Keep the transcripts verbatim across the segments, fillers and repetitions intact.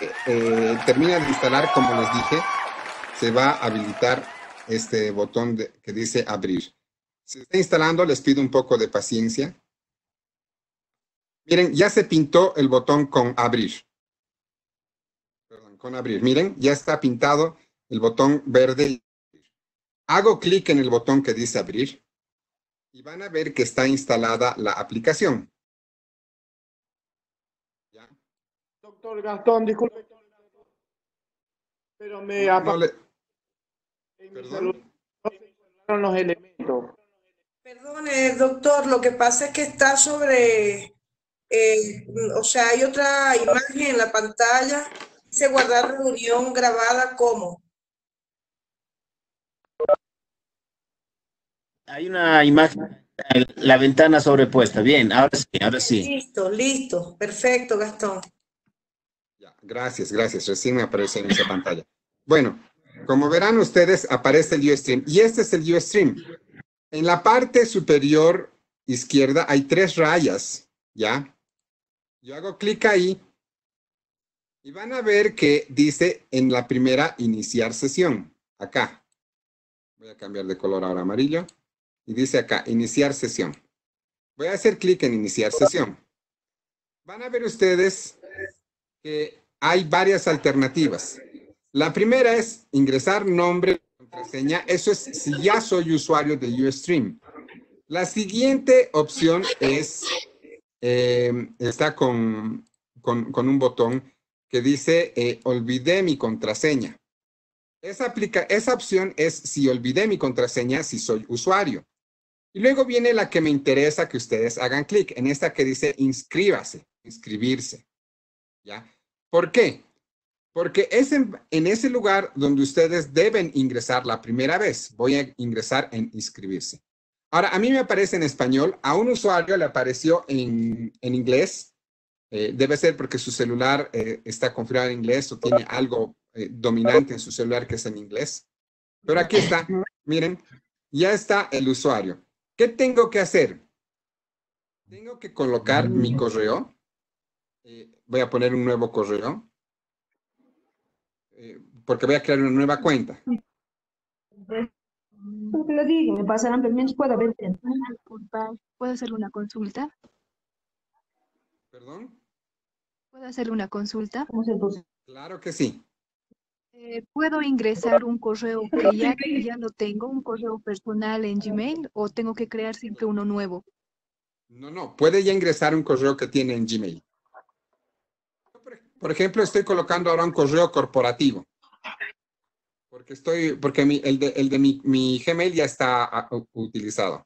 eh, termina de instalar, como les dije, se va a habilitar este botón de, que dice abrir. Se está instalando, les pido un poco de paciencia. Miren, ya se pintó el botón con abrir. Perdón, con abrir. Miren, ya está pintado el botón verde. Hago clic en el botón que dice abrir y van a ver que está instalada la aplicación. ¿Ya? Doctor Gastón, disculpe, pero me No, no le... en mi ¿Perdón? celular no se encontraron los elementos. Perdone, doctor, lo que pasa es que está sobre, eh, o sea, hay otra imagen en la pantalla, dice guardar reunión grabada como. Hay una imagen, la ventana sobrepuesta. Bien, ahora sí, ahora sí. Listo, listo, perfecto, Gastón. Ya, gracias, gracias. Recién me apareció en esa pantalla. Bueno, como verán ustedes, aparece el Ustream. Y este es el Ustream. En la parte superior izquierda hay tres rayas, ¿ya? Yo hago clic ahí y van a ver que dice en la primera iniciar sesión. Acá. Voy a cambiar de color ahora amarillo. Y dice acá, iniciar sesión. Voy a hacer clic en iniciar sesión. Van a ver ustedes que hay varias alternativas. La primera es ingresar nombre, contraseña. Eso es si ya soy usuario de Ustream. La siguiente opción es, eh, está con, con, con un botón que dice eh, olvidé mi contraseña. Esa, aplica, esa opción es si olvidé mi contraseña, si soy usuario. Y luego viene la que me interesa que ustedes hagan clic, en esta que dice inscríbase, inscribirse. ¿Ya? ¿Por qué? Porque es en, en ese lugar donde ustedes deben ingresar la primera vez. Voy a ingresar en inscribirse. Ahora, a mí me aparece en español, a un usuario le apareció en, en inglés. Eh, debe ser porque su celular eh, está configurado en inglés o tiene algo eh, dominante en su celular que es en inglés. Pero aquí está, miren, ya está el usuario. ¿Qué tengo que hacer? Tengo que colocar mi correo. Eh, voy a poner un nuevo correo. Eh, porque voy a crear una nueva cuenta. Porque lo digo, me pasarán permisos, puedo ver. ¿Puedo hacerle una consulta? ¿Perdón? ¿Puedo hacerle una consulta? ¿Cómo se puso? Claro que sí. Eh, ¿puedo ingresar un correo que ya, ya lo tengo, un correo personal en Gmail, o tengo que crear siempre uno nuevo? No, no, puede ya ingresar un correo que tiene en Gmail. Por ejemplo, estoy colocando ahora un correo corporativo. Porque estoy, porque mi, el de, el de mi, mi Gmail ya está uh, utilizado.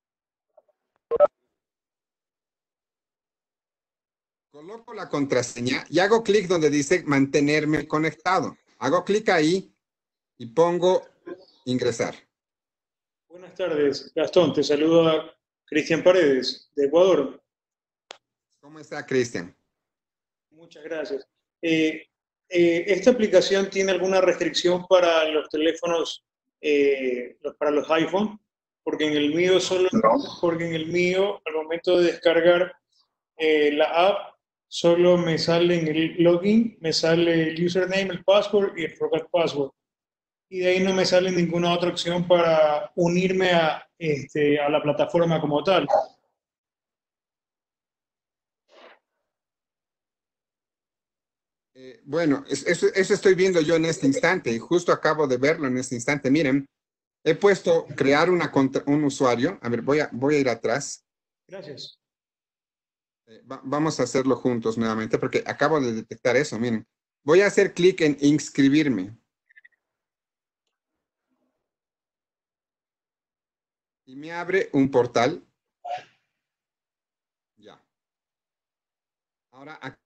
Coloco la contraseña y hago clic donde dice mantenerme conectado. Hago clic ahí y pongo ingresar. Buenas tardes, Gastón. Te saluda Cristian Paredes, de Ecuador. ¿Cómo está, Cristian? Muchas gracias. Eh, eh, ¿Esta aplicación tiene alguna restricción para los teléfonos, eh, para los iPhone? Porque en el mío solo, porque en el mío, al momento de descargar eh, la app, solo me sale en el login, me sale el username, el password y el forgot password. Y de ahí no me sale ninguna otra opción para unirme a, este, a la plataforma como tal. Eh, bueno, eso, eso estoy viendo yo en este instante y justo acabo de verlo en este instante. Miren, he puesto crear una contra, un usuario. A ver, voy a, voy a ir atrás. Gracias. Eh, va, vamos a hacerlo juntos nuevamente porque acabo de detectar eso. Miren, voy a hacer clic en inscribirme. Y me abre un portal. Ya. Ahora aquí.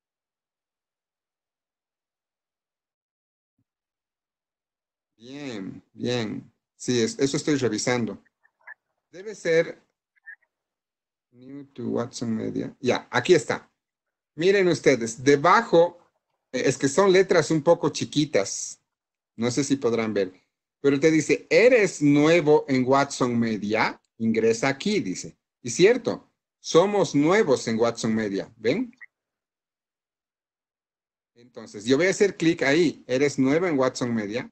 Bien, bien. Sí, es, eso estoy revisando. Debe ser New to Watson Media. Ya, aquí está. Miren ustedes, debajo, eh, es que son letras un poco chiquitas. No sé si podrán ver. Pero te dice, ¿eres nuevo en Watson Media? Ingresa aquí, dice. Y cierto, somos nuevos en Watson Media. ¿Ven? Entonces, yo voy a hacer clic ahí. Eres nuevo en Watson Media.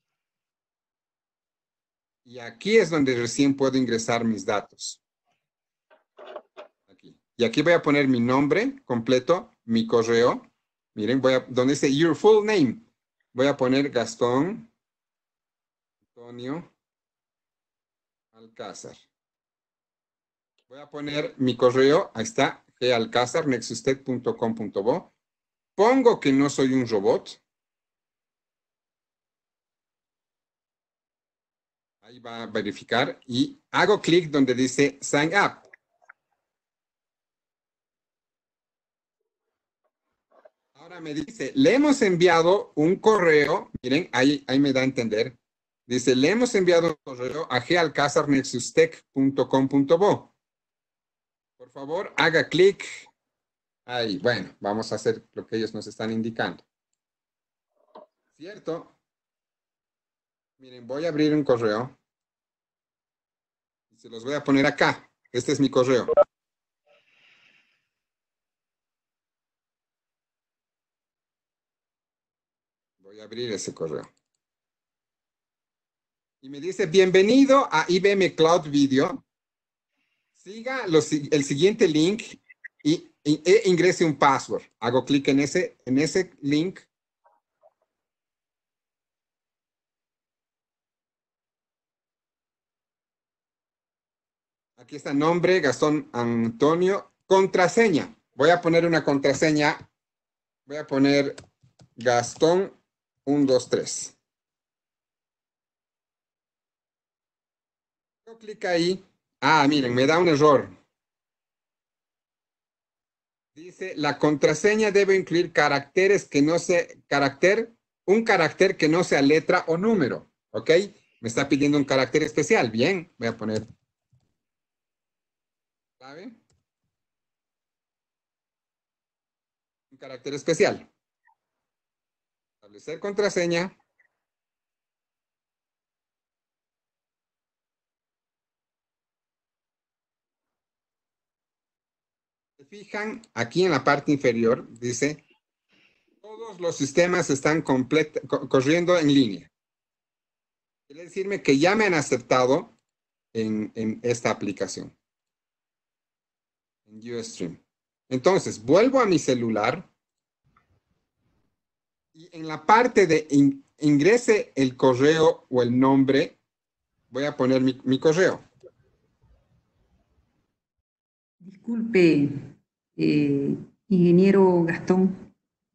Y aquí es donde recién puedo ingresar mis datos. Aquí. Y aquí voy a poner mi nombre completo, mi correo. Miren, voy a, donde dice your full name. Voy a poner Gastón Antonio Alcázar. Voy a poner mi correo, ahí está, galcázar nexustech punto com punto bo. Pongo que no soy un robot. Ahí va a verificar y hago clic donde dice sign up. Ahora me dice, le hemos enviado un correo, miren, ahí, ahí me da a entender. Dice, le hemos enviado un correo a galcázar nexustech punto com punto bo. Por favor, haga clic. Ahí, bueno, vamos a hacer lo que ellos nos están indicando. ¿Cierto? Miren, voy a abrir un correo. Y se los voy a poner acá. Este es mi correo. Voy a abrir ese correo. Y me dice, bienvenido a I B M Cloud Video. Siga los, el siguiente link y, y, e ingrese un password. Hago clic en ese, en ese link. Aquí está nombre, Gastón Antonio. Contraseña. Voy a poner una contraseña. Voy a poner Gastón uno, dos, tres. Hago clic ahí. Ah, miren, me da un error. Dice, la contraseña debe incluir caracteres que no se, carácter, un carácter que no sea letra o número, ¿ok? Me está pidiendo un carácter especial. Bien, voy a poner. ¿Sabe? Un carácter especial. Establecer contraseña. Se fijan, aquí en la parte inferior dice, todos los sistemas están complet- co- corriendo en línea. Quiere decirme que ya me han aceptado en, en esta aplicación. En Ustream. Entonces, vuelvo a mi celular y en la parte de in- ingrese el correo o el nombre, voy a poner mi, mi correo. Disculpe, eh, ingeniero Gastón,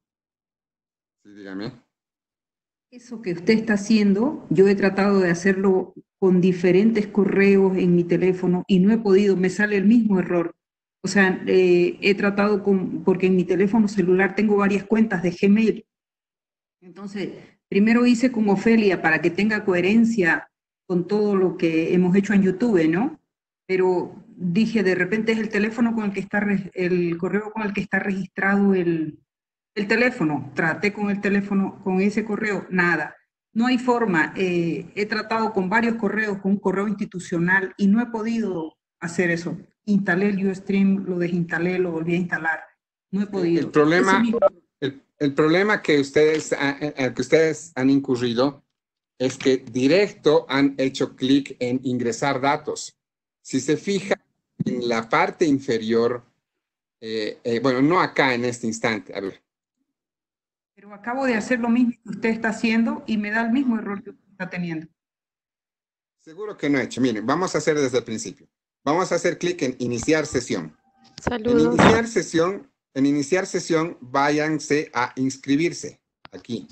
Sí, dígame. eso que usted está haciendo, yo he tratado de hacerlo con diferentes correos en mi teléfono y no he podido, me sale el mismo error. O sea, eh, he tratado con, porque en mi teléfono celular tengo varias cuentas de Gmail. Entonces, primero hice con Ofelia para que tenga coherencia con todo lo que hemos hecho en YouTube, ¿no? Pero dije, de repente es el teléfono con el que está, re- el correo con el que está registrado el, el teléfono. Traté con el teléfono, con ese correo, nada. No hay forma. Eh, he tratado con varios correos, con un correo institucional y no he podido hacer eso. Instalé el Ustream, lo desinstalé, lo volví a instalar. No he podido. El problema, Ese mismo- el, el problema que ustedes, ha- eh, que ustedes han incurrido es que directo han hecho clic en ingresar datos. Si se fija en la parte inferior, eh, eh, bueno, no acá en este instante, a ver, Pero acabo de hacer lo mismo que usted está haciendo y me da el mismo error que usted está teniendo. seguro que no he hecho. Miren, vamos a hacer desde el principio. Vamos a hacer clic en iniciar sesión. En Saludos. iniciar sesión, en iniciar sesión, váyanse a inscribirse. Aquí.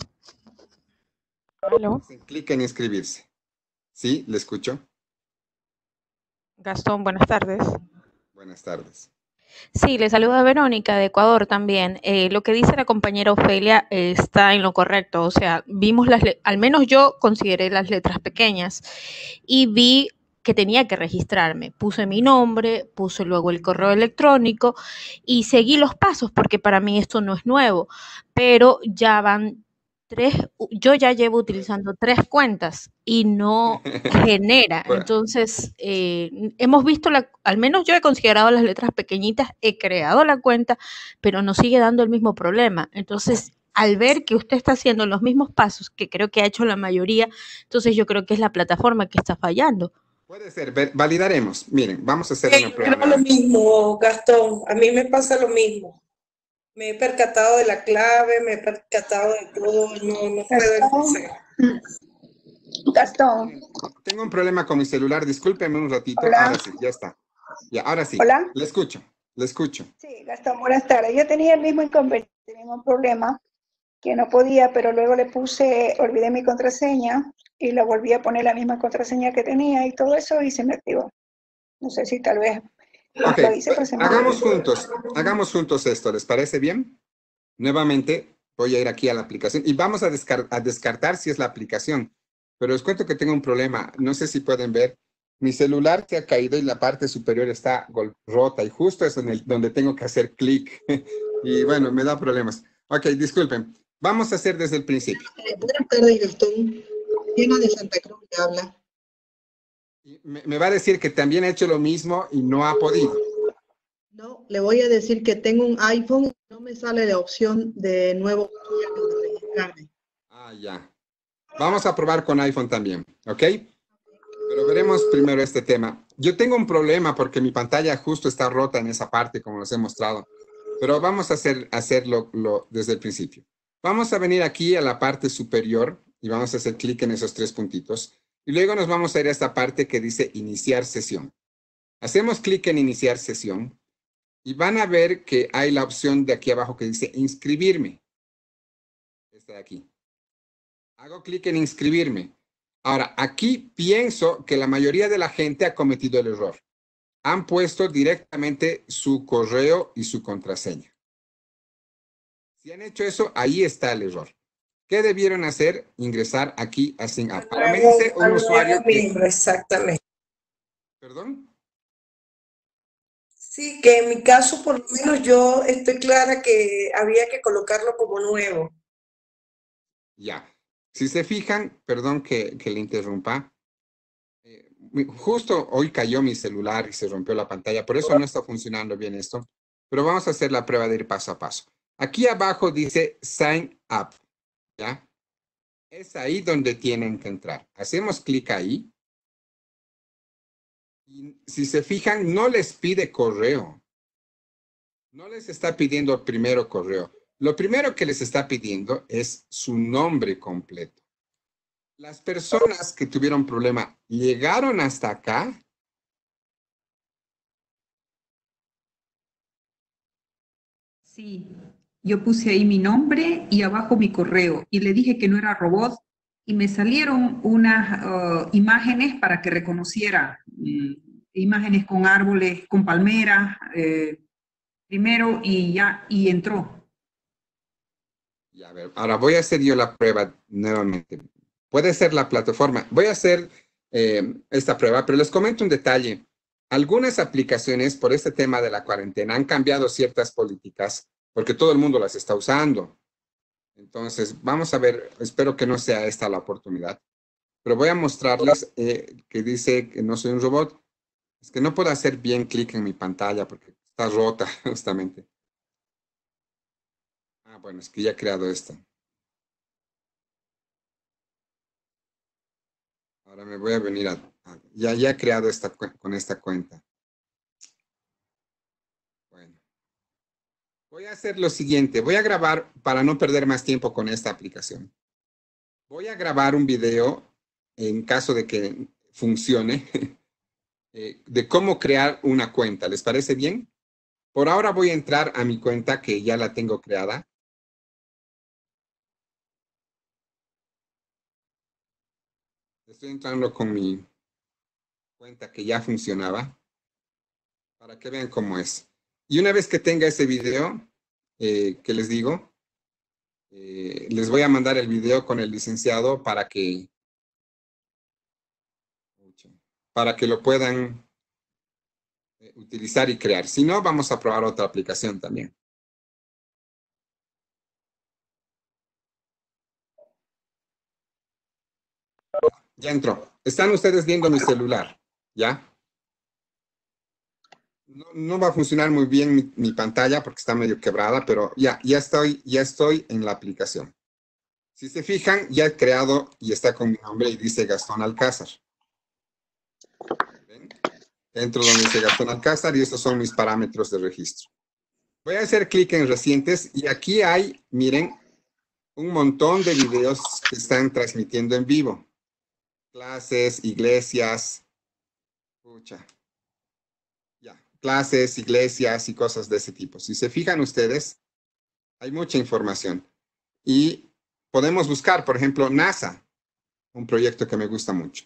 Aló, Hacen clic en inscribirse. ¿Sí? ¿Le escucho? Gastón, buenas tardes. Buenas tardes. Sí, le saluda Verónica de Ecuador también. Eh, lo que dice la compañera Ofelia eh, está en lo correcto. O sea, vimos las, le- al menos yo consideré las letras pequeñas y vi que tenía que registrarme. Puse mi nombre, puse luego el correo electrónico y seguí los pasos porque para mí esto no es nuevo, pero ya van tres, yo ya llevo utilizando tres cuentas y no genera. Bueno. Entonces, eh, hemos visto, la, al menos yo he considerado las letras pequeñitas, he creado la cuenta, pero nos sigue dando el mismo problema. Entonces, al ver que usted está haciendo los mismos pasos que creo que ha hecho la mayoría, entonces yo creo que es la plataforma que está fallando. Puede ser, ver, validaremos. Miren, vamos a hacer Sí, una yo prueba. creo lo mismo, Gastón. A mí me pasa lo mismo. Me he percatado de la clave, me he percatado de todo, no, no puedo empezar. Gastón. Tengo un problema con mi celular, discúlpeme un ratito. Hola. Ahora sí, ya está. Ya, ahora sí. Hola. Le escucho, le escucho. Sí, Gastón, buenas tardes. Yo tenía el mismo inconveniente, el mismo problema, que no podía, pero luego le puse, olvidé mi contraseña y la volví a poner la misma contraseña que tenía y todo eso y se me activó. No sé si tal vez Ok, lo hice, pero se me hagamos activó. juntos, hagamos juntos esto, ¿les parece bien? Nuevamente voy a ir aquí a la aplicación y vamos a, descar a descartar si es la aplicación. Pero les cuento que tengo un problema, no sé si pueden ver, mi celular se ha caído y la parte superior está rota y justo es en el, donde tengo que hacer clic y bueno, me da problemas. Ok, disculpen, vamos a hacer desde el principio. Eh, buenas tardes, Gastón. Diana de Santa Cruz le habla. Me, me va a decir que también ha hecho lo mismo y no ha podido. No, le voy a decir que tengo un iPhone y no me sale la opción de nuevo registrarme. Ah, ya. Vamos a probar con iPhone también, ¿ok? Pero veremos primero este tema. Yo tengo un problema porque mi pantalla justo está rota en esa parte, como les he mostrado. Pero vamos a hacer, hacerlo lo, desde el principio. Vamos a venir aquí a la parte superior y vamos a hacer clic en esos tres puntitos. Y luego nos vamos a ir a esta parte que dice iniciar sesión. Hacemos clic en iniciar sesión y van a ver que hay la opción de aquí abajo que dice inscribirme. Esta de aquí. Hago clic en inscribirme. Ahora, aquí pienso que la mayoría de la gente ha cometido el error. Han puesto directamente su correo y su contraseña. Si han hecho eso, ahí está el error. ¿Qué debieron hacer? Ingresar aquí a Sign Up. Ahora me dice un usuario que... miembro, exactamente. ¿Perdón? Sí, que en mi caso, por lo menos yo estoy clara que había que colocarlo como nuevo. Ya. Si se fijan, perdón que, que le interrumpa, eh, justo hoy cayó mi celular y se rompió la pantalla, por eso no está funcionando bien esto, pero vamos a hacer la prueba de ir paso a paso. Aquí abajo dice Sign Up, ¿ya? Es ahí donde tienen que entrar. Hacemos clic ahí. Y si se fijan, no les pide correo. No les está pidiendo primero correo. Lo primero que les está pidiendo es su nombre completo. Las personas que tuvieron problema, ¿llegaron hasta acá? Sí, yo puse ahí mi nombre y abajo mi correo y le dije que no era robot y me salieron unas uh, imágenes para que reconociera, mm, imágenes con árboles, con palmeras, eh, primero y ya, y entró. Ya, a ver, ahora voy a hacer yo la prueba nuevamente. Puede ser la plataforma. Voy a hacer eh, esta prueba, pero les comento un detalle. Algunas aplicaciones, por este tema de la cuarentena, han cambiado ciertas políticas porque todo el mundo las está usando. Entonces, vamos a ver, espero que no sea esta la oportunidad. Pero voy a mostrarles eh, que dice que no soy un robot. Es que no puedo hacer bien clic en mi pantalla porque está rota justamente. Ah, bueno, es que ya he creado esta. Ahora me voy a venir a... a ya, ya he creado esta con esta cuenta. Bueno. Voy a hacer lo siguiente. Voy a grabar para no perder más tiempo con esta aplicación. Voy a grabar un video en caso de que funcione eh, de cómo crear una cuenta. ¿Les parece bien? Por ahora voy a entrar a mi cuenta que ya la tengo creada. Estoy entrando con mi cuenta que ya funcionaba para que vean cómo es. Y una vez que tenga ese video, eh, que les digo, eh, les voy a mandar el video con el licenciado para que, para que lo puedan eh, utilizar y crear. Si no, vamos a probar otra aplicación también. Ya entró. Están ustedes viendo mi celular, ¿ya? no, no va a funcionar muy bien mi, mi pantalla porque está medio quebrada, pero ya, ya, estoy, ya estoy en la aplicación. Si se fijan, ya he creado y está con mi nombre y dice Gastón Alcázar. ¿Ven? Entro donde dice Gastón Alcázar y estos son mis parámetros de registro. Voy a hacer clic en recientes y aquí hay, miren, un montón de videos que están transmitiendo en vivo. Clases, iglesias, escucha. Ya, clases, iglesias y cosas de ese tipo. Si se fijan ustedes, hay mucha información. Y podemos buscar, por ejemplo, NASA, un proyecto que me gusta mucho.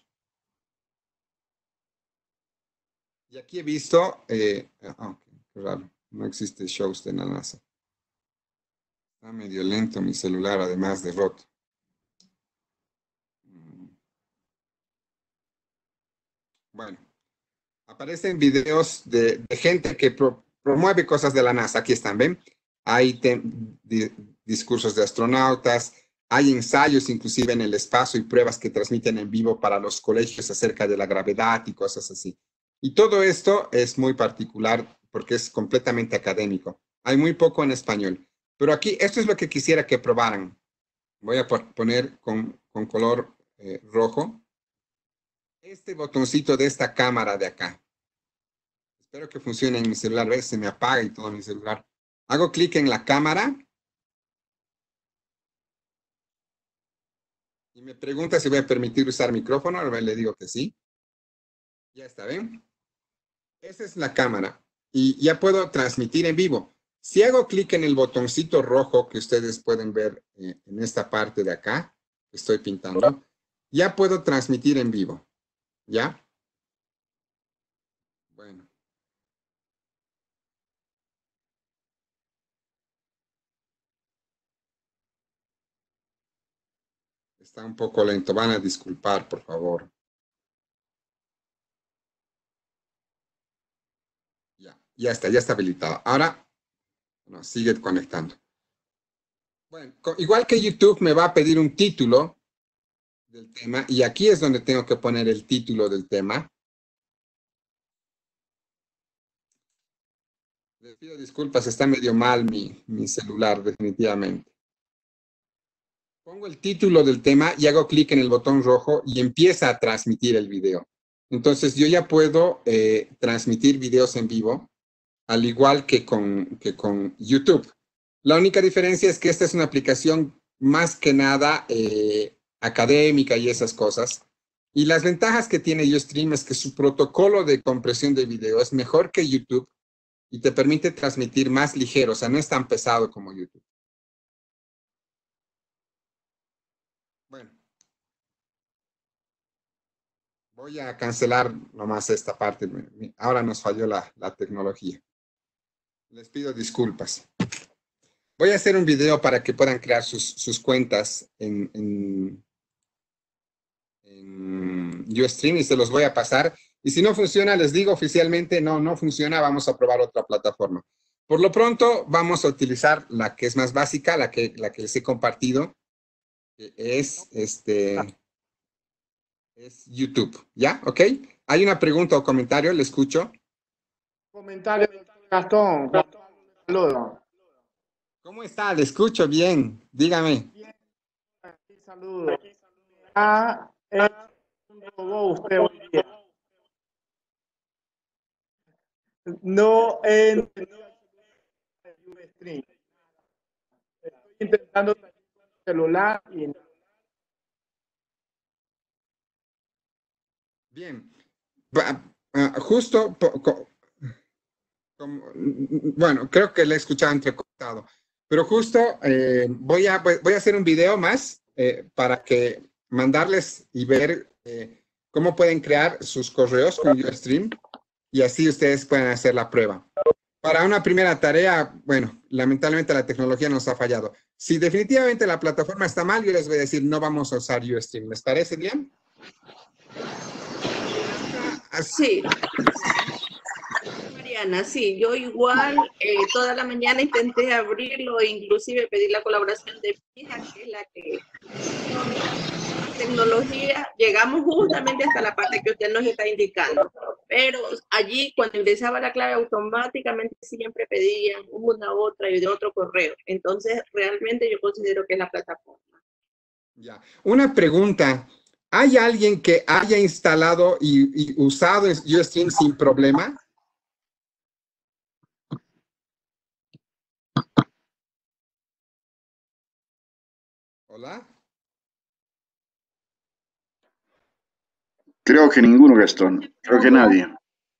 Y aquí he visto, eh, oh, qué raro, no existe shows de la NASA. Está medio lento mi celular, además de roto. Bueno, aparecen videos de, de gente que pro, promueve cosas de la NASA. Aquí están, ¿ven? Hay te, di, discursos de astronautas, hay ensayos inclusive en el espacio y pruebas que transmiten en vivo para los colegios acerca de la gravedad y cosas así. Y todo esto es muy particular porque es completamente académico. Hay muy poco en español. Pero aquí, esto es lo que quisiera que probaran. Voy a poner con, con color eh, rojo. Este botoncito de esta cámara de acá. Espero que funcione en mi celular. A veces se me apaga y todo mi celular. Hago clic en la cámara. Y me pregunta si voy a permitir usar micrófono. Ahora le digo que sí. Ya está, ¿ven? Esa es la cámara. Y ya puedo transmitir en vivo. Si hago clic en el botoncito rojo que ustedes pueden ver eh, en esta parte de acá, que estoy pintando, ya puedo transmitir en vivo. ¿Ya? Bueno. Está un poco lento. Van a disculpar, por favor. Ya, ya está, ya está habilitado. Ahora, no, sigue conectando. Bueno, igual que YouTube me va a pedir un título del tema, y aquí es donde tengo que poner el título del tema. Les pido disculpas, está medio mal mi, mi celular, definitivamente. Pongo el título del tema y hago clic en el botón rojo y empieza a transmitir el video. Entonces yo ya puedo eh, transmitir videos en vivo, al igual que con, que con YouTube. La única diferencia es que esta es una aplicación más que nada eh, académica y esas cosas. Y las ventajas que tiene Ustream es que su protocolo de compresión de video es mejor que YouTube y te permite transmitir más ligero, o sea, no es tan pesado como YouTube. Bueno. Voy a cancelar nomás esta parte. Ahora nos falló la, la tecnología. Les pido disculpas. Voy a hacer un video para que puedan crear sus, sus cuentas en, en, en Ustream y se los voy a pasar. Y si no funciona, les digo oficialmente, no, no funciona, vamos a probar otra plataforma. Por lo pronto, vamos a utilizar la que es más básica, la que, la que les he compartido. Que es, este, es YouTube, ¿ya? ¿Ok? ¿Hay una pregunta o comentario? ¿Le escucho? Comentario, Gastón. Gastón, saludo. ¿Cómo está? Le escucho bien. Dígame. Saludos. Ah, es un robot usted hoy día. No en Ustream. Estoy intentando el celular y... Bien. Uh, justo, como, bueno, creo que le he escuchado entrecortado. Pero justo eh, voy, a, voy a hacer un video más eh, para que mandarles y ver eh, cómo pueden crear sus correos con Ustream y así ustedes pueden hacer la prueba. Para una primera tarea, bueno, lamentablemente la tecnología nos ha fallado. Si definitivamente la plataforma está mal, yo les voy a decir no vamos a usar Ustream. ¿Les parece bien? Sí. Mariana, sí, yo igual eh, toda la mañana intenté abrirlo e inclusive pedir la colaboración de mi hija, que es la que tecnología, llegamos justamente hasta la parte que usted nos está indicando. Pero allí, cuando ingresaba la clave, automáticamente siempre pedían una, otra y de otro correo. Entonces, realmente yo considero que es la plataforma. Ya. Una pregunta. ¿Hay alguien que haya instalado y, y usado Ustream sin problema? ¿Hola? Creo que ninguno, Gastón. Creo que nadie.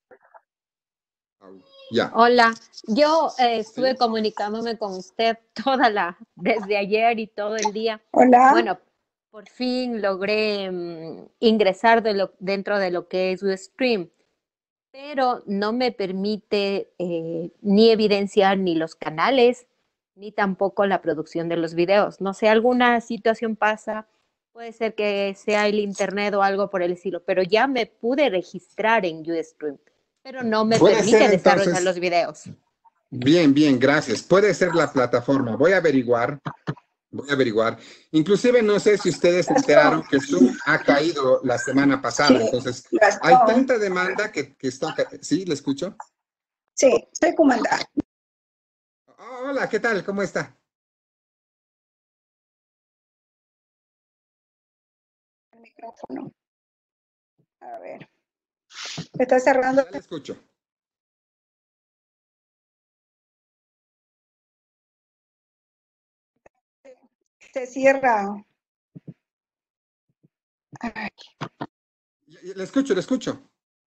Ya. Hola, yo eh, estuve comunicándome con usted toda la, desde ayer y todo el día. Hola. Bueno, por fin logré um, ingresar de lo, dentro de lo que es Ustream, pero no me permite eh, ni evidenciar ni los canales, ni tampoco la producción de los videos. No sé, alguna situación pasa, puede ser que sea el internet o algo por el estilo, pero ya me pude registrar en Ustream, pero no me Puede permite ser, desarrollar entonces, los videos. Bien, bien, gracias. Puede ser la plataforma. Voy a averiguar. Voy a averiguar. Inclusive no sé si ustedes se enteraron que Zoom ha caído la semana pasada. Sí, Entonces, Gastón. hay tanta demanda que, que está... ¿Sí? ¿Le escucho? Sí, soy comandante. Oh, hola, ¿qué tal? ¿Cómo está? El micrófono. A ver. Está cerrando. Ya le escucho. Se cierra. Ay. Le escucho, le escucho.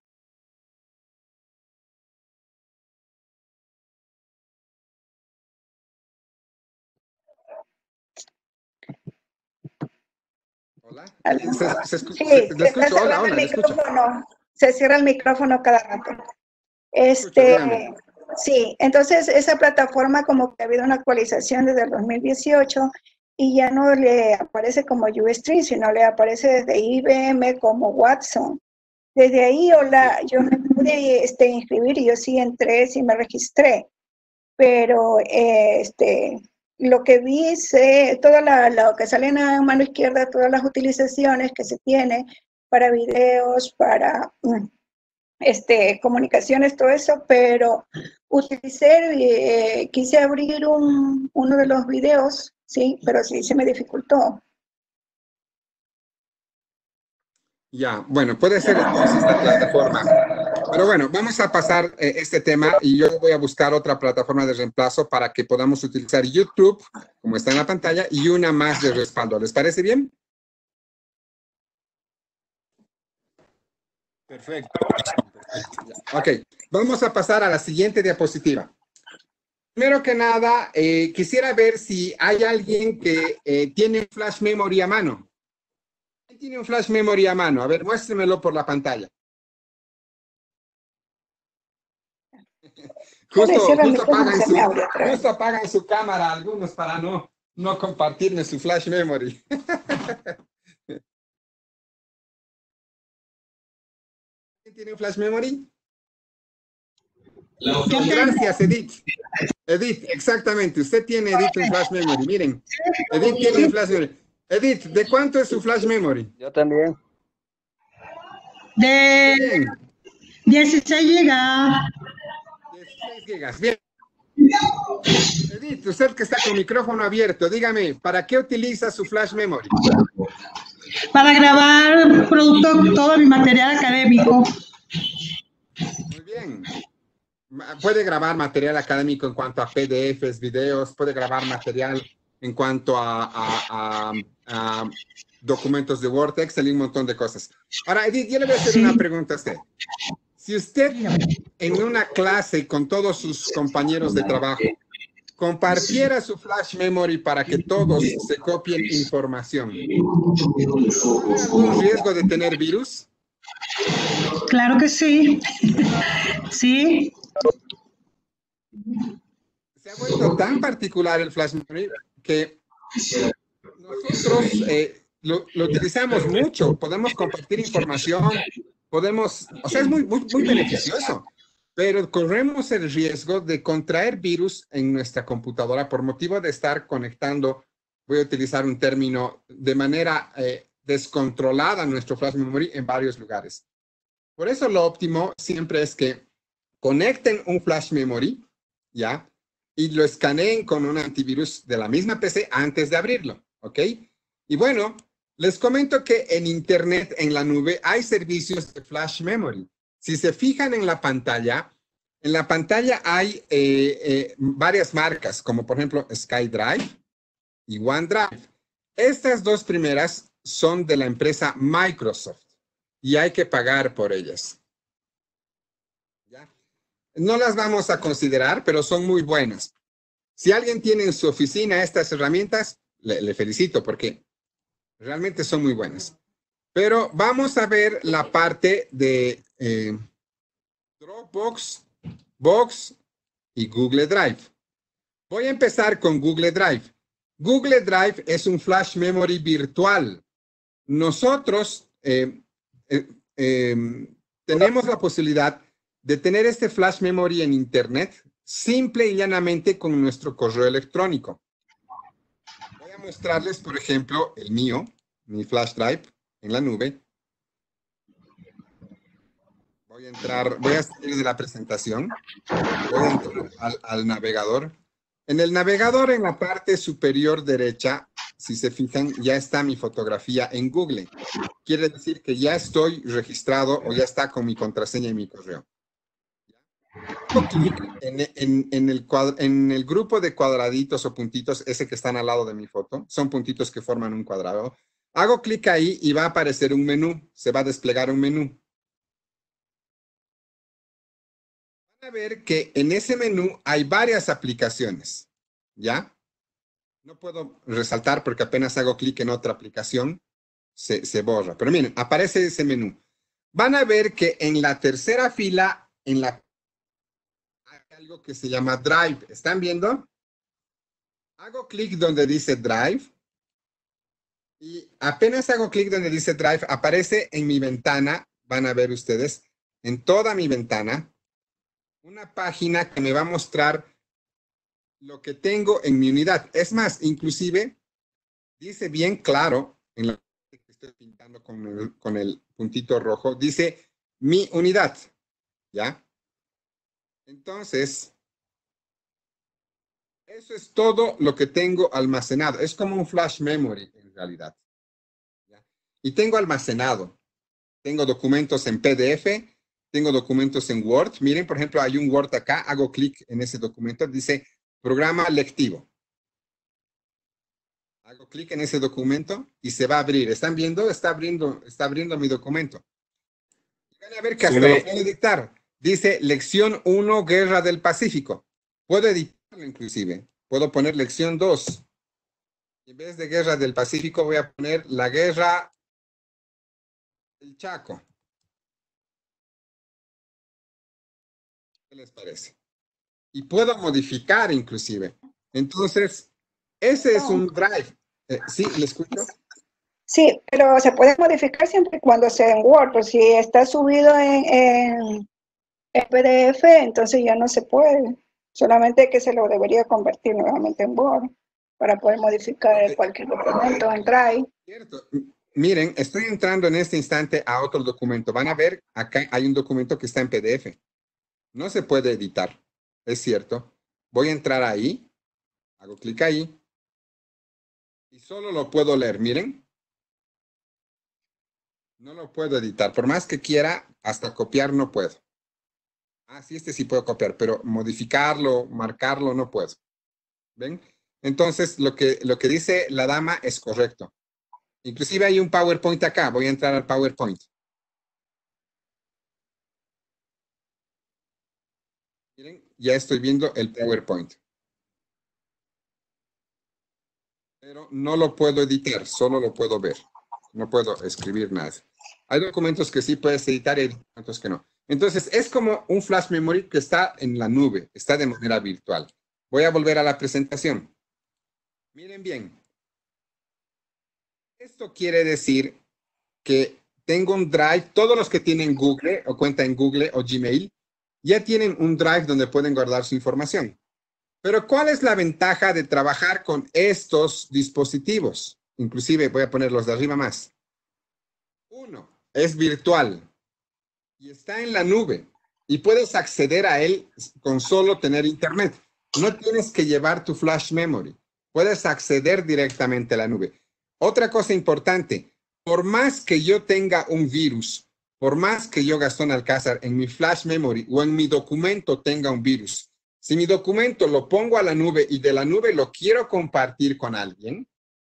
Hola. Se, se escu Sí, se, se le escucho. está Hola, cerrando hola, el le escucho. micrófono. Se cierra el micrófono cada rato. Este, dígame. sí, entonces esa plataforma como que ha habido una actualización desde el dos mil dieciocho y ya no le aparece como Ustream, sino le aparece desde I B M como Watson. Desde ahí yo, la, yo me pude este, inscribir y yo sí entré, sí me registré, pero eh, este, lo que vi es eh, todo la, lo que sale en la mano izquierda, todas las utilizaciones que se tiene para videos, para mm, este, comunicaciones, todo eso, pero utilicé, eh, quise abrir un, uno de los videos, sí, pero sí se me dificultó. Ya, bueno, puede ser entonces la plataforma. Pero bueno, vamos a pasar eh, este tema y yo voy a buscar otra plataforma de reemplazo para que podamos utilizar YouTube, como está en la pantalla, y una más de respaldo. ¿Les parece bien? Perfecto. Ok, vamos a pasar a la siguiente diapositiva. Primero que nada, eh, quisiera ver si hay alguien que eh, tiene un flash memory a mano. ¿Quién tiene un flash memory a mano? A ver, muéstremelo por la pantalla. Justo, justo, apagan su, justo apagan su cámara algunos para no, no compartirme su flash memory. ¿Quién tiene un flash memory? Gracias, Edith. Edith, exactamente. Usted tiene, Edith, un flash memory. Miren, Edith tiene un flash memory. Edith, ¿de cuánto es su flash memory? Yo también. De dieciséis gigas. dieciséis gigas, bien. Edith, usted que está con micrófono abierto, dígame, ¿para qué utiliza su flash memory? Para grabar producto, todo mi material académico. Muy bien. Puede grabar material académico en cuanto a P D Fs, videos, puede grabar material en cuanto a, a, a, a documentos de Word, Excel y un montón de cosas. Ahora, Edith, yo le voy a hacer sí. una pregunta a usted. Si usted en una clase con todos sus compañeros de trabajo compartiera su flash memory para que todos se copien información, ¿hay algún riesgo de tener virus? Claro que sí. Sí. Se ha vuelto tan particular el flash memory que nosotros eh, lo, lo utilizamos mucho. Podemos compartir información, podemos, o sea, es muy, muy, muy beneficioso, pero corremos el riesgo de contraer virus en nuestra computadora por motivo de estar conectando, voy a utilizar un término, de manera eh, descontrolada nuestro flash memory en varios lugares. Por eso lo óptimo siempre es que conecten un flash memory, ¿ya? Y lo escaneen con un antivirus de la misma P C antes de abrirlo, ¿ok? Y bueno, les comento que en Internet, en la nube, hay servicios de flash memory. Si se fijan en la pantalla, en la pantalla hay eh, eh, varias marcas, como por ejemplo SkyDrive y OneDrive. Estas dos primeras son de la empresa Microsoft y hay que pagar por ellas. ¿Ya? No las vamos a considerar, pero son muy buenas. Si alguien tiene en su oficina estas herramientas, le, le felicito porque realmente son muy buenas. Pero vamos a ver la parte de eh, Dropbox, Box y Google Drive. Voy a empezar con Google Drive. Google Drive es un flash memory virtual. Nosotros eh, eh, eh, tenemos la posibilidad de tener este flash memory en Internet simple y llanamente con nuestro correo electrónico. Voy a mostrarles, por ejemplo, el mío, mi flash drive en la nube. Voy a entrar, voy a salir de la presentación. Voy a entrar al, al navegador. En el navegador, en la parte superior derecha, si se fijan, ya está mi fotografía en Google. Quiere decir que ya estoy registrado o ya está con mi contraseña y mi correo. Hago clic en, en, en, el cuadro, en el grupo de cuadraditos o puntitos, ese que están al lado de mi foto. Son puntitos que forman un cuadrado. Hago clic ahí y va a aparecer un menú. Se va a desplegar un menú. Van a ver que en ese menú hay varias aplicaciones. ¿Ya? No puedo resaltar porque apenas hago clic en otra aplicación, se, se borra. Pero miren, aparece ese menú. Van a ver que en la tercera fila, en la hay algo que se llama Drive. ¿Están viendo? Hago clic donde dice Drive. Y apenas hago clic donde dice Drive, aparece en mi ventana, van a ver ustedes, en toda mi ventana, una página que me va a mostrar lo que tengo en mi unidad. Es más, inclusive, dice bien claro, en la que estoy pintando con el, con el puntito rojo, dice mi unidad, ¿ya? Entonces, eso es todo lo que tengo almacenado. Es como un flash memory en realidad. ¿Ya? Y tengo almacenado. Tengo documentos en P D F, tengo documentos en Word. Miren, por ejemplo, hay un Word acá. Hago clic en ese documento. Dice programa lectivo. Hago clic en ese documento y se va a abrir. ¿Están viendo? Está abriendo, está abriendo mi documento. Y van a ver que hasta lo puedo editar. Dice lección uno, Guerra del Pacífico. Puedo editarlo inclusive. Puedo poner lección dos. En vez de Guerra del Pacífico voy a poner la Guerra del Chaco. ¿Qué les parece? Y puedo modificar inclusive. Entonces, ese es un drive. Eh, ¿Sí? ¿Le escucho? Sí, pero se puede modificar siempre y cuando sea en Word. Pues si está subido en, en, en P D F, entonces ya no se puede. Solamente que se lo debería convertir nuevamente en Word para poder modificar cualquier documento en Drive. Cierto. Miren, estoy entrando en este instante a otro documento. Van a ver, acá hay un documento que está en P D F. No se puede editar. Es cierto. Voy a entrar ahí. Hago clic ahí. Y solo lo puedo leer. Miren. No lo puedo editar. Por más que quiera, hasta copiar no puedo. Ah, sí, este sí puedo copiar, pero modificarlo, marcarlo, no puedo. ¿Ven? Entonces, lo que, lo que dice la dama es correcto. Inclusive hay un PowerPoint acá. Voy a entrar al PowerPoint. Miren, ya estoy viendo el PowerPoint. Pero no lo puedo editar, solo lo puedo ver. No puedo escribir nada. Hay documentos que sí puedes editar y hay documentos que no. Entonces, es como un flash memory que está en la nube, está de manera virtual. Voy a volver a la presentación. Miren bien. Esto quiere decir que tengo un drive, todos los que tienen Google o cuenta en Google o Gmail, ya tienen un drive donde pueden guardar su información. Pero ¿cuál es la ventaja de trabajar con estos dispositivos? Inclusive voy a poner los de arriba más. Uno, es virtual y está en la nube y puedes acceder a él con solo tener internet. No tienes que llevar tu flash memory. Puedes acceder directamente a la nube. Otra cosa importante, por más que yo tenga un virus, por más que yo, Gastón Alcázar, en mi flash memory o en mi documento tenga un virus, si mi documento lo pongo a la nube y de la nube lo quiero compartir con alguien,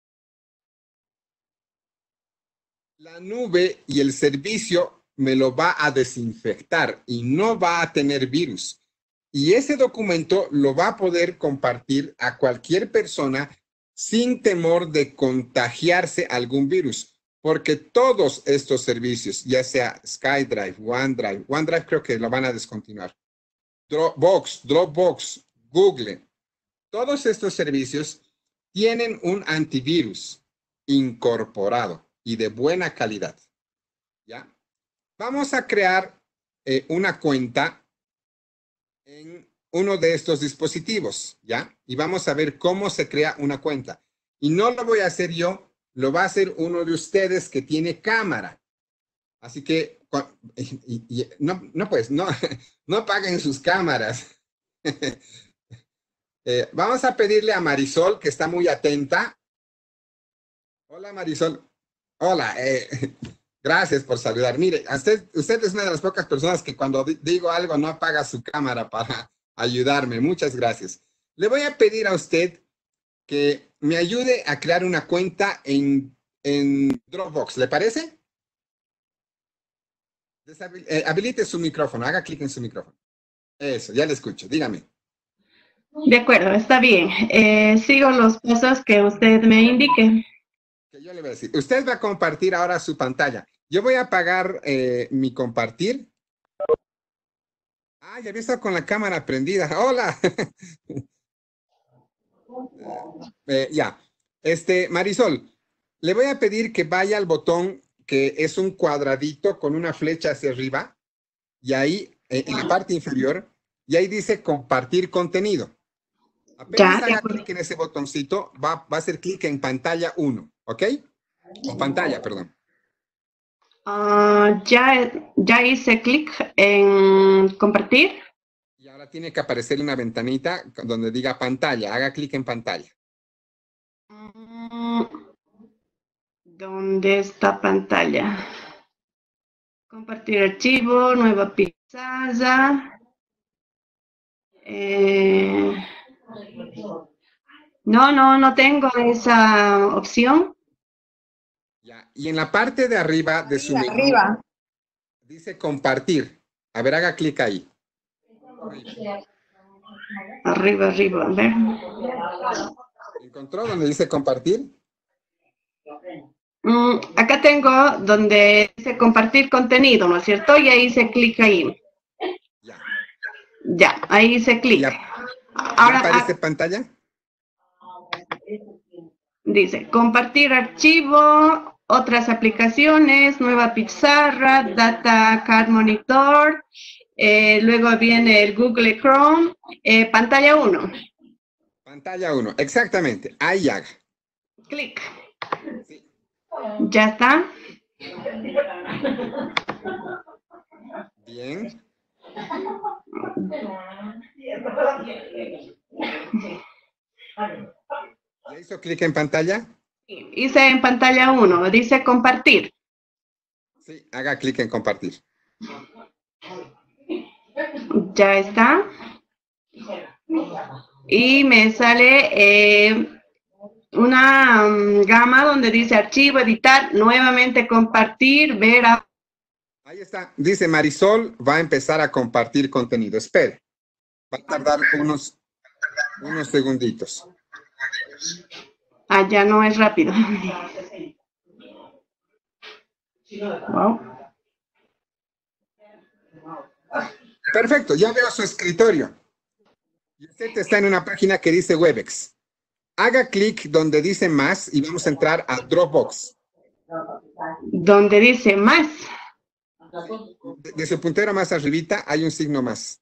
la nube y el servicio me lo va a desinfectar y no va a tener virus. Y ese documento lo va a poder compartir a cualquier persona sin temor de contagiarse algún virus. Porque todos estos servicios, ya sea SkyDrive, OneDrive, OneDrive creo que lo van a descontinuar, Dropbox, Dropbox, Google, todos estos servicios tienen un antivirus incorporado y de buena calidad. ¿Ya? Vamos a crear eh, una cuenta en uno de estos dispositivos, ¿ya? Y vamos a ver cómo se crea una cuenta. Y no lo voy a hacer yo, lo va a hacer uno de ustedes que tiene cámara. Así que, y, y, no, no pues, no, no apaguen sus cámaras. eh, vamos a pedirle a Marisol, que está muy atenta. Hola, Marisol. Hola, eh, gracias por saludar. Mire, usted, usted es una de las pocas personas que cuando digo algo no apaga su cámara para ayudarme. Muchas gracias. Le voy a pedir a usted que me ayude a crear una cuenta en, en Dropbox. ¿Le parece? Desabil eh, habilite su micrófono. Haga clic en su micrófono. Eso, ya le escucho. Dígame. De acuerdo, está bien. Eh, sigo los pasos que usted me indique. Que yo le voy a decir. Usted va a compartir ahora su pantalla. Yo voy a apagar eh, mi compartir. Ah, ya había estado con la cámara prendida. ¡Hola! eh, ya. Este, Marisol, le voy a pedir que vaya al botón que es un cuadradito con una flecha hacia arriba. Y ahí, eh, en la parte inferior, y ahí dice compartir contenido. Apenas haga clic en ese botoncito, va, va a hacer clic en pantalla uno, ¿ok? O pantalla, perdón. Uh, ya, ya hice clic en compartir. Y ahora tiene que aparecer una ventanita donde diga pantalla. Haga clic en pantalla. Mm, ¿dónde está pantalla? Compartir archivo, nueva pizarra. Eh, no, no, no tengo esa opción. Ya. Y en la parte de arriba de su menú, arriba. Dice compartir. A ver, haga clic ahí. Arriba, arriba, a ver. ¿Encontró donde dice compartir? Mm, acá tengo donde dice compartir contenido, ¿no es cierto? Y ahí hice clic ahí. Ya. Ya, ahí hice clic. Ahora aparece ah, pantalla. Dice compartir archivo, otras aplicaciones, nueva pizarra, Data Card Monitor, eh, luego viene el Google Chrome, eh, pantalla uno. Pantalla uno, exactamente, ahí haga. Clic. Sí. Ya está. Bien. ¿Ya hizo clic en pantalla? Sí, hice en pantalla uno, dice compartir. Sí, haga clic en compartir. Ya está. Y me sale eh, una um, gama donde dice archivo, editar, nuevamente compartir, ver a... Ahí está. Dice Marisol va a empezar a compartir contenido. Espere. Va a tardar unos, unos segunditos. Ah, ya no es rápido. Wow. Perfecto, ya veo su escritorio. Y usted está en una página que dice Webex. Haga clic donde dice más y vamos a entrar a Dropbox. Donde dice más. De, de su puntero más arribita hay un signo más.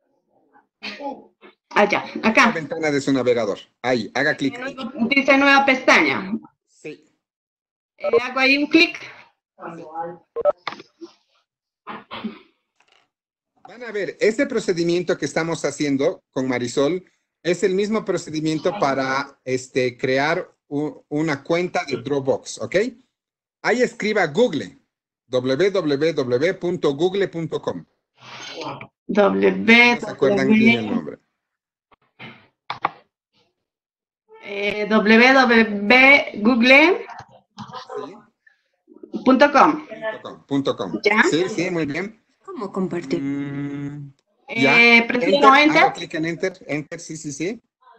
Allá, acá. La ventana de su navegador. Ahí, haga clic. Dice nueva pestaña. Sí. Eh, hago ahí un clic. Van a ver, este procedimiento que estamos haciendo con Marisol es el mismo procedimiento para este, crear u- una cuenta de Dropbox, ¿ok? Ahí escriba Google, w w w punto google punto com. W, ¿No se acuerdan bien el W, nombre? eh, www google punto com. Punto com. ¿Ya? Sí, sí, muy bien. ¿Cómo compartir? Mm, ya. Eh, presiono Enter, enter. haga clic en enter, enter, sí, sí, sí.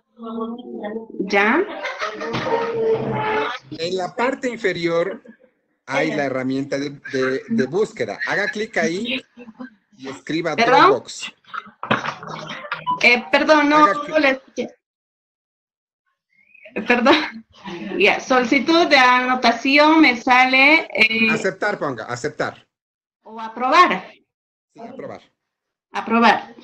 ¿Ya? En la parte inferior hay la herramienta de, de- de búsqueda. Haga clic ahí y escriba ¿Perdón? Dropbox. Eh, perdón, no le escuché. Perdón. Ya, solicitud de anotación me sale eh, Aceptar, ponga, aceptar. o aprobar. Sí, aprobar. Aprobar.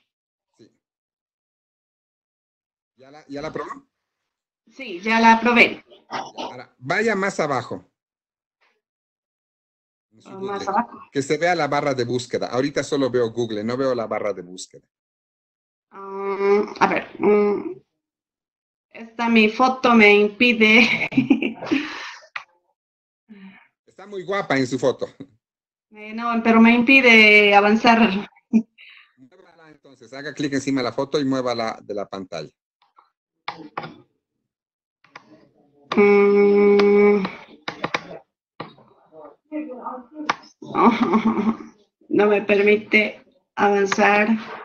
¿Ya la, ya la aprobó? Sí, ya la aprobé. Ahora, vaya más abajo. En su Oh, más Google, abajo. que se vea la barra de búsqueda. Ahorita solo veo Google, no veo la barra de búsqueda. Mm, a ver. mm, esta mi foto me impide. Está muy guapa en su foto. Eh, no, pero me impide avanzar. Entonces, haga clic encima de la foto y muévala de la pantalla. Mm. No me permite avanzar.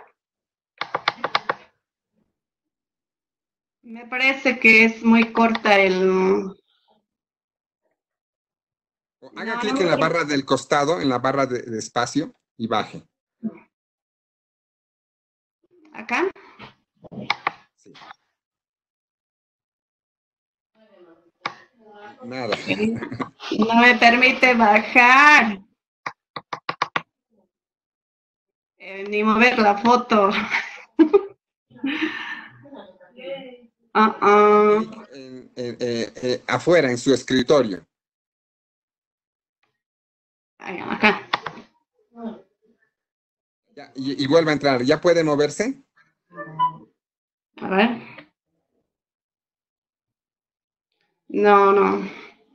Me parece que es muy corta el... Haga No, clic no en la me- barra del costado, en la barra de, de espacio y baje. ¿Acá? Nada. No me permite bajar. Eh, ni mover la foto. Ah, ah. En- en- eh, eh, afuera, en su escritorio. Ahí, acá. Ya, y, y vuelve a entrar. ¿Ya puede moverse? A ver. No, no.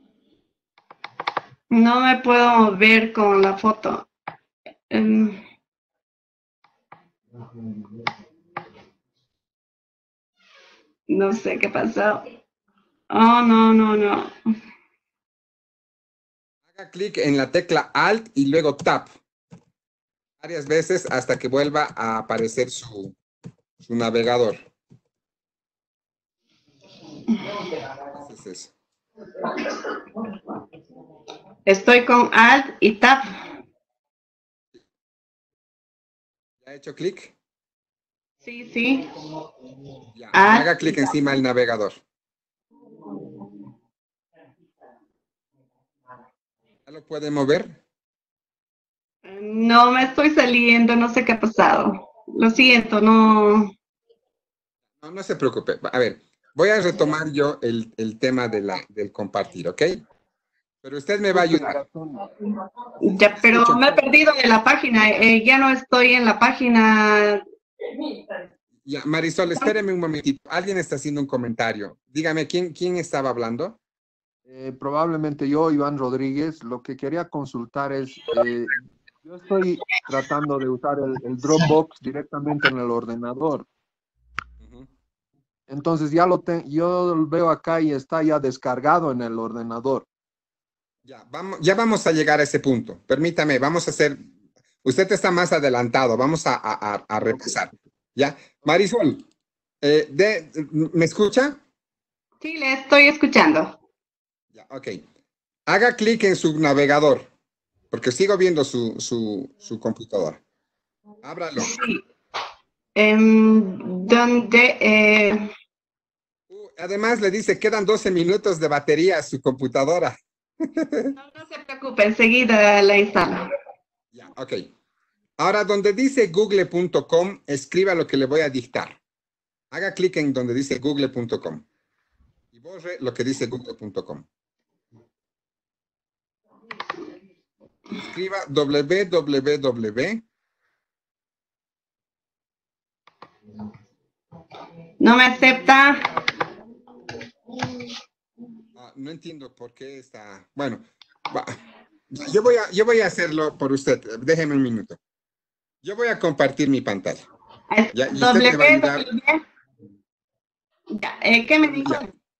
No me puedo mover con la foto. Em, no sé qué pasó. Oh, no, no, no. Haga clic en la tecla Alt y luego Tab. Varias veces hasta que vuelva a aparecer su, su navegador. Haces eso. Estoy con Alt y Tab. ¿Ya ha hecho clic? Sí, sí. Ya, Alt haga clic encima del navegador. ¿Ya lo puede mover? No me estoy saliendo, no sé qué ha pasado. Lo siento, no. No, no se preocupe. A ver, voy a retomar yo el, el tema de la, del compartir, ¿ok? Pero usted me va a ayudar. Ya, pero me he perdido de la página. eh, ya no estoy en la página. Ya, Marisol, espéreme un momentito. Alguien está haciendo un comentario. Dígame, ¿quién, quién estaba hablando? Eh, probablemente yo, Iván Rodríguez. Lo que quería consultar es, eh, yo estoy tratando de usar el, el Dropbox directamente en el ordenador. Entonces ya lo tengo, yo lo veo acá y está ya descargado en el ordenador. Ya vamos, ya vamos a llegar a ese punto. Permítame, vamos a hacer. Usted está más adelantado. Vamos a, a, a- a repasar. ¿Ya? Marisol, eh, de- ¿me escucha? Sí, le estoy escuchando. Ya, ok. Haga clic en su navegador, porque sigo viendo su, su, su computadora. Ábralo. Em, donde eh, Además, le dice, quedan doce minutos de batería a su computadora. no se preocupe, enseguida la instalo. Ya, ok. Ahora, donde dice google punto com, escriba lo que le voy a dictar. Haga clic en donde dice google punto com y borre lo que dice google punto com. Escriba www. No me acepta. Ah, no entiendo por qué está. Bueno, va. Yo voy a, yo voy a hacerlo por usted. Déjeme un minuto. Yo voy a compartir mi pantalla. Ya, y usted me va a ayudar. Ya, eh, ¿qué me dijo?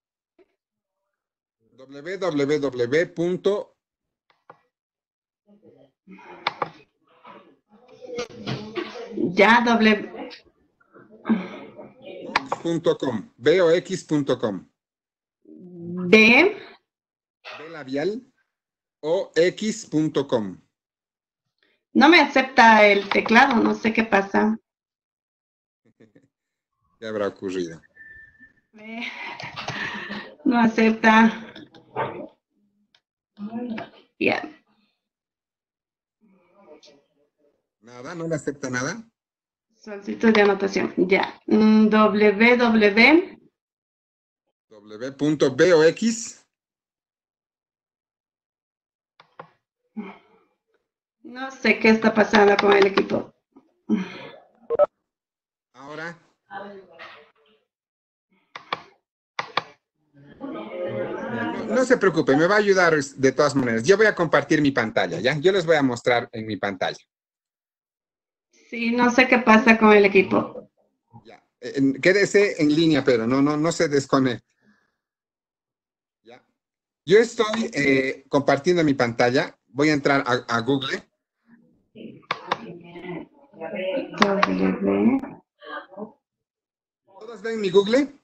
www. Punto Ya, doble. Punto com, box punto com. B. B labial o x punto com. No me acepta el teclado, no sé qué pasa. ¿Qué habrá ocurrido? B. No acepta. Ya. Nada, no le acepta nada. Solicitud de anotación. Ya. Mm, www. w.box. No sé qué está pasando con el equipo. Ahora. No, no se preocupe, me va a ayudar de todas maneras. Yo voy a compartir mi pantalla, ¿ya? Yo les voy a mostrar en mi pantalla. Sí, no sé qué pasa con el equipo. Ya. Eh, quédese en línea, pero no, no, no se desconecte. Ya. Yo estoy eh, compartiendo mi pantalla. Voy a entrar a, a Google. ¿Todos ven mi Google?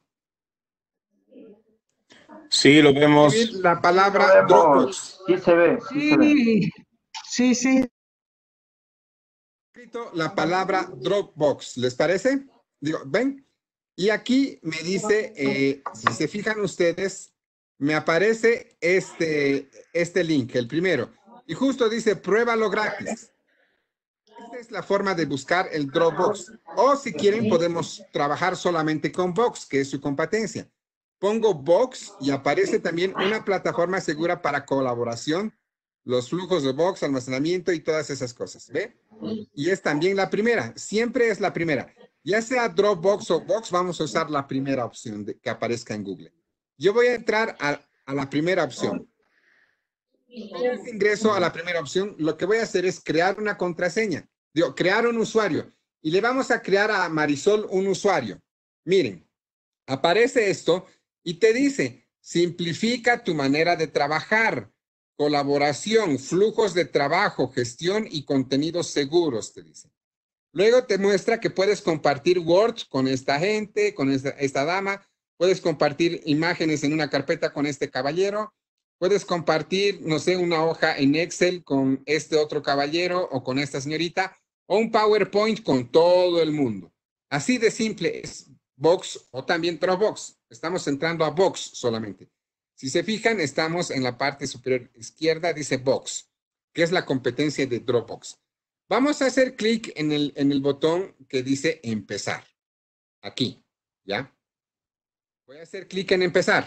Sí, lo vemos. La palabra Dropbox. Sí se ve. Sí, se ve. Sí, sí. Escrito la palabra Dropbox, ¿les parece? Digo, ¿ven? Y aquí me dice, eh, si se fijan ustedes, me aparece este, este link, el primero. Y justo dice, pruébalo gratis. Esta es la forma de buscar el Dropbox. O si quieren, podemos trabajar solamente con Box, que es su competencia. Pongo Box y aparece también una plataforma segura para colaboración, los flujos de Box, almacenamiento y todas esas cosas. ¿Ve? Y es también la primera. Siempre es la primera. Ya sea Dropbox o Box, vamos a usar la primera opción de, que aparezca en Google. Yo voy a entrar a, a la primera opción. Una vez ingreso a la primera opción, lo que voy a hacer es crear una contraseña. Digo, crear un usuario. Y le vamos a crear a Marisol un usuario. Miren, aparece esto y te dice, simplifica tu manera de trabajar, colaboración, flujos de trabajo, gestión y contenidos seguros, te dice. Luego te muestra que puedes compartir Word con esta gente, con esta, esta dama, puedes compartir imágenes en una carpeta con este caballero, puedes compartir, no sé, una hoja en Excel con este otro caballero o con esta señorita, o un PowerPoint con todo el mundo. Así de simple es Box o también Dropbox. Estamos entrando a Box solamente. Si se fijan, estamos en la parte superior izquierda, dice Box, que es la competencia de Dropbox. Vamos a hacer clic en el, en el botón que dice empezar. Aquí, ¿ya? Voy a hacer clic en empezar.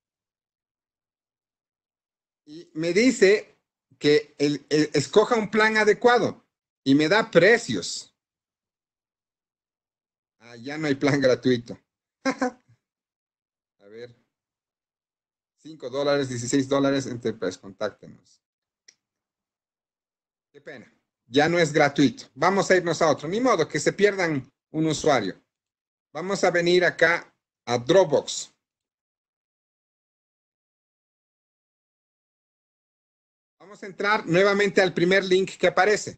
Y me dice que el, el, escoja un plan adecuado y me da precios. Ah, ya no hay plan gratuito. A ver. cinco dólares, dieciséis dólares, Enterprise, contáctenos. Qué pena. Ya no es gratuito. Vamos a irnos a otro. Ni modo que se pierdan un usuario. Vamos a venir acá a Dropbox. Vamos a entrar nuevamente al primer link que aparece.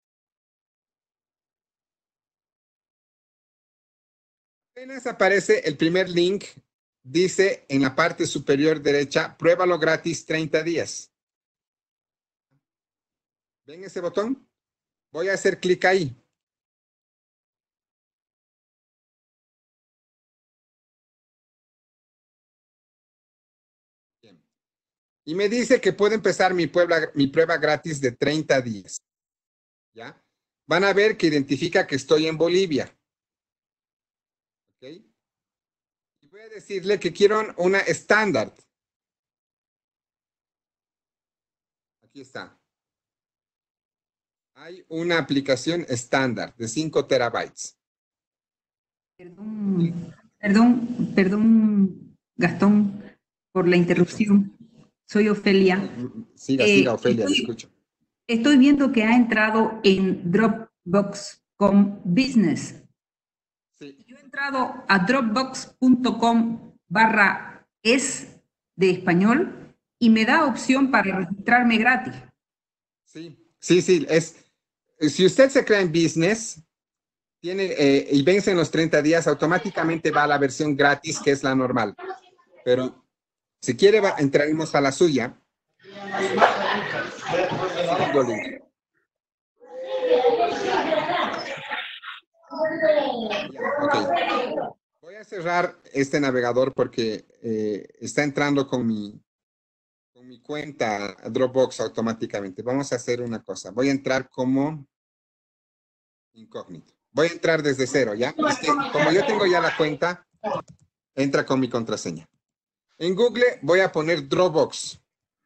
Apenas aparece el primer link, dice en la parte superior derecha, pruébalo gratis treinta días. ¿Ven ese botón? Voy a hacer clic ahí. Bien. Y me dice que puedo empezar mi prueba, mi prueba gratis de treinta días. ¿Ya? Van a ver que identifica que estoy en Bolivia. ¿Ok? Y voy a decirle que quiero una estándar. Aquí está. Hay una aplicación estándar de cinco terabytes. Perdón, perdón, perdón, Gastón, por la interrupción. Soy Ofelia. Siga, Eh, siga, Ofelia, le estoy- escucho. Estoy viendo que ha entrado en Dropbox com Business. Yo he entrado a dropbox punto com barra es de español y me da opción para registrarme gratis. Sí, sí, sí. Es, si usted se crea en business tiene, eh, y vence en los treinta días, automáticamente va a la versión gratis, que es la normal. Pero si quiere, va, entraremos a la suya. Segundo link. Ok. Voy a cerrar este navegador porque eh, está entrando con mi, con mi cuenta Dropbox automáticamente. Vamos a hacer una cosa. Voy a entrar como incógnito. Voy a entrar desde cero, ¿ya? Es que como yo tengo ya la cuenta, entra con mi contraseña. En Google voy a poner Dropbox.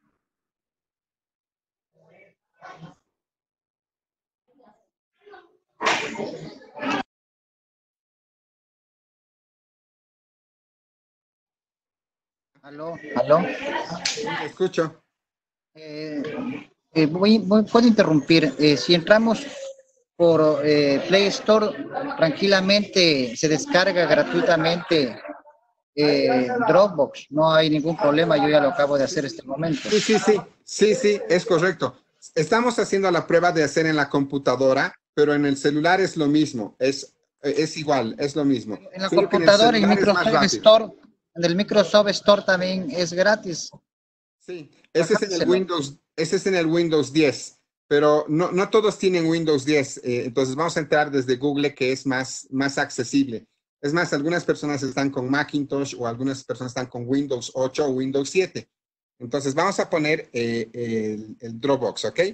Aló, aló. Sí, te escucho. Eh, eh, voy- voy- puedo interrumpir. Eh, si entramos por eh, Play Store, tranquilamente se descarga gratuitamente eh, Dropbox. No hay ningún problema. Yo ya lo acabo de hacer este momento. Sí, sí, sí, sí, sí, es correcto. Estamos haciendo la prueba de hacer en la computadora, pero en el celular es lo mismo, es, es igual, es lo mismo. En la Solo que computadora, en celular es más Microsoft rápido. Store, en el Microsoft Store también es gratis. Sí, ese es en el Windows, ese es en el Windows diez, pero no, no todos tienen Windows diez, eh, entonces vamos a entrar desde Google, que es más, más accesible. Es más, algunas personas están con Macintosh o algunas personas están con Windows ocho o Windows siete. Entonces vamos a poner eh, el, el Dropbox, ¿ok?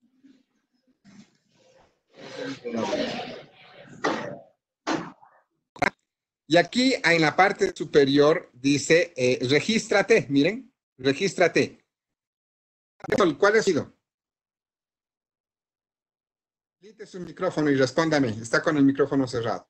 Y aquí en la parte superior dice, eh, regístrate, miren, regístrate. ¿Cuál ha sido? Quite su micrófono y respóndame, está con el micrófono cerrado.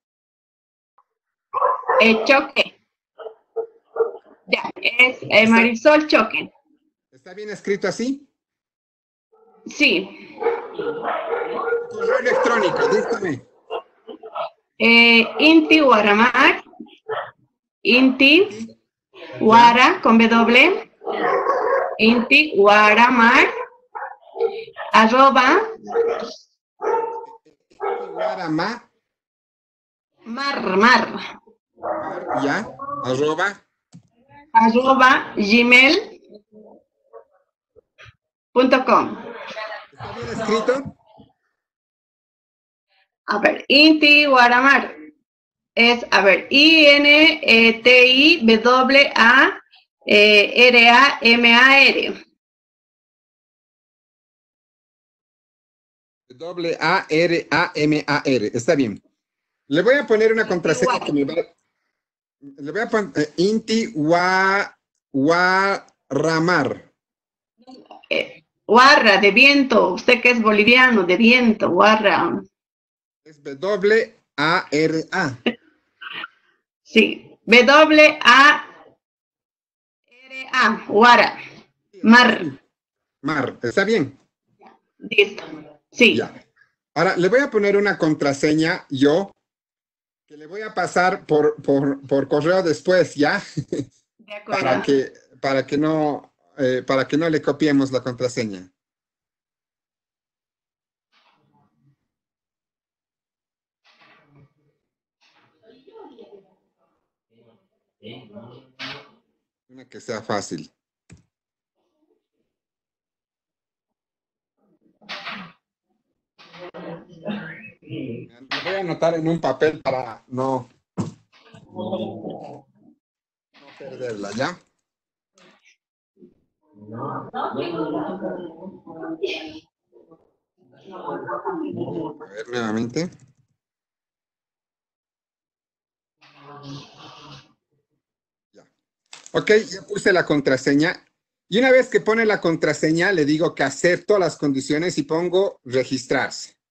Eh, Choque. Ya, es eh, Marisol Choque. ¿Está bien escrito así? Sí. Correo electrónico, dígame. Eh, Inti Guaramar. Inti Guara con W. Inti Guaramar. Arroba. Guarama, Mar, mar. ya, arroba, Arroba gmail punto com. ¿está bien escrito? A ver, Inti Guaramar. Es, a ver, I N E T I W A R A M A R. W A R A M A R, está bien. Le voy a poner una contraseña que me va. Le voy a poner eh, Inti Wa, Guaramar. Eh, Guarra, de viento. Usted que es boliviano, de viento, Guarra. Es W A R A. Sí, W A R A, Guara. Mar. Mar, ¿está bien? Listo. Sí. Ya. Ahora le voy a poner una contraseña yo, que le voy a pasar por, por, por correo después, ¿ya? De acuerdo. Para que, para que no, eh, para que no le copiemos la contraseña. Una que sea fácil. Lo voy a anotar en un papel para no, no perderla, ¿ya? A ver, nuevamente. Ya. Ok, ya puse la contraseña. Y una vez que pone la contraseña, le digo que acepto las condiciones y pongo registrarse.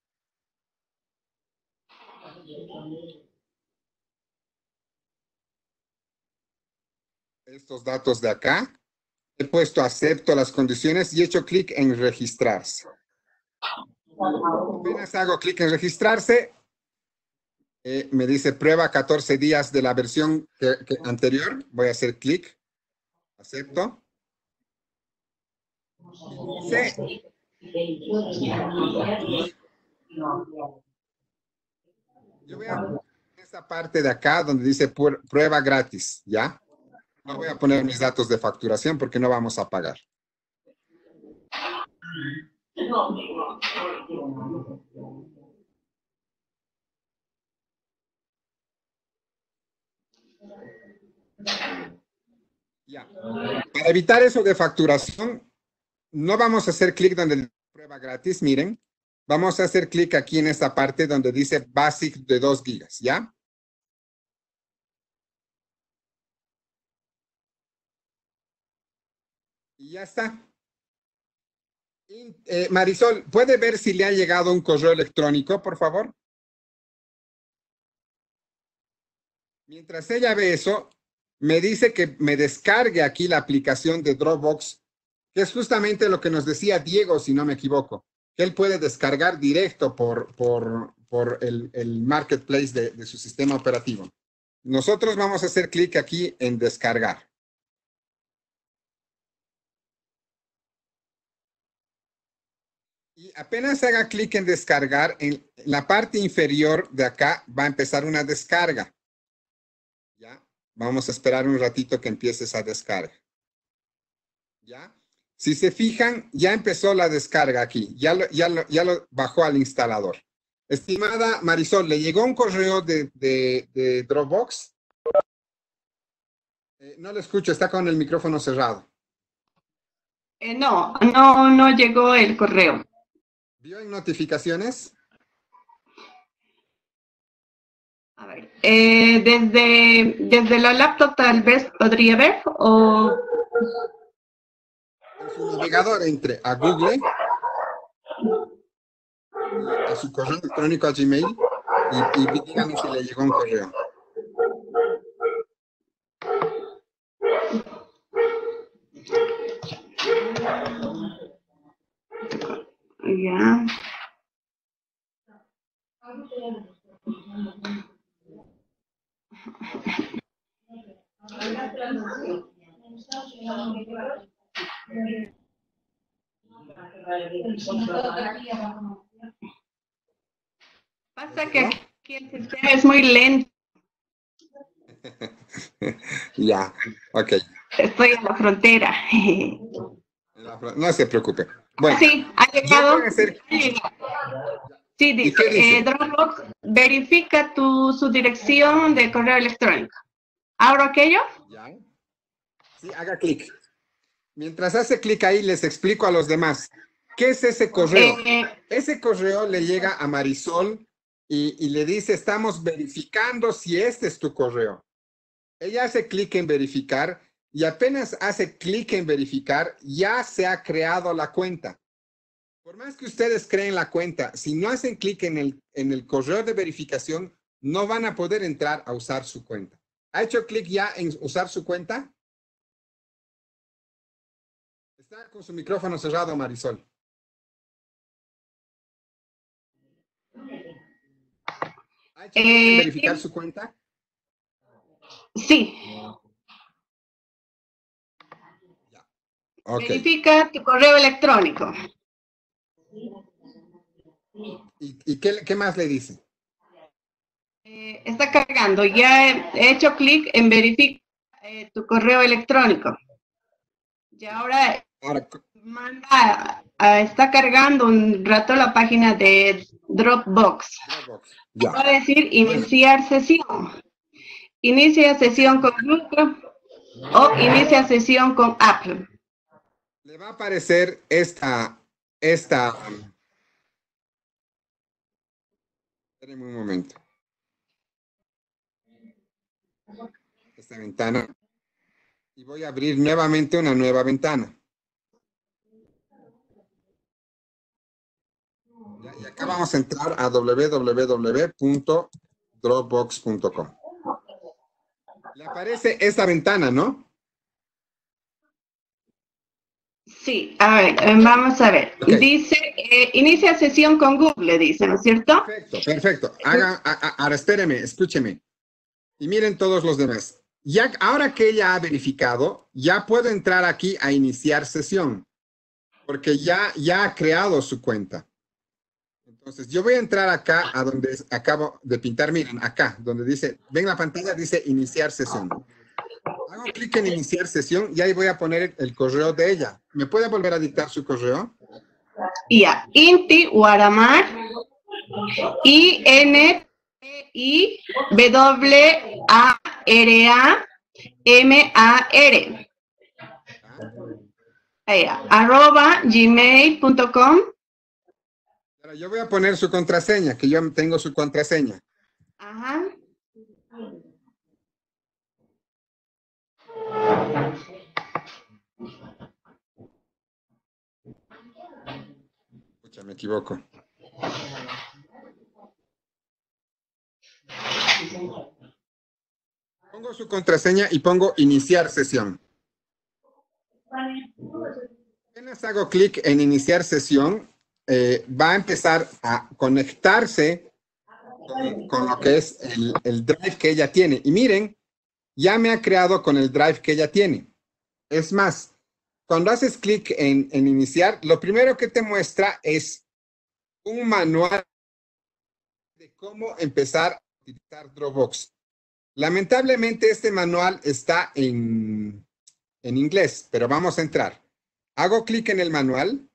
estos datos de acá, he puesto acepto las condiciones y he hecho clic en registrarse. Apenas hago clic en registrarse, eh, me dice prueba catorce días de la versión que, que anterior. Voy a hacer clic, acepto. Y dice, yo voy a poner esta parte de acá donde dice prueba gratis, ¿ya? No voy a poner mis datos de facturación porque no vamos a pagar. Ya. Para evitar eso de facturación, no vamos a hacer clic donde dice prueba gratis, miren. Vamos a hacer clic aquí en esta parte donde dice Basic de dos gigas, ¿ya? Y ya está. Y, eh, Marisol, ¿puede ver si le ha llegado un correo electrónico, por favor? Mientras ella ve eso, me dice que me descargue aquí la aplicación de Dropbox, que es justamente lo que nos decía Diego, si no me equivoco, que él puede descargar directo por, por, por el, el marketplace de, de su sistema operativo. Nosotros vamos a hacer clic aquí en descargar. Y apenas haga clic en descargar, en la parte inferior de acá va a empezar una descarga. ¿Ya? Vamos a esperar un ratito que empiece esa descarga. ¿Ya? Si se fijan, ya empezó la descarga aquí. Ya lo, ya lo, ya lo bajó al instalador. Estimada Marisol, ¿le llegó un correo de, de, de Dropbox? Eh, no le escucho, está con el micrófono cerrado. Eh, no, no, no llegó el correo. ¿Vio en notificaciones? A ver, eh, desde, desde la laptop tal vez podría ver o... En su navegador entre a Google, a su correo electrónico a Gmail y, y dígame si le llegó un correo. Ya. Pasa que aquí el sistema es muy lento. Ya, ok. Estoy en la frontera. No se preocupe. Bueno, sí, ha llegado. Hacer... Sí, dice, eh, Dropbox verifica tu, su dirección de correo electrónico. ¿Abro aquello? Ya. Sí, haga clic. Mientras hace clic ahí, les explico a los demás. ¿Qué es ese correo? Eh, ese correo le llega a Marisol y, y le dice, estamos verificando si este es tu correo. Ella hace clic en verificar y apenas hace clic en verificar, ya se ha creado la cuenta. Por más que ustedes creen la cuenta, si no hacen clic en el, en el correo de verificación, no van a poder entrar a usar su cuenta. ¿Ha hecho clic ya en usar su cuenta? Está con su micrófono cerrado, Marisol. ¿Ha hecho clic en eh, verificar su cuenta? Sí. Ya. Okay. Verifica tu correo electrónico. ¿Y, y qué, qué más le dice? Eh, está cargando. Ya he, he hecho clic en verificar eh, tu correo electrónico. Y ahora, ahora manda, uh, está cargando un rato la página de Dropbox. Dropbox. Ya. Va a decir iniciar sesión. Inicia sesión con Google o inicia sesión con Apple. Le va a aparecer esta, esta, espérenme un momento. Esta ventana. Y voy a abrir nuevamente una nueva ventana. Ya, y acá vamos a entrar a w w w punto dropbox punto com. Le aparece esta ventana, ¿no? Sí, a ver, eh, vamos a ver. Okay. Dice, eh, inicia sesión con Google, dice, ¿no es cierto? Perfecto, perfecto. Haga, a, a, ahora espéreme, escúcheme. Y miren todos los demás. Ya, ahora que ella ha verificado, ya puedo entrar aquí a iniciar sesión, porque ya, ya ha creado su cuenta. Entonces, yo voy a entrar acá a donde acabo de pintar, miren, acá, donde dice, ven la pantalla, dice iniciar sesión. Hago clic en iniciar sesión y ahí voy a poner el correo de ella. ¿Me puede volver a dictar su correo? Ya, Inti Waramar, I N T I W A R A M A R. Arroba gmail punto com. Yo voy a poner su contraseña, que yo tengo su contraseña. Ajá. Pucha, me equivoco. Pongo su contraseña y pongo iniciar sesión. Apenas hago clic en iniciar sesión, eh, va a empezar a conectarse con, con lo que es el, el drive que ella tiene. Y miren, ya me ha creado con el drive que ella tiene. Es más, cuando haces clic en, en iniciar, lo primero que te muestra es un manual de cómo empezar a utilizar Dropbox. Lamentablemente este manual está en, en inglés, pero vamos a entrar. Hago clic en el manual.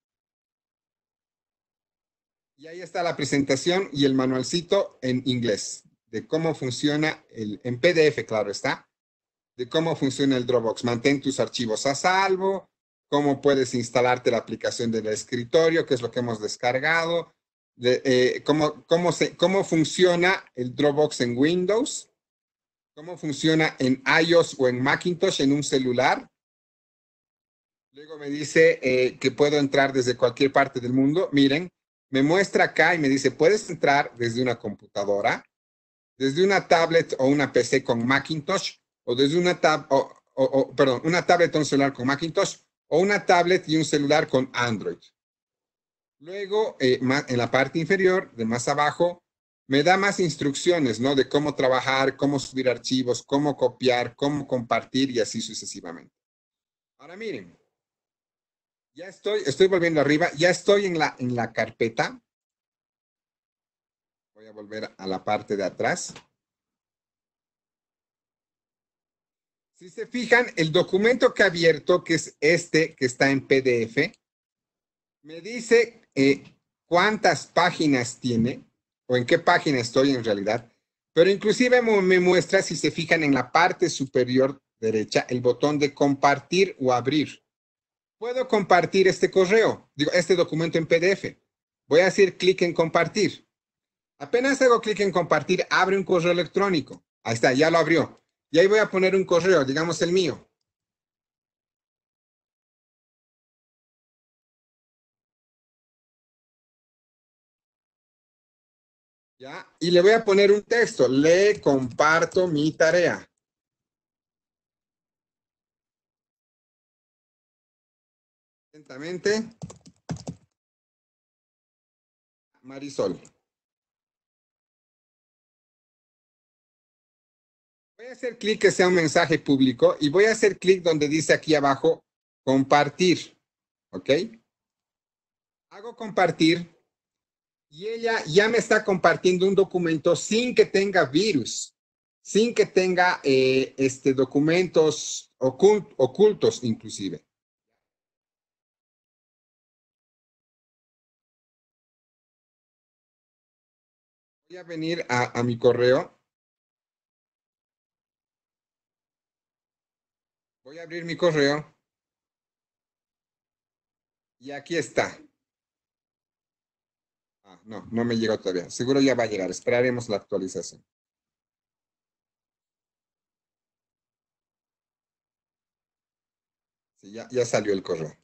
Y ahí está la presentación y el manualcito en inglés de cómo funciona, el, en P D F, claro está, de cómo funciona el Dropbox. Mantén tus archivos a salvo, cómo puedes instalarte la aplicación del escritorio, que es lo que hemos descargado, de, eh, cómo, cómo, se, cómo funciona el Dropbox en Windows, cómo funciona en iOS o en Macintosh en un celular. Luego me dice eh, que puedo entrar desde cualquier parte del mundo. Miren, me muestra acá y me dice, puedes entrar desde una computadora, desde una tablet o una P C con Macintosh, o desde una tab, o, o, o, perdón, una tablet o un celular con Macintosh, o una tablet y un celular con Android. Luego, eh, más, en la parte inferior, de más abajo, me da más instrucciones, ¿no? De cómo trabajar, cómo subir archivos, cómo copiar, cómo compartir y así sucesivamente. Ahora miren, ya estoy, estoy volviendo arriba, ya estoy en la, en la carpeta. Voy a volver a la parte de atrás. Si se fijan, el documento que he abierto, que es este, que está en P D F, me dice eh, cuántas páginas tiene, o en qué página estoy en realidad, pero inclusive me muestra, si se fijan, en la parte superior derecha, el botón de compartir o abrir. Puedo compartir este correo, digo, este documento en P D F. Voy a hacer clic en compartir. Apenas hago clic en compartir, abre un correo electrónico. Ahí está, ya lo abrió. Y ahí voy a poner un correo, digamos el mío. ¿Ya? Y le voy a poner un texto. Le comparto mi tarea. Atentamente, Marisol. Voy a hacer clic que sea un mensaje público y voy a hacer clic donde dice aquí abajo compartir. ¿Ok? Hago compartir y ella ya me está compartiendo un documento sin que tenga virus, sin que tenga eh, este, documentos ocult, ocultos inclusive. Voy a venir a, a mi correo. Voy a abrir mi correo. Y aquí está. Ah, no, no me llegó todavía. Seguro ya va a llegar. Esperaremos la actualización. Sí, ya, ya salió el correo.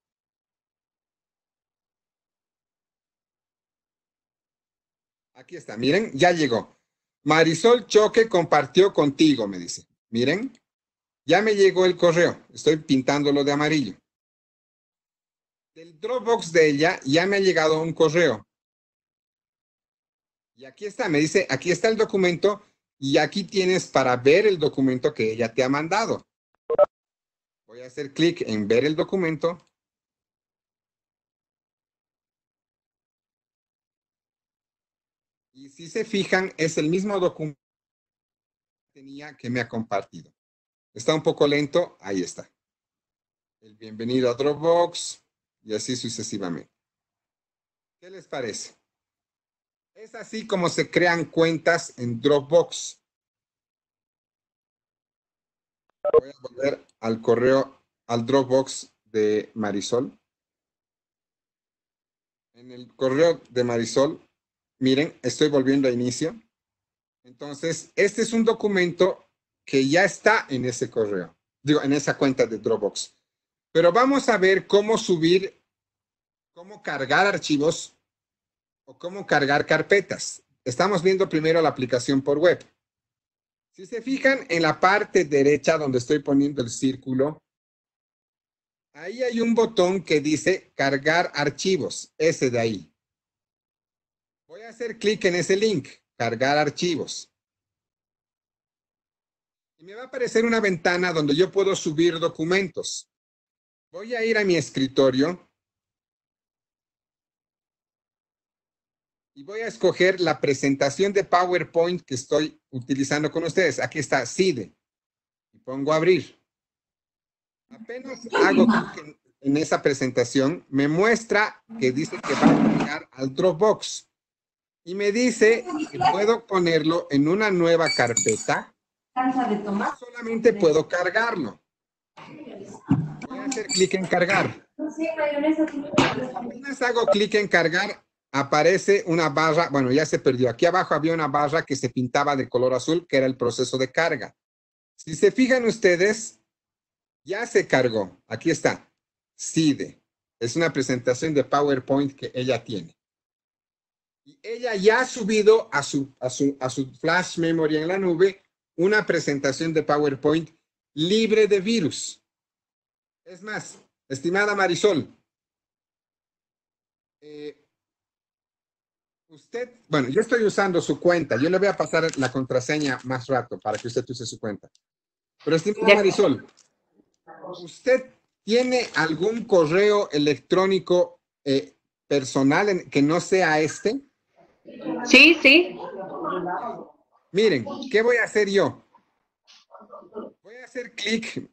Aquí está, miren, ya llegó. Marisol Choque compartió contigo, me dice. Miren, ya me llegó el correo. Estoy pintándolo de amarillo. Del Dropbox de ella ya me ha llegado un correo. Y aquí está, me dice, aquí está el documento y aquí tienes para ver el documento que ella te ha mandado. Voy a hacer clic en ver el documento. Y si se fijan, es el mismo documento que tenía que me ha compartido. Está un poco lento, ahí está. El bienvenido a Dropbox y así sucesivamente. ¿Qué les parece? Es así como se crean cuentas en Dropbox. Voy a volver al correo, al Dropbox de Marisol. En el correo de Marisol, miren, estoy volviendo a inicio. Entonces, este es un documento que ya está en ese correo, digo, en esa cuenta de Dropbox. Pero vamos a ver cómo subir, cómo cargar archivos o cómo cargar carpetas. Estamos viendo primero la aplicación por web. Si se fijan en la parte derecha donde estoy poniendo el círculo, ahí hay un botón que dice cargar archivos, ese de ahí. Voy a hacer clic en ese link, cargar archivos. Y me va a aparecer una ventana donde yo puedo subir documentos. Voy a ir a mi escritorio y voy a escoger la presentación de PowerPoint que estoy utilizando con ustedes. Aquí está, C I D E. Y pongo abrir. Apenas hago clic en, en esa presentación, me muestra que dice que va a llegar al Dropbox. Y me dice que puedo ponerlo en una nueva carpeta. No solamente puedo cargarlo. Voy a hacer clic en cargar. Apenas hago clic en cargar, aparece una barra, bueno, ya se perdió. Aquí abajo había una barra que se pintaba de color azul, que era el proceso de carga. Si se fijan ustedes, ya se cargó. Aquí está, C I D E. Es una presentación de PowerPoint que ella tiene. Y ella ya ha subido a su, a su, a su flash memory en la nube una presentación de PowerPoint libre de virus. Es más, estimada Marisol, eh, usted, bueno, yo estoy usando su cuenta. Yo le voy a pasar la contraseña más rato para que usted use su cuenta. Pero estimada Marisol, ¿usted tiene algún correo electrónico eh, personal en, que no sea este? Sí, sí. Miren, ¿qué voy a hacer yo? Voy a hacer clic.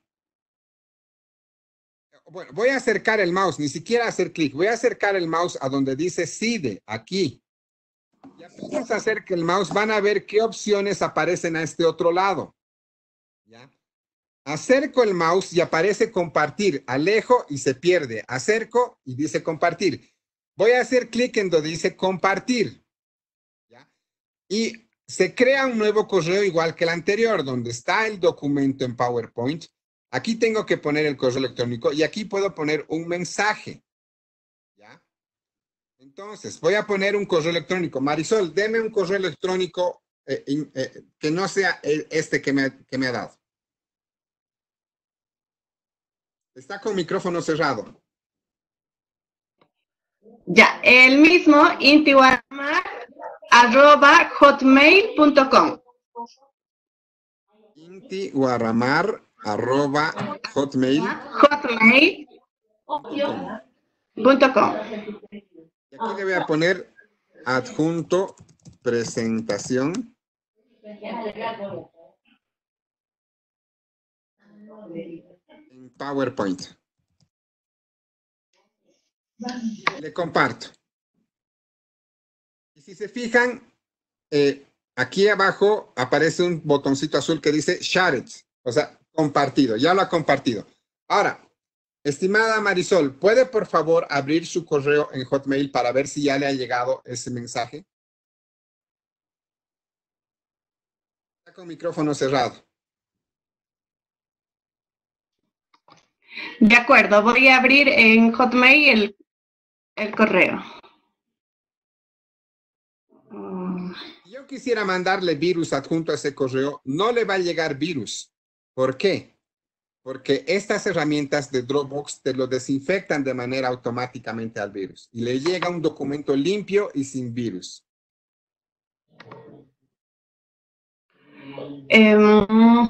Bueno, voy a acercar el mouse, ni siquiera hacer clic. Voy a acercar el mouse a donde dice C I D E, aquí. Y apenas acerque el mouse, van a ver qué opciones aparecen a este otro lado. ¿Ya? Acerco el mouse y aparece compartir. Alejo y se pierde. Acerco y dice compartir. Voy a hacer clic en donde dice compartir. ¿Ya? Y se crea un nuevo correo igual que el anterior, donde está el documento en PowerPoint. Aquí tengo que poner el correo electrónico y aquí puedo poner un mensaje. ¿Ya? Entonces, voy a poner un correo electrónico. Marisol, deme un correo electrónico eh, eh, que no sea este que me, que me ha dado. Está con micrófono cerrado. Ya, el mismo, intihuaramar arroba hotmail punto com. Intihuaramar arroba hotmail. Hotmail punto com. Y aquí le voy a poner adjunto presentación. En PowerPoint. Le comparto. Y si se fijan, eh, aquí abajo aparece un botoncito azul que dice Share it, o sea, compartido. Ya lo ha compartido. Ahora, estimada Marisol, ¿puede por favor abrir su correo en Hotmail para ver si ya le ha llegado ese mensaje? Está con micrófono cerrado. De acuerdo, voy a abrir en Hotmail el, el correo. Si yo quisiera mandarle virus adjunto a ese correo, no le va a llegar virus. ¿Por qué? porque estas herramientas de Dropbox te lo desinfectan de manera automáticamente al virus y le llega un documento limpio y sin virus. Em,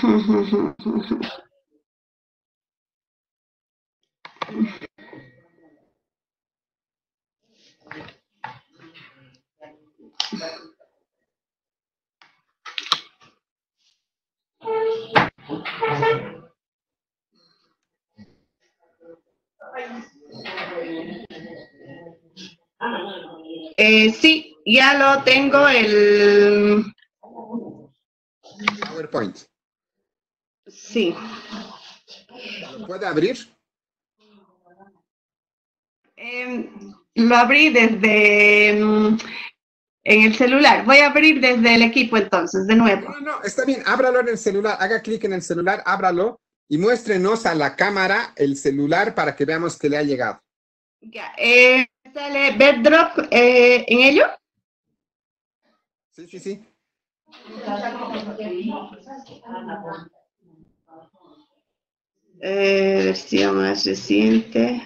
Eh, sí, ya lo tengo el... PowerPoint. Sí. ¿Lo puede abrir? Eh, lo abrí desde mm, en el celular. Voy a abrir desde el equipo entonces, de nuevo. No, no, está bien. Ábralo en el celular. Haga clic en el celular, ábralo y muéstrenos a la cámara el celular para que veamos que le ha llegado. Ya, eh, ¿sale Bedrock eh, en ello? Sí, sí, sí. Eh, versión más reciente.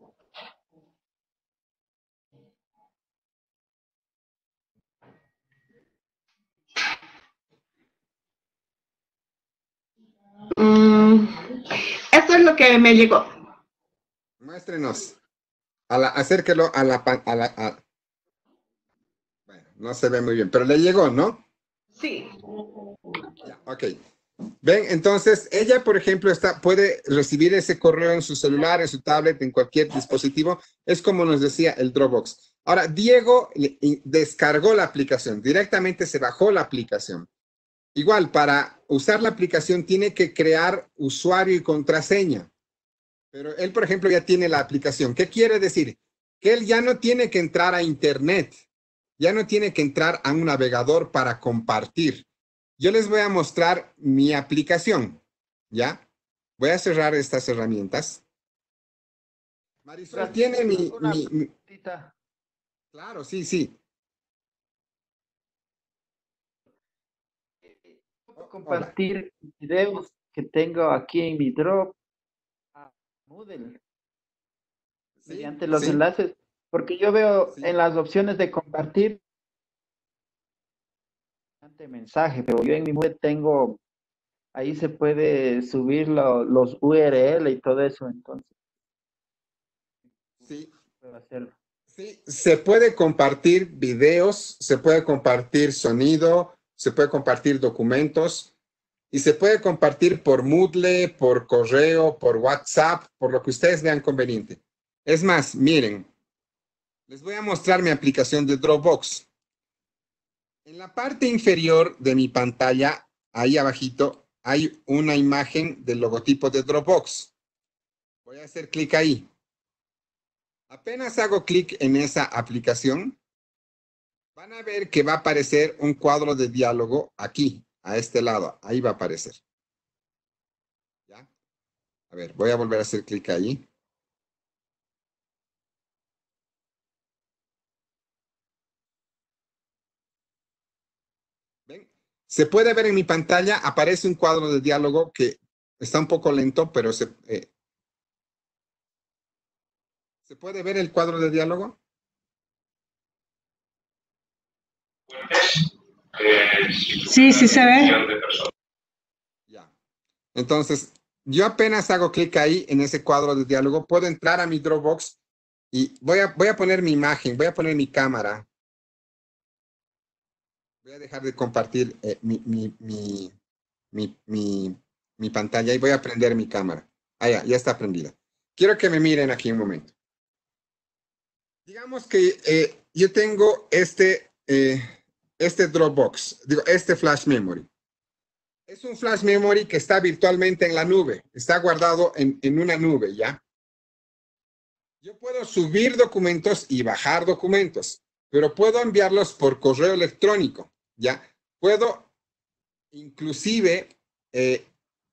Mm, eso es lo que me llegó. Muéstrenos. A la, acérquelo a la... pan- A la a- Bueno, no se ve muy bien, pero le llegó, ¿no? Sí. Ya, ok. Ven, entonces, ella, por ejemplo, está, puede recibir ese correo en su celular, en su tablet, en cualquier dispositivo. Es como nos decía el Dropbox. Ahora, Diego le- y- descargó la aplicación, directamente se bajó la aplicación. Igual, para usar la aplicación tiene que crear usuario y contraseña. Pero él, por ejemplo, ya tiene la aplicación. ¿Qué quiere decir? Que él ya no tiene que entrar a Internet, ya no tiene que entrar a un navegador para compartir. Yo les voy a mostrar mi aplicación, ¿ya? Voy a cerrar estas herramientas. Marisol tiene mi, mi- mi- Claro, sí, sí. Compartir videos que tengo aquí en mi Drop a Moodle mediante los sí. enlaces, porque yo veo en las opciones de compartir mensaje, pero yo en mi Moodle tengo, ahí se puede subir lo- los U R L y todo eso, entonces Sí. puedo hacerlo. Sí, se puede compartir videos, se puede compartir sonido, se puede compartir documentos y se puede compartir por Moodle, por correo, por WhatsApp, por lo que ustedes vean conveniente. Es más, miren, les voy a mostrar mi aplicación de Dropbox. En la parte inferior de mi pantalla, ahí abajito, hay una imagen del logotipo de Dropbox. Voy a hacer clic ahí. Apenas hago clic en esa aplicación, van a ver que va a aparecer un cuadro de diálogo aquí, a este lado. Ahí va a aparecer. ¿Ya? A ver, voy a volver a hacer clic ahí. ¿Ven? Se puede ver en mi pantalla, aparece un cuadro de diálogo que está un poco lento, pero se... eh, ¿se puede ver el cuadro de diálogo? Sí, sí se ve. Ya. Entonces, yo apenas hago clic ahí en ese cuadro de diálogo, puedo entrar a mi Dropbox y voy a, voy a poner mi imagen, voy a poner mi cámara. Voy a dejar de compartir eh, mi, mi, mi, mi, mi, mi pantalla y voy a prender mi cámara. Ah, ya, ya está prendida. Quiero que me miren aquí un momento. Digamos que eh, yo tengo este, eh, este Dropbox, digo, este Flash Memory. Es un Flash Memory que está virtualmente en la nube, está guardado en, en una nube, ¿ya? Yo puedo subir documentos y bajar documentos, pero puedo enviarlos por correo electrónico, ¿ya? Puedo inclusive eh,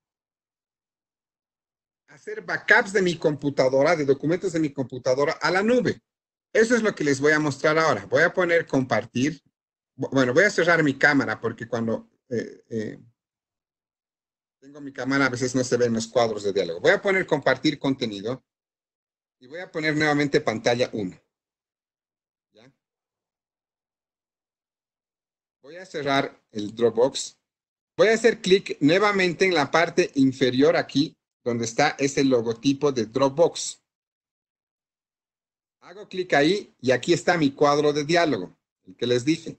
hacer backups de mi computadora, de documentos de mi computadora a la nube. Eso es lo que les voy a mostrar ahora. Voy a poner compartir. Bueno, voy a cerrar mi cámara porque cuando... Eh, eh, Tengo mi cámara, a veces no se ven los cuadros de diálogo. Voy a poner compartir contenido y voy a poner nuevamente pantalla uno. ¿Ya? Voy a cerrar el Dropbox. Voy a hacer clic nuevamente en la parte inferior aquí, donde está ese logotipo de Dropbox. Hago clic ahí y aquí está mi cuadro de diálogo, el que les dije.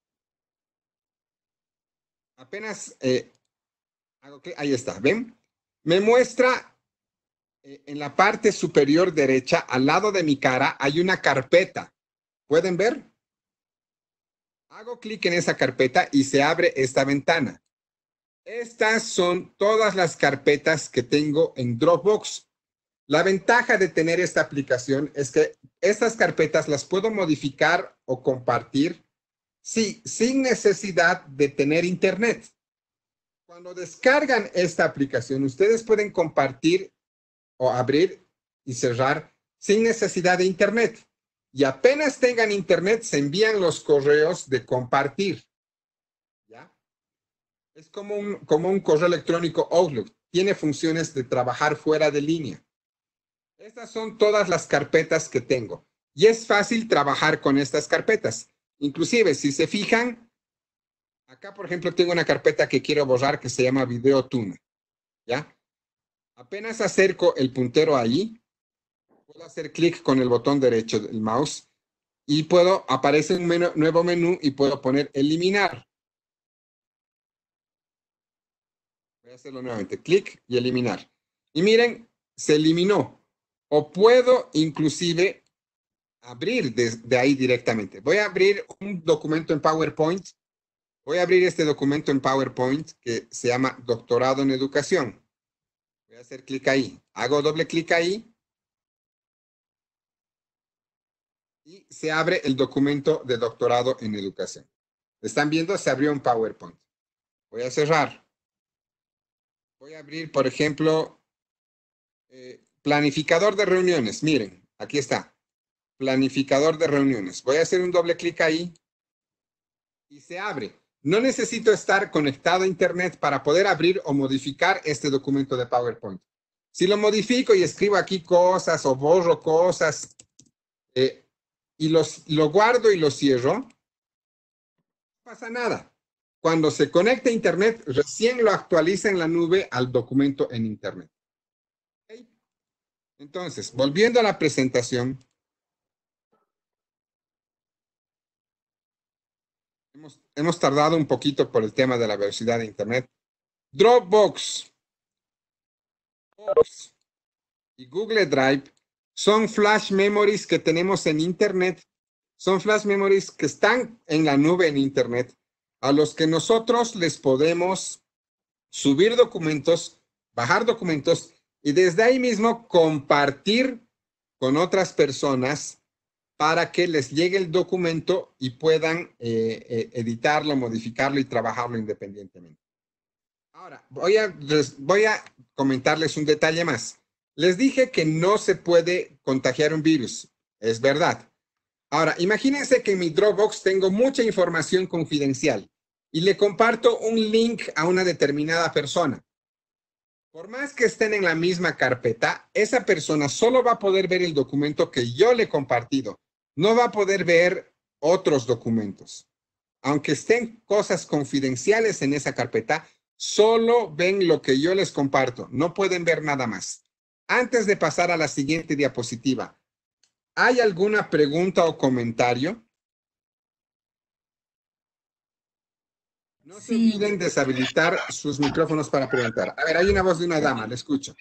Apenas eh, hago clic, ahí está, ¿ven? Me muestra eh, en la parte superior derecha, al lado de mi cara, hay una carpeta. ¿Pueden ver? Hago clic en esa carpeta y se abre esta ventana. Estas son todas las carpetas que tengo en Dropbox. La ventaja de tener esta aplicación es que estas carpetas las puedo modificar o compartir sí, sin necesidad de tener internet. Cuando descargan esta aplicación, ustedes pueden compartir o abrir y cerrar sin necesidad de internet. Y apenas tengan internet, se envían los correos de compartir. ¿Ya? Es como un, como un correo electrónico Outlook. Tiene funciones de trabajar fuera de línea. Estas son todas las carpetas que tengo. Y es fácil trabajar con estas carpetas. Inclusive, si se fijan, acá, por ejemplo, tengo una carpeta que quiero borrar que se llama Video Tune. ¿Ya? Apenas acerco el puntero ahí, puedo hacer clic con el botón derecho del mouse y puedo, aparece un menú, nuevo menú y puedo poner eliminar. Voy a hacerlo nuevamente, clic y eliminar. Y miren, se eliminó. O puedo inclusive abrir desde ahí directamente. Voy a abrir un documento en PowerPoint. Voy a abrir este documento en PowerPoint que se llama Doctorado en Educación. Voy a hacer clic ahí. Hago doble clic ahí. Y se abre el documento de Doctorado en Educación. ¿Están viendo? Se abrió en PowerPoint. Voy a cerrar. Voy a abrir, por ejemplo, eh, planificador de reuniones. Miren, aquí está. Planificador de reuniones. Voy a hacer un doble clic ahí y se abre. No necesito estar conectado a internet para poder abrir o modificar este documento de PowerPoint. Si lo modifico y escribo aquí cosas o borro cosas eh, y los, lo guardo y lo cierro, no pasa nada. Cuando se conecta a internet, recién lo actualiza en la nube al documento en internet. ¿Okay? Entonces, volviendo a la presentación, hemos, hemos tardado un poquito por el tema de la velocidad de internet. Dropbox Box y Google Drive son flash memories que tenemos en internet. Son flash memories que están en la nube en internet, a los que nosotros les podemos subir documentos, bajar documentos y desde ahí mismo compartir con otras personas para que les llegue el documento y puedan eh, eh, editarlo, modificarlo y trabajarlo independientemente. Ahora, voy a, voy a comentarles un detalle más. Les dije que no se puede contagiar un virus. Es verdad. Ahora, imagínense que en mi Dropbox tengo mucha información confidencial y le comparto un link a una determinada persona. Por más que estén en la misma carpeta, esa persona solo va a poder ver el documento que yo le he compartido. No va a poder ver otros documentos. Aunque estén cosas confidenciales en esa carpeta, solo ven lo que yo les comparto. No pueden ver nada más. Antes de pasar a la siguiente diapositiva, ¿hay alguna pregunta o comentario? No se Sí. olviden deshabilitar sus micrófonos para preguntar. A ver, hay una voz de una dama, la escucho.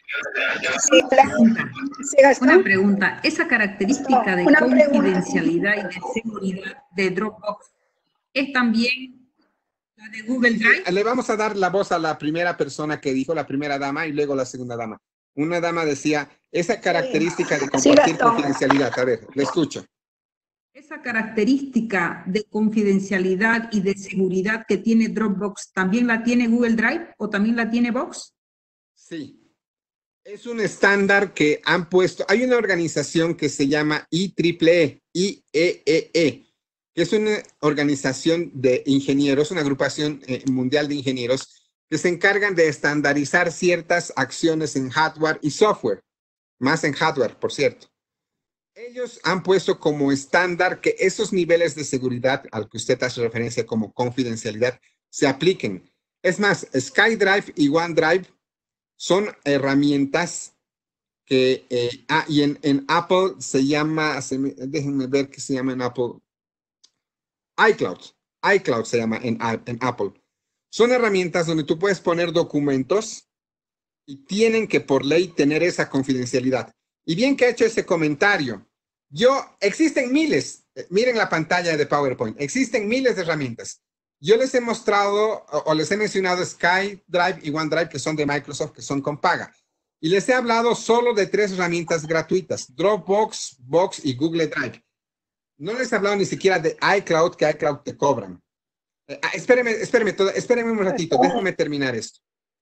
Una pregunta. Esa característica de Una pregunta. confidencialidad y de seguridad de Dropbox es también la de Google Drive. Le vamos a dar la voz a la primera persona que dijo, la primera dama, y luego la segunda dama. Una dama decía, esa característica de compartir Gastón. confidencialidad. A ver, le escucho. Esa característica de confidencialidad y de seguridad que tiene Dropbox, ¿también la tiene Google Drive o también la tiene Box? Sí. Es un estándar que han puesto. Hay una organización que se llama I triple E, I E E E, que es una organización de ingenieros, una agrupación eh, mundial de ingenieros que se encargan de estandarizar ciertas acciones en hardware y software, más en hardware, por cierto. Ellos han puesto como estándar que esos niveles de seguridad al que usted hace referencia como confidencialidad se apliquen. Es más, SkyDrive y OneDrive son herramientas que, eh, ah, y en, en Apple se llama, se me, déjenme ver qué se llama en Apple, iCloud, iCloud se llama en, en Apple. Son herramientas donde tú puedes poner documentos y tienen que por ley tener esa confidencialidad. Y bien que ha hecho ese comentario. Yo, existen miles, miren la pantalla de PowerPoint, existen miles de herramientas. Yo les he mostrado o, o les he mencionado SkyDrive y OneDrive, que son de Microsoft, que son con paga. Y les he hablado solo de tres herramientas gratuitas, Dropbox, Box y Google Drive. No les he hablado ni siquiera de iCloud, que iCloud te cobran. Eh, espérenme, espérenme, todo, espérenme un ratito, déjenme terminar esto.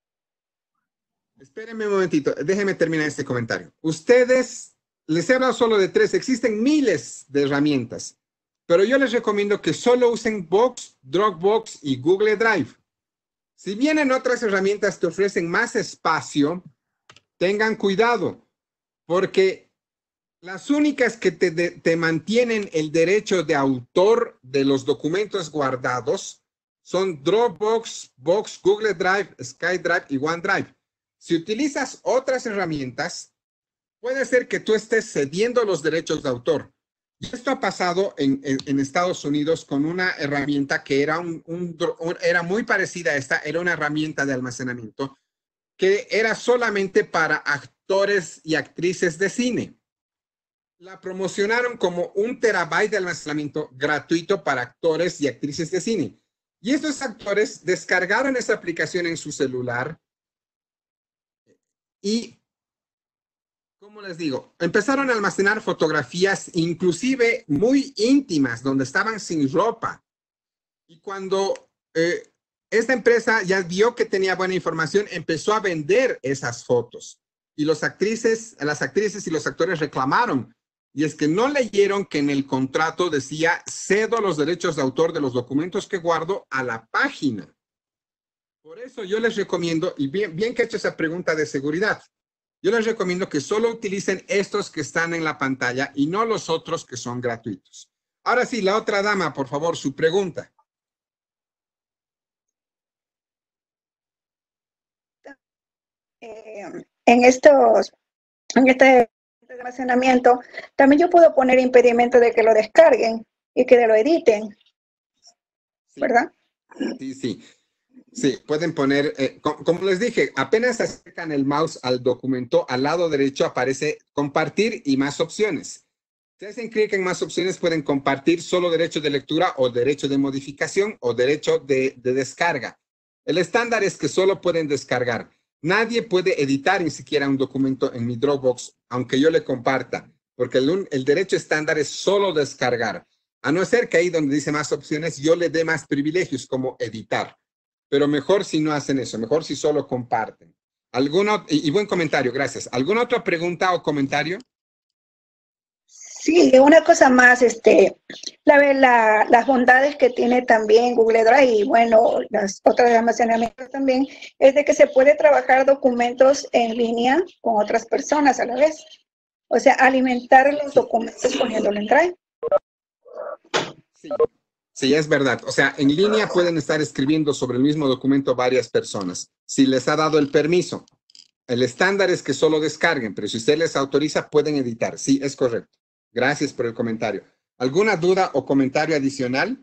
Espérenme un momentito, déjenme terminar este comentario. Ustedes, les he hablado solo de tres, existen miles de herramientas, pero yo les recomiendo que solo usen Box, Dropbox y Google Drive. Si vienen otras herramientas que ofrecen más espacio, tengan cuidado, porque las únicas que te, de, te mantienen el derecho de autor de los documentos guardados son Dropbox, Box, Google Drive, SkyDrive y OneDrive. Si utilizas otras herramientas, puede ser que tú estés cediendo los derechos de autor. Y esto ha pasado en, en, en Estados Unidos con una herramienta que era, un, un, un, era muy parecida a esta, era una herramienta de almacenamiento que era solamente para actores y actrices de cine. La promocionaron como un terabyte de almacenamiento gratuito para actores y actrices de cine. Y estos actores descargaron esa aplicación en su celular y, ¿cómo les digo? Empezaron a almacenar fotografías inclusive muy íntimas, donde estaban sin ropa. Y cuando eh, esta empresa ya vio que tenía buena información, empezó a vender esas fotos. Y los actrices, las actrices y los actores reclamaron. Y es que no leyeron que en el contrato decía, cedo los derechos de autor de los documentos que guardo a la página. Por eso yo les recomiendo, y bien, bien que he hecho esa pregunta de seguridad, yo les recomiendo que solo utilicen estos que están en la pantalla y no los otros que son gratuitos. Ahora sí, la otra dama, por favor, su pregunta. Eh, en estos, en este almacenamiento, también yo puedo poner impedimento de que lo descarguen y que lo editen, ¿verdad? Sí, sí. Sí, pueden poner, eh, como, como les dije, apenas acercan el mouse al documento, al lado derecho aparece compartir y más opciones. Si hacen clic en más opciones, pueden compartir solo derecho de lectura o derecho de modificación o derecho de, de descarga. El estándar es que solo pueden descargar. Nadie puede editar ni siquiera un documento en mi Dropbox, aunque yo le comparta, porque el, el derecho estándar es solo descargar. A no ser que ahí donde dice más opciones, yo le dé más privilegios como editar. Pero mejor si no hacen eso, mejor si solo comparten. ¿Alguna, y, y buen comentario, gracias. ¿Alguna otra pregunta o comentario? Sí, una cosa más, este, la, la, las bondades que tiene también Google Drive y bueno, las otras de almacenamiento también, es de que se puede trabajar documentos en línea con otras personas a la vez. O sea, alimentar los documentos poniéndolo en Drive. Sí. Sí, es verdad. O sea, en línea pueden estar escribiendo sobre el mismo documento varias personas. Si les ha dado el permiso. El estándar es que solo descarguen, pero si usted les autoriza, pueden editar. Sí, es correcto. Gracias por el comentario. ¿Alguna duda o comentario adicional?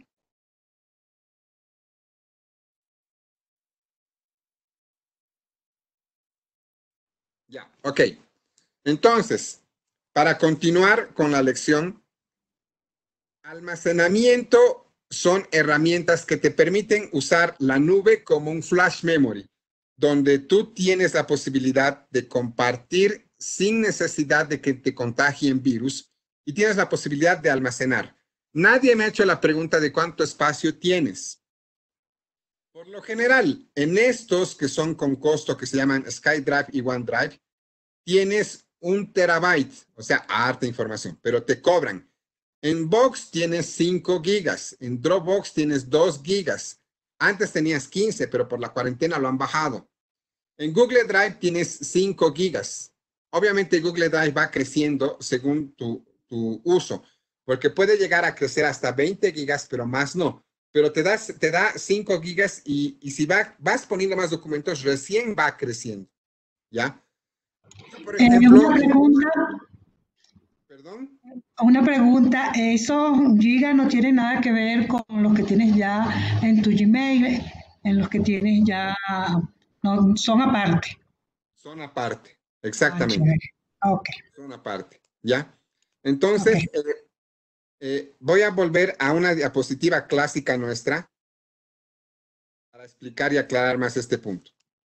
Ya, ok. Entonces, para continuar con la lección, almacenamiento son herramientas que te permiten usar la nube como un flash memory, donde tú tienes la posibilidad de compartir sin necesidad de que te contagien virus y tienes la posibilidad de almacenar. Nadie me ha hecho la pregunta de cuánto espacio tienes. Por lo general, en estos que son con costo que se llaman SkyDrive y OneDrive, tienes un terabyte, o sea, harta información, pero te cobran. En Box tienes cinco gigas, en Dropbox tienes dos gigas, Antes tenías quince, pero por la cuarentena lo han bajado. En Google Drive tienes cinco gigas. Obviamente Google Drive va creciendo según tu, tu uso, porque puede llegar a crecer hasta veinte gigas, pero más no. Pero te, das, te da cinco gigas y, y si va, vas poniendo más documentos, recién va creciendo. ¿Ya? Por ejemplo, eh, una pregunta. ¿Perdón? Una pregunta. Esos gigas no tienen nada que ver con los que tienes ya en tu Gmail, en los que tienes ya, no, son aparte. Son aparte, exactamente. Ah, ok. Son aparte, ¿ya? Entonces, okay. eh, eh, voy a volver a una diapositiva clásica nuestra para explicar y aclarar más este punto.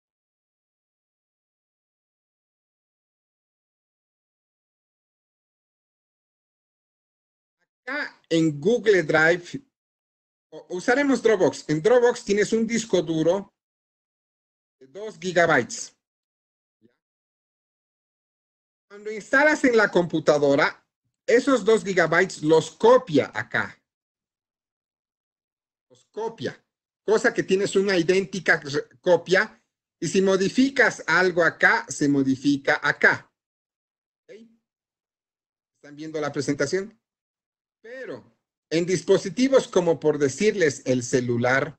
Acá en Google Drive, usaremos Dropbox. En Dropbox tienes un disco duro de dos gigabytes. Cuando instalas en la computadora, esos dos gigabytes los copia acá. Los copia. Cosa que tienes una idéntica copia. Y si modificas algo acá, se modifica acá. ¿Okay? ¿Están viendo la presentación? Pero en dispositivos como por decirles el celular,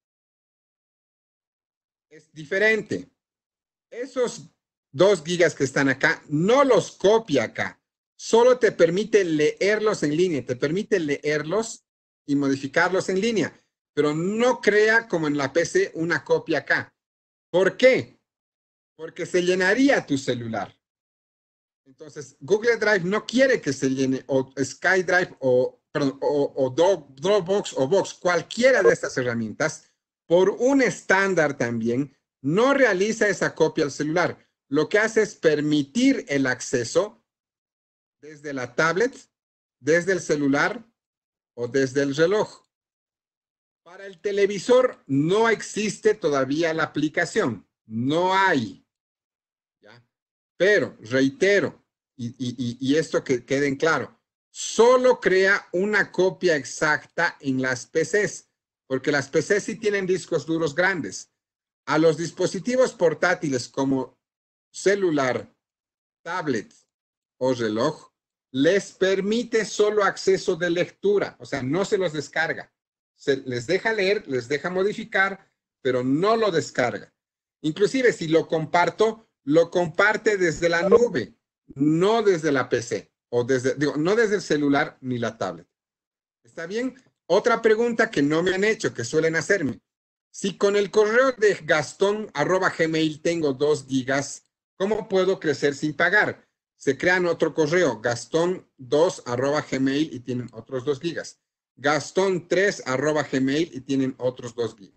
es diferente. Esos dos gigas que están acá, no los copia acá. Solo te permite leerlos en línea. Te permite leerlos y modificarlos en línea. Pero no crea como en la P C una copia acá. ¿Por qué? Porque se llenaría tu celular. Entonces, Google Drive no quiere que se llene, o SkyDrive, o, perdón, o, o Dropbox, o Box, cualquiera de estas herramientas, por un estándar también, no realiza esa copia al celular. Lo que hace es permitir el acceso desde la tablet, desde el celular o desde el reloj. Para el televisor no existe todavía la aplicación. No hay. ¿Ya? Pero, reitero, y, y, y esto que quede claro, solo crea una copia exacta en las P Cs, porque las P Cs sí tienen discos duros grandes. A los dispositivos portátiles como celular, tablet o reloj, les permite solo acceso de lectura, o sea, no se los descarga. Se les deja leer, les deja modificar, pero no lo descarga. Inclusive si lo comparto, lo comparte desde la nube, no desde la P C, o desde, digo, no desde el celular ni la tablet. ¿Está bien? Otra pregunta que no me han hecho, que suelen hacerme. Si con el correo de gastón arroba gmail tengo dos gigas, ¿cómo puedo crecer sin pagar? Se crean otro correo, gastón dos arroba gmail y tienen otros dos gigas. gastón tres arroba gmail y tienen otros dos gigas.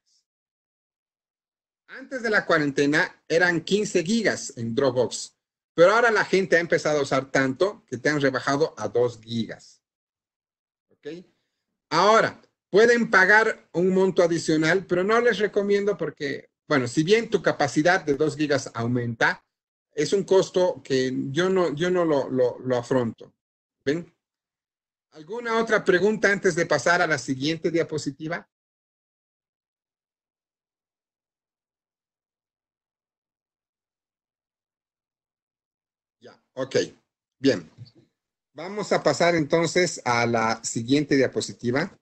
Antes de la cuarentena eran quince gigas en Dropbox, pero ahora la gente ha empezado a usar tanto que te han rebajado a dos gigas. ¿Ok? Ahora, pueden pagar un monto adicional, pero no les recomiendo porque, bueno, si bien tu capacidad de dos gigas aumenta, es un costo que yo no, yo no lo, lo, lo afronto. ¿Ven? ¿Alguna otra pregunta antes de pasar a la siguiente diapositiva? Ya, ok. Bien. Vamos a pasar entonces a la siguiente diapositiva.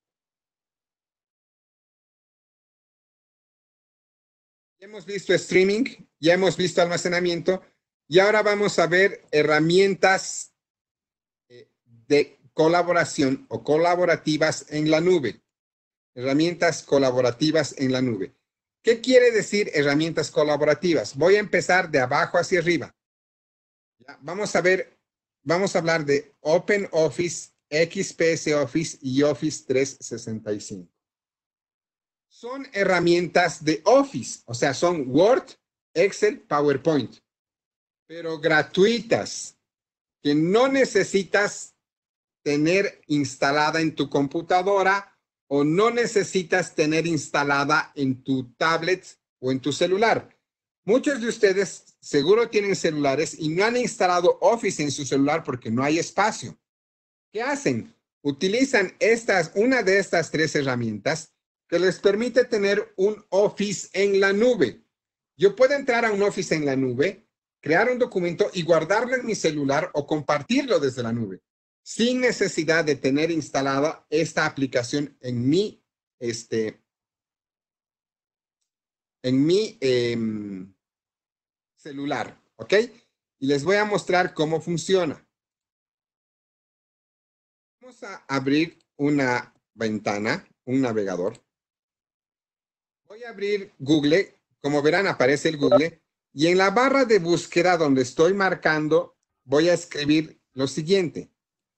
Ya hemos visto streaming, ya hemos visto almacenamiento y ahora vamos a ver herramientas de colaboración o colaborativas en la nube. Herramientas colaborativas en la nube. ¿Qué quiere decir herramientas colaborativas? Voy a empezar de abajo hacia arriba. ¿Ya? Vamos a ver, vamos a hablar de OpenOffice, X P S Office y Office trescientos sesenta y cinco. Son herramientas de Office, o sea, son Word, Excel, PowerPoint, pero gratuitas, que no necesitas tener instalada en tu computadora o no necesitas tener instalada en tu tablet o en tu celular. Muchos de ustedes seguro tienen celulares y no han instalado Office en su celular porque no hay espacio. ¿Qué hacen? Utilizan estas, una de estas tres herramientas que les permite tener un Office en la nube. Yo puedo entrar a un Office en la nube, crear un documento y guardarlo en mi celular o compartirlo desde la nube, sin necesidad de tener instalada esta aplicación en mi, este, en mi eh, celular, ¿ok? Y les voy a mostrar cómo funciona. Vamos a abrir una ventana, un navegador. Voy a abrir Google. Como verán, aparece el Google. Y en la barra de búsqueda donde estoy marcando, voy a escribir lo siguiente.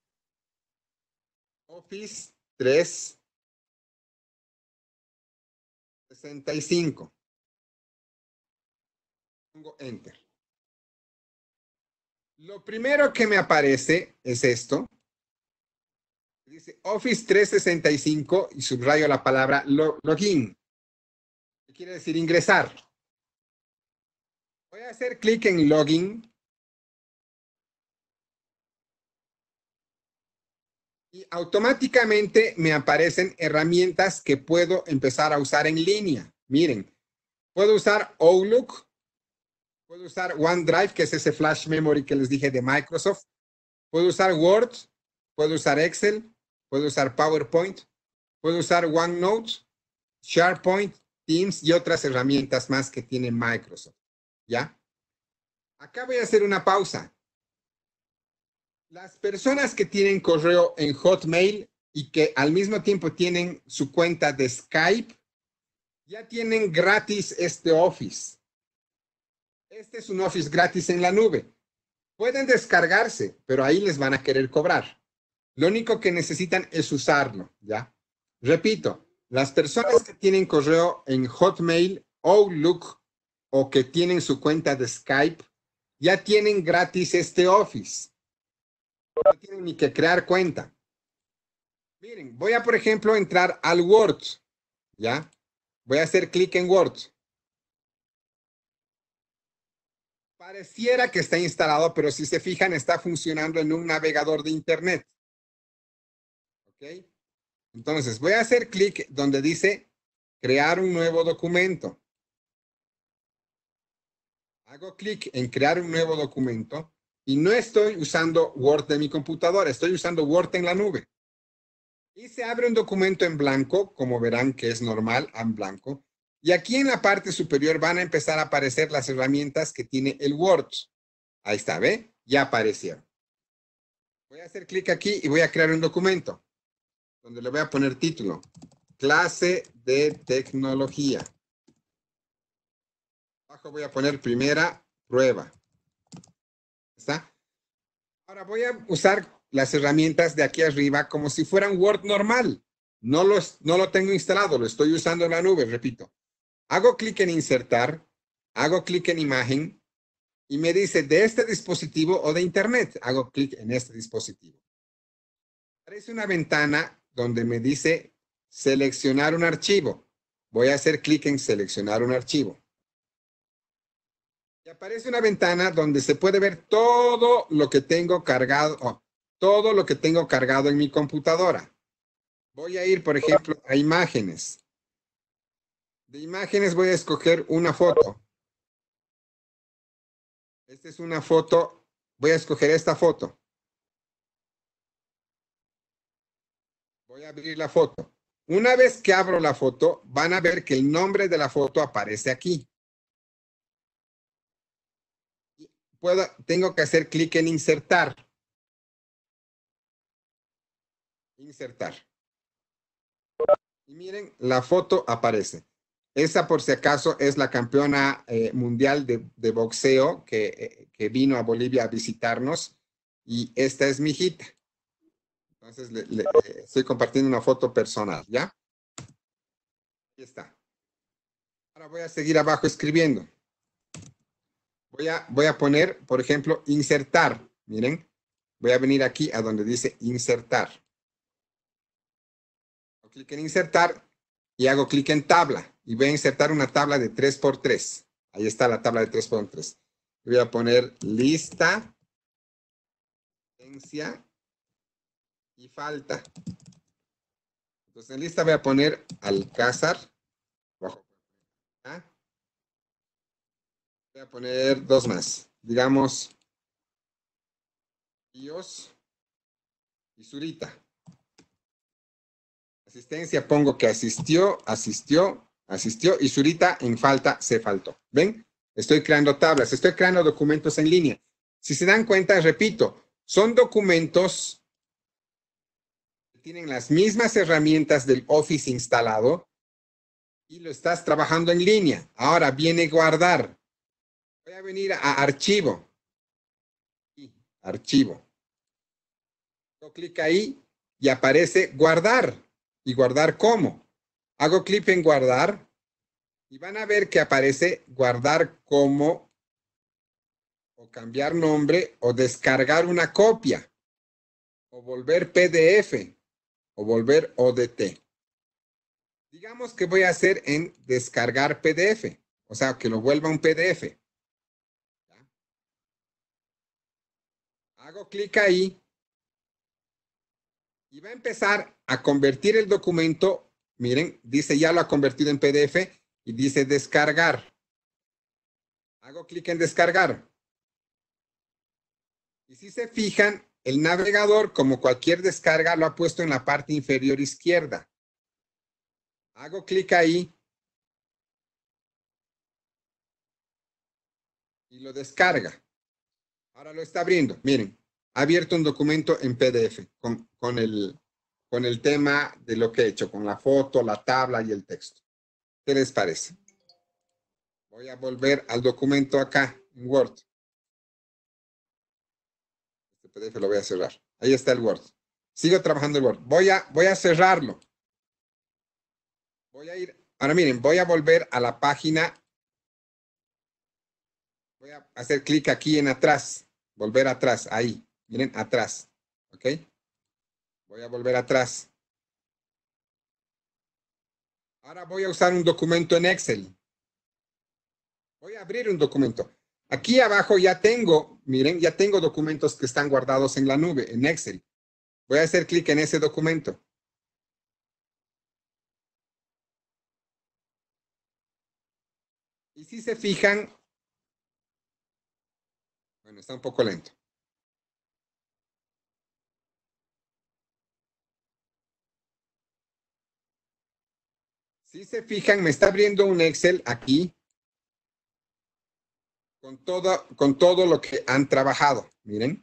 Office trescientos sesenta y cinco. Pongo Enter. Lo primero que me aparece es esto. Dice Office trescientos sesenta y cinco y subrayo la palabra lo, login. ¿Qué quiere decir ingresar? Voy a hacer clic en login. Y automáticamente me aparecen herramientas que puedo empezar a usar en línea. Miren, puedo usar Outlook, puedo usar OneDrive, que es ese flash memory que les dije de Microsoft. Puedo usar Word, puedo usar Excel, puedo usar PowerPoint, puedo usar OneNote, SharePoint, Teams y otras herramientas más que tiene Microsoft. ¿Ya? Acá voy a hacer una pausa. Las personas que tienen correo en Hotmail y que al mismo tiempo tienen su cuenta de Skype, ya tienen gratis este Office. Este es un Office gratis en la nube. Pueden descargarse, pero ahí les van a querer cobrar. Lo único que necesitan es usarlo, ¿ya? Repito, las personas que tienen correo en Hotmail, Outlook o que tienen su cuenta de Skype, ya tienen gratis este Office. No tienen ni que crear cuenta. Miren, voy a, por ejemplo, entrar al Word, ¿ya? Voy a hacer clic en Word. Pareciera que está instalado, pero si se fijan, está funcionando en un navegador de Internet. ¿Ok? Entonces, voy a hacer clic donde dice crear un nuevo documento. Hago clic en crear un nuevo documento y no estoy usando Word de mi computadora, estoy usando Word en la nube. Y se abre un documento en blanco, como verán que es normal, en blanco. Y aquí en la parte superior van a empezar a aparecer las herramientas que tiene el Word. Ahí está, ¿ve? Ya aparecieron. Voy a hacer clic aquí y voy a crear un documento donde le voy a poner título. Clase de tecnología. Abajo voy a poner primera prueba. ¿Está? Ahora voy a usar las herramientas de aquí arriba como si fueran Word normal. No, los, no lo tengo instalado, lo estoy usando en la nube, repito. Hago clic en insertar, hago clic en imagen y me dice de este dispositivo o de internet. Hago clic en este dispositivo. Aparece una ventana donde me dice seleccionar un archivo. Voy a hacer clic en seleccionar un archivo. Y aparece una ventana donde se puede ver todo lo que tengo cargado, oh, todo lo que tengo cargado en mi computadora. Voy a ir, por ejemplo, a imágenes. De imágenes voy a escoger una foto. Esta es una foto. Voy a escoger esta foto. Voy a abrir la foto. Una vez que abro la foto, van a ver que el nombre de la foto aparece aquí. Puedo, tengo que hacer clic en insertar. Insertar. Y miren, la foto aparece. Esa, por si acaso, es la campeona eh, mundial de, de boxeo que, eh, que vino a Bolivia a visitarnos. Y esta es mi hijita. Entonces, le, le, eh, estoy compartiendo una foto personal, ¿ya? Aquí está. Ahora voy a seguir abajo escribiendo. Voy a, voy a poner, por ejemplo, insertar. Miren, voy a venir aquí a donde dice insertar. Hago clic en insertar y hago clic en tabla. Y voy a insertar una tabla de tres por tres. Ahí está la tabla de tres por tres. Voy a poner lista, potencia y falta. Entonces en lista voy a poner Alcázar. Bajo. ¿Ah? Voy a poner dos más. Digamos, Ios y Zurita. Asistencia pongo que asistió, asistió, asistió y Zurita en falta se faltó. ¿Ven? Estoy creando tablas, estoy creando documentos en línea. Si se dan cuenta, repito, son documentos que tienen las mismas herramientas del Office instalado y lo estás trabajando en línea. Ahora viene guardar. Voy a venir a archivo. Archivo. Hago clic ahí y aparece guardar. ¿Y guardar cómo? Hago clic en guardar y van a ver que aparece guardar como o cambiar nombre o descargar una copia o volver P D F o volver O D T. Digamos que voy a hacer en descargar P D F, o sea, que lo vuelva un P D F. ¿Ya? Hago clic ahí y va a empezar a convertir el documento. Miren, dice ya lo ha convertido en P D F y dice descargar. Hago clic en descargar. Y si se fijan, el navegador, como cualquier descarga, lo ha puesto en la parte inferior izquierda. Hago clic ahí y lo descarga. Ahora lo está abriendo. Miren, ha abierto un documento en P D F con, con, el, con el tema de lo que he hecho, con la foto, la tabla y el texto. ¿Qué les parece? Voy a volver al documento acá en Word. Este P D F lo voy a cerrar. Ahí está el Word. Sigo trabajando el Word. Voy a, voy a cerrarlo. Voy a ir, ahora miren, voy a volver a la página. Voy a hacer clic aquí en atrás. Volver atrás, ahí. Miren, atrás. ¿Ok? Voy a volver atrás. Ahora voy a usar un documento en Excel. Voy a abrir un documento. Aquí abajo ya tengo, miren, ya tengo documentos que están guardados en la nube, en Excel. Voy a hacer clic en ese documento. Y si se fijan, bueno, está un poco lento. Si se fijan, me está abriendo un Excel aquí con todo, con todo lo que han trabajado. Miren.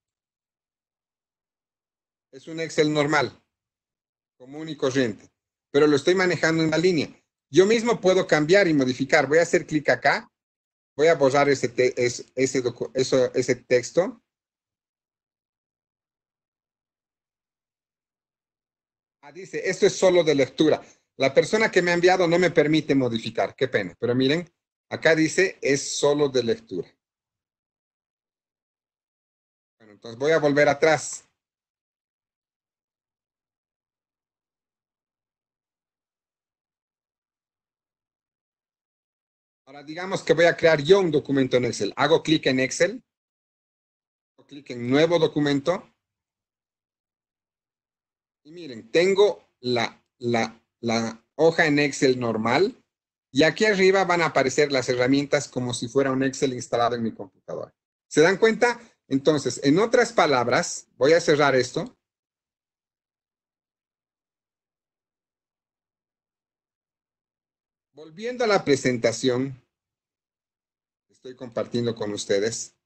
Es un Excel normal, común y corriente, pero lo estoy manejando en la línea. Yo mismo puedo cambiar y modificar. Voy a hacer clic acá. Voy a borrar ese, te, ese, ese, docu, eso, ese texto. Ah, dice, esto es solo de lectura. La persona que me ha enviado no me permite modificar. Qué pena. Pero miren, acá dice, es solo de lectura. Bueno, entonces voy a volver atrás. Ahora digamos que voy a crear yo un documento en Excel. Hago clic en Excel. Hago clic en nuevo documento. Y miren, tengo la, la, la hoja en Excel normal. Y aquí arriba van a aparecer las herramientas como si fuera un Excel instalado en mi computadora. ¿Se dan cuenta? Entonces, en otras palabras, voy a cerrar esto. Volviendo a la presentación, estoy compartiendo con ustedes.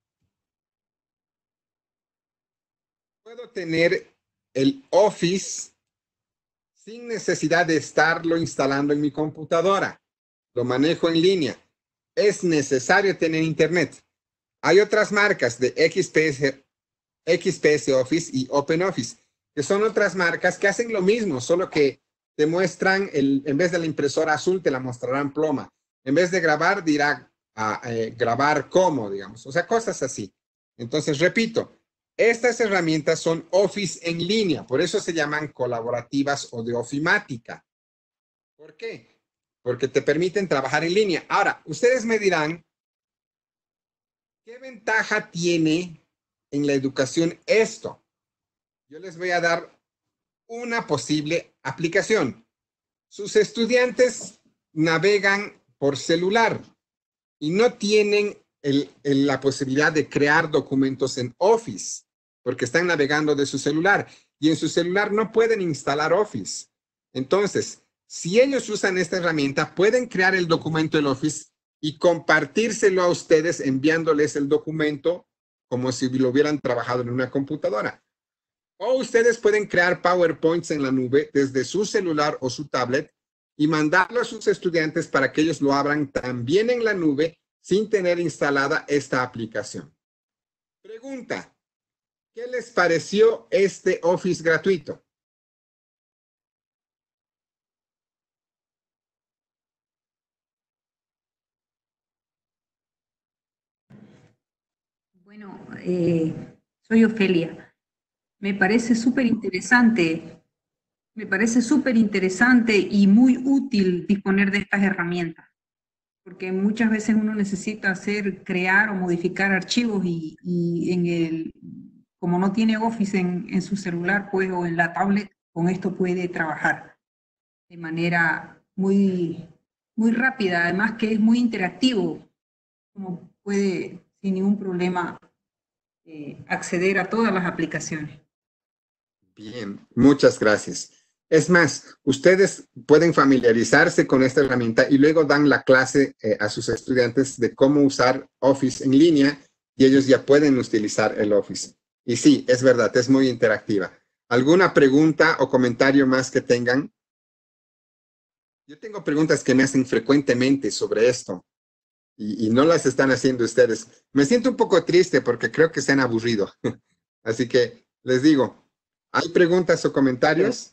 Puedo tener el Office sin necesidad de estarlo instalando en mi computadora. Lo manejo en línea. Es necesario tener internet. Hay otras marcas de X P S, X P S Office y OpenOffice, que son otras marcas que hacen lo mismo, solo que te muestran, el, en vez de la impresora azul, te la mostrarán ploma. En vez de grabar, dirá a, eh, grabar como, digamos. O sea, cosas así. Entonces, repito, estas herramientas son Office en línea. Por eso se llaman colaborativas o de ofimática. ¿Por qué? Porque te permiten trabajar en línea. Ahora, ustedes me dirán, ¿qué ventaja tiene en la educación esto? Yo les voy a dar una posible aplicación. Sus estudiantes navegan por celular y no tienen el, el, la posibilidad de crear documentos en Office porque están navegando de su celular y en su celular no pueden instalar Office. Entonces, si ellos usan esta herramienta, pueden crear el documento en Office y compartírselo a ustedes enviándoles el documento como si lo hubieran trabajado en una computadora. O ustedes pueden crear PowerPoints en la nube desde su celular o su tablet y mandarlo a sus estudiantes para que ellos lo abran también en la nube sin tener instalada esta aplicación. Pregunta, ¿qué les pareció este Office gratuito? Bueno, eh, soy Ofelia. Me parece súper interesante, me parece súper interesante y muy útil disponer de estas herramientas, porque muchas veces uno necesita hacer, crear o modificar archivos y, y en el, como no tiene Office en, en su celular pues, o en la tablet, con esto puede trabajar de manera muy, muy rápida, además que es muy interactivo, como puede sin ningún problema eh, acceder a todas las aplicaciones. Bien, muchas gracias. Es más, ustedes pueden familiarizarse con esta herramienta y luego dan la clase eh, a sus estudiantes de cómo usar Office en línea y ellos ya pueden utilizar el Office. Y sí, es verdad, es muy interactiva. ¿Alguna pregunta o comentario más que tengan? Yo tengo preguntas que me hacen frecuentemente sobre esto y, y no las están haciendo ustedes. Me siento un poco triste porque creo que se han aburrido. Así que les digo, ¿hay preguntas o comentarios?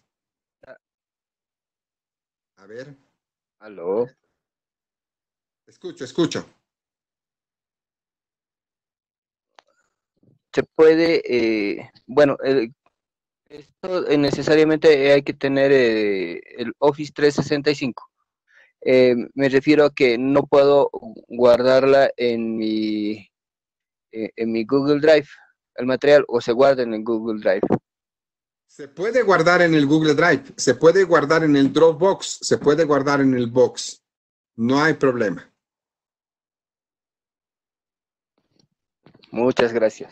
A ver. Aló. Escucho, escucho. Se puede, eh, bueno, eh, esto eh, necesariamente hay que tener eh, el Office trescientos sesenta y cinco. Eh, me refiero a que no puedo guardarla en mi, eh, en mi Google Drive, el material, o se guarda en el Google Drive. Se puede guardar en el Google Drive, se puede guardar en el Dropbox, se puede guardar en el Box. No hay problema. Muchas gracias.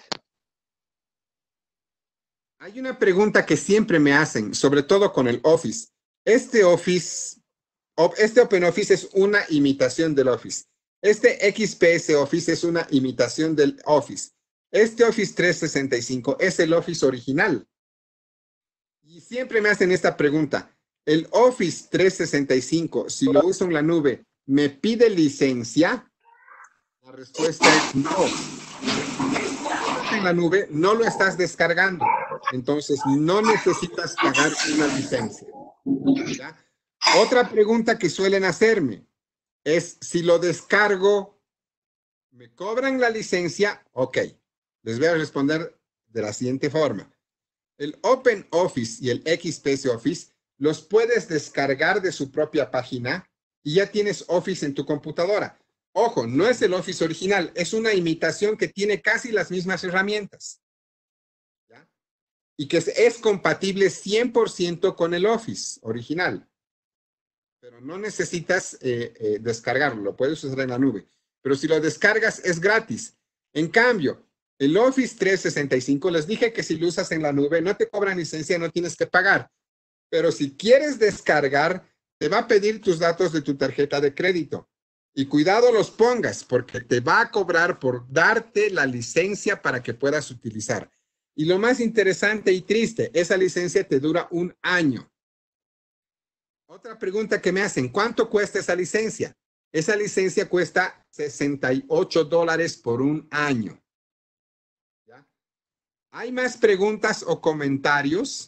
Hay una pregunta que siempre me hacen, sobre todo con el Office. Este Office, este OpenOffice es una imitación del Office. Este X P S Office es una imitación del Office. Este Office trescientos sesenta y cinco es el Office original. Y siempre me hacen esta pregunta. ¿El Office trescientos sesenta y cinco, si lo uso en la nube, me pide licencia? La respuesta es no. En la nube no lo estás descargando. Entonces no necesitas pagar una licencia. ¿Ya? Otra pregunta que suelen hacerme es si lo descargo, ¿me cobran la licencia? Ok. Les voy a responder de la siguiente forma. El OpenOffice y el X P S Office los puedes descargar de su propia página y ya tienes Office en tu computadora. Ojo, no es el Office original, es una imitación que tiene casi las mismas herramientas. ¿Ya? Y que es, es compatible cien por ciento con el Office original. Pero no necesitas eh, eh, descargarlo, lo puedes usar en la nube. Pero si lo descargas es gratis. En cambio, el Office trescientos sesenta y cinco, les dije que si lo usas en la nube no te cobran licencia, no tienes que pagar. Pero si quieres descargar, te va a pedir tus datos de tu tarjeta de crédito. Y cuidado los pongas, porque te va a cobrar por darte la licencia para que puedas utilizar. Y lo más interesante y triste, esa licencia te dura un año. Otra pregunta que me hacen, ¿cuánto cuesta esa licencia? Esa licencia cuesta sesenta y ocho dólares por un año. ¿Ya? ¿Hay más preguntas o comentarios?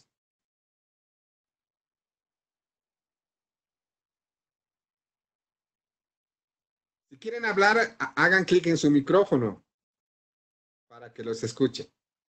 Si quieren hablar, hagan clic en su micrófono para que los escuche.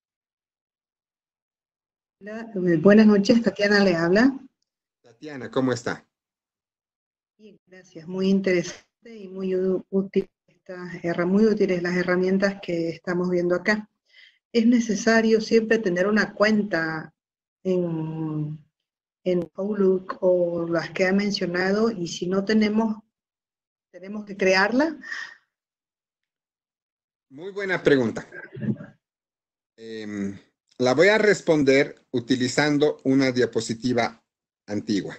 Hola, buenas noches, Tatiana le habla. Tatiana, ¿cómo está? Bien, gracias, muy interesante y muy útil, estas, muy útiles las herramientas que estamos viendo acá. Es necesario siempre tener una cuenta en, en Outlook o las que ha mencionado, y si no tenemos, tenemos que crearla. Muy buena pregunta. Eh, la voy a responder utilizando una diapositiva antigua.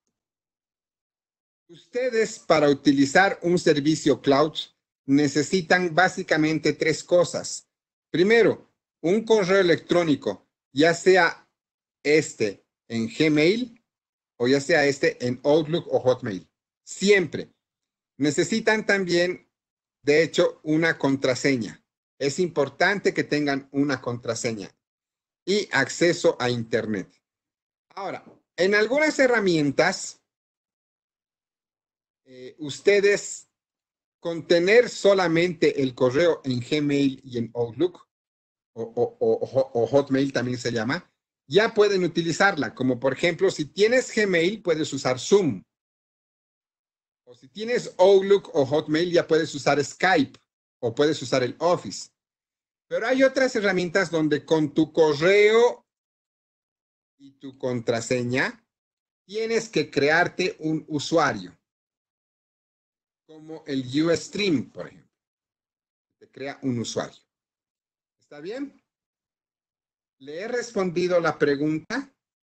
Ustedes, para utilizar un servicio cloud, necesitan básicamente tres cosas. Primero, un correo electrónico, ya sea este en Gmail o ya sea este en Outlook o Hotmail. Siempre. Necesitan también, de hecho, una contraseña. Es importante que tengan una contraseña y acceso a Internet. Ahora, en algunas herramientas, eh, ustedes con tener solamente el correo en Gmail y en Outlook, o, o, o, o Hotmail también se llama, ya pueden utilizarla. Como por ejemplo, si tienes Gmail, puedes usar Zoom. O si tienes Outlook o Hotmail, ya puedes usar Skype o puedes usar el Office. Pero hay otras herramientas donde con tu correo y tu contraseña tienes que crearte un usuario. Como el Ustream, por ejemplo. Te crea un usuario. ¿Está bien? ¿Le he respondido la pregunta?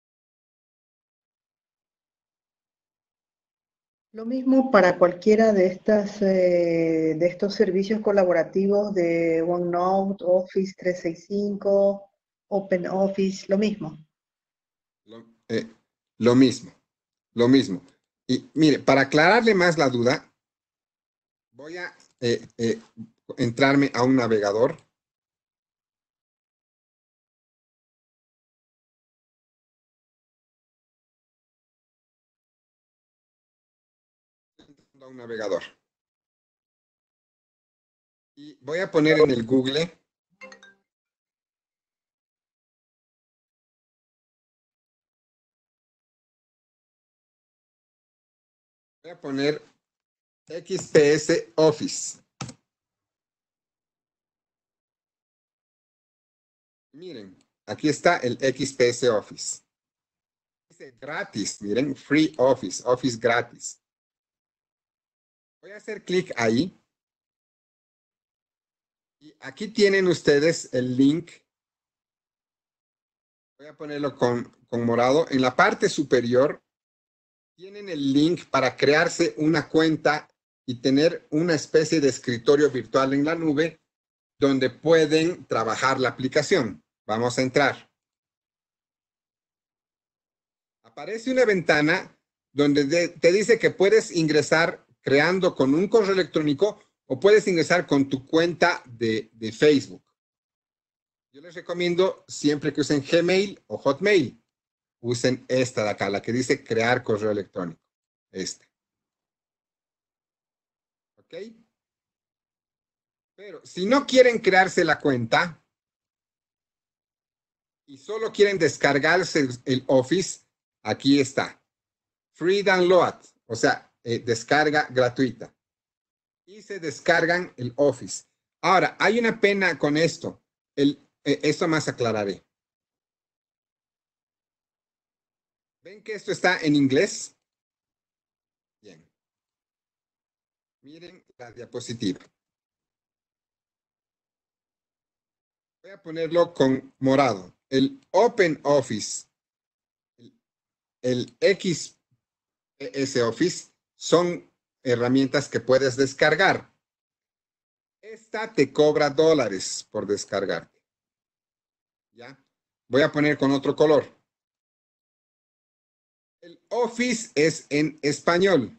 Lo mismo para cualquiera de, estas, eh, de estos servicios colaborativos de OneNote, Office trescientos sesenta y cinco, OpenOffice, lo mismo. Lo, eh, lo mismo, lo mismo. Y mire, para aclararle más la duda, voy a eh, eh, entrarme a un navegador. A un navegador. Y voy a poner en el Google voy a poner X P S Office. Miren, aquí está el X P S Office. Dice gratis, miren, Free Office, Office gratis. Voy a hacer clic ahí. Y aquí tienen ustedes el link. Voy a ponerlo con, con morado. En la parte superior tienen el link para crearse una cuenta y tener una especie de escritorio virtual en la nube donde pueden trabajar la aplicación. Vamos a entrar. Aparece una ventana donde de, te dice que puedes ingresar creando con un correo electrónico o puedes ingresar con tu cuenta de, de Facebook. Yo les recomiendo siempre que usen Gmail o Hotmail, usen esta de acá, la que dice crear correo electrónico. Esta. ¿Ok? Pero si no quieren crearse la cuenta y solo quieren descargarse el Office, aquí está. Free download, o sea, Eh, descarga gratuita y se descargan el Office. Ahora, hay una pena con esto. El, eh, esto más aclararé. ¿Ven que esto está en inglés? Bien. Miren la diapositiva. Voy a ponerlo con morado. El OpenOffice, el, el X P S Office, son herramientas que puedes descargar. Esta te cobra dólares por descargarte. ¿Ya? Voy a poner con otro color. El Office es en español.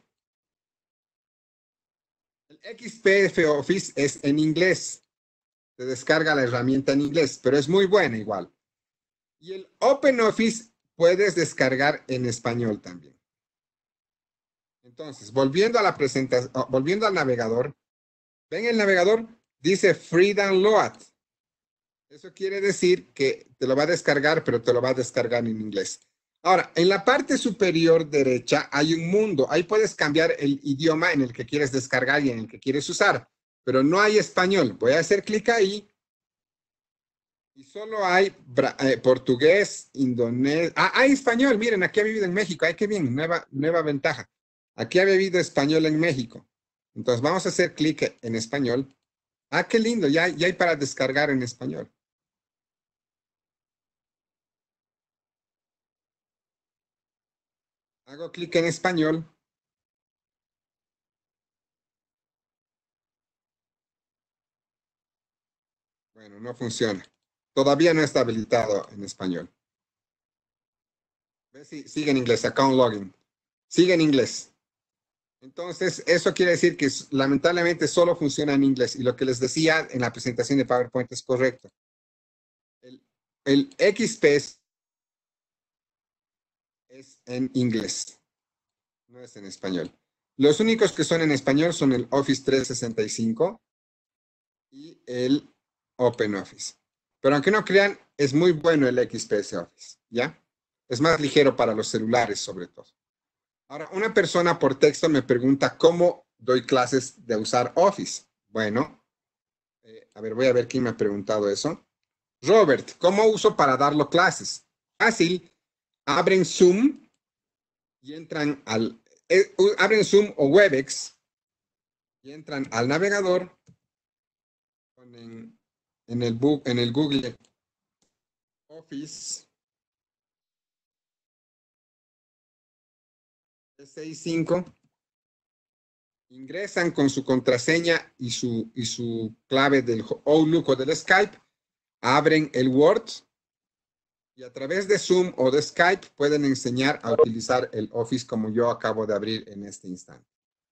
El X P S Office es en inglés. Se descarga la herramienta en inglés, pero es muy buena igual. Y el OpenOffice puedes descargar en español también. Entonces, volviendo a la presentación, oh, volviendo al navegador, ven el navegador, dice Free Download. Eso quiere decir que te lo va a descargar, pero te lo va a descargar en inglés. Ahora, en la parte superior derecha hay un mundo. Ahí puedes cambiar el idioma en el que quieres descargar y en el que quieres usar, pero no hay español. Voy a hacer clic ahí Y solo hay bra- eh, portugués, indonesio. Ah, hay español. Miren, aquí ha vivido en México. Ay, qué bien. Nueva, nueva ventaja. Aquí ha vivido español en México. Entonces vamos a hacer clic en español. Ah, qué lindo. Ya, ya hay para descargar en español. Hago clic en español. Bueno, no funciona. Todavía no está habilitado en español. ¿Ves? Sí, sigue en inglés, account login. Sigue en inglés. Entonces, eso quiere decir que lamentablemente solo funciona en inglés. Y lo que les decía en la presentación de PowerPoint es correcto. El, el X P es, es en inglés. No es en español. Los únicos que son en español son el Office trescientos sesenta y cinco y el OpenOffice. Pero aunque no crean, es muy bueno el X P S Office, ¿ya? Es más ligero para los celulares, sobre todo. Ahora, una persona por texto me pregunta cómo doy clases de usar Office. Bueno, eh, a ver, voy a ver quién me ha preguntado eso. Robert, ¿cómo uso para darlo clases? Fácil. Abren Zoom y entran al... Eh, abren Zoom o Webex y entran al navegador. Ponen en el, book, en el Google Office trescientos sesenta y cinco, ingresan con su contraseña y su, y su clave del Outlook o del Skype, abren el Word y a través de Zoom o de Skype pueden enseñar a utilizar el Office como yo acabo de abrir en este instante.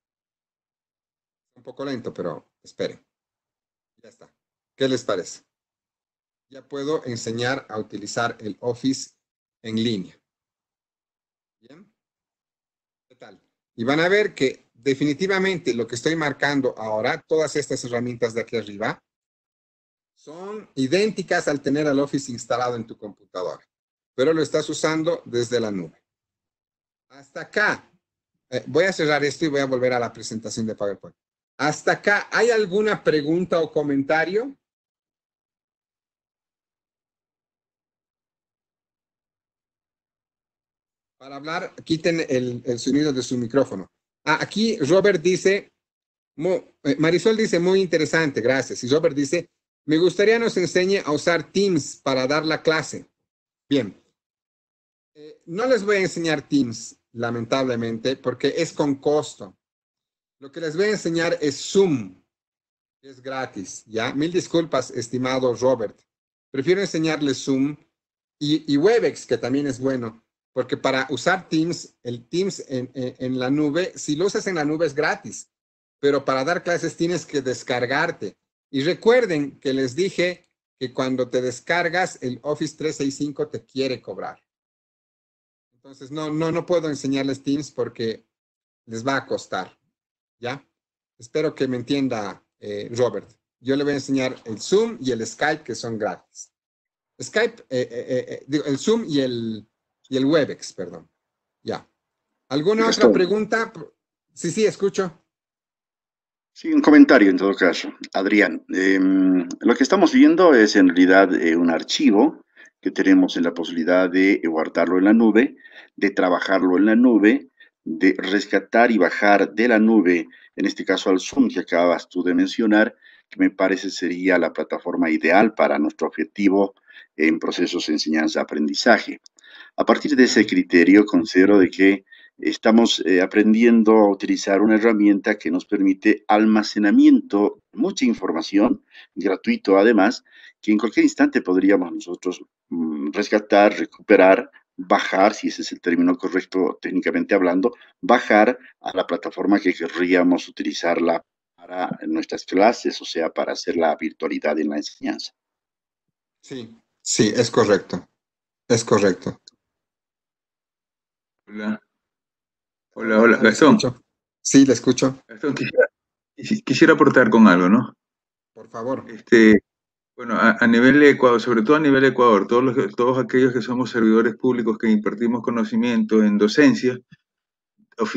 Un poco lento, pero esperen. Ya está. ¿Qué les parece? Ya puedo enseñar a utilizar el Office en línea. ¿Bien? ¿Qué tal? Y van a ver que definitivamente lo que estoy marcando ahora, todas estas herramientas de aquí arriba, son idénticas al tener el Office instalado en tu computadora, pero lo estás usando desde la nube. Hasta acá, eh, voy a cerrar esto y voy a volver a la presentación de PowerPoint. Hasta acá, ¿hay alguna pregunta o comentario? Para hablar, quiten el, el sonido de su micrófono. Ah, aquí Robert dice, muy, eh, Marisol dice, muy interesante, gracias. Y Robert dice, me gustaría nos enseñe a usar Teams para dar la clase. Bien. Eh, no les voy a enseñar Teams, lamentablemente, porque es con costo. Lo que les voy a enseñar es Zoom, que es gratis, ¿ya? Mil disculpas, estimado Robert. Prefiero enseñarles Zoom y, y Webex, que también es bueno. Porque para usar Teams, el Teams en, en, en la nube, si lo usas en la nube es gratis, pero para dar clases tienes que descargarte. Y recuerden que les dije que cuando te descargas, el Office trescientos sesenta y cinco te quiere cobrar. Entonces, no, no, no puedo enseñarles Teams porque les va a costar, ¿ya? Espero que me entienda eh, Robert. Yo le voy a enseñar el Zoom y el Skype, que son gratis. Skype, eh, eh, eh, digo, el Zoom y el... Y el Webex, perdón. Ya. ¿Alguna otra pregunta? Sí, sí, escucho. Sí, un comentario en todo caso. Adrián, eh, lo que estamos viendo es en realidad eh, un archivo que tenemos en la posibilidad de guardarlo en la nube, de trabajarlo en la nube, de rescatar y bajar de la nube, en este caso al Zoom que acabas tú de mencionar, que me parece sería la plataforma ideal para nuestro objetivo en procesos de enseñanza-aprendizaje. A partir de ese criterio, considero de que estamos eh, aprendiendo a utilizar una herramienta que nos permite almacenamiento de mucha información, gratuito además, que en cualquier instante podríamos nosotros mm, rescatar, recuperar, bajar, si ese es el término correcto técnicamente hablando, bajar a la plataforma que querríamos utilizarla para nuestras clases, o sea, para hacer la virtualidad en la enseñanza. Sí, sí, es correcto. Es correcto. Hola. Hola, hola, Gastón. Sí, le escucho. Gastón, quisiera, quisiera aportar con algo, ¿no? Por favor. Este, bueno, a, a nivel de Ecuador, sobre todo a nivel de Ecuador, todos, los, todos aquellos que somos servidores públicos que impartimos conocimiento en docencia,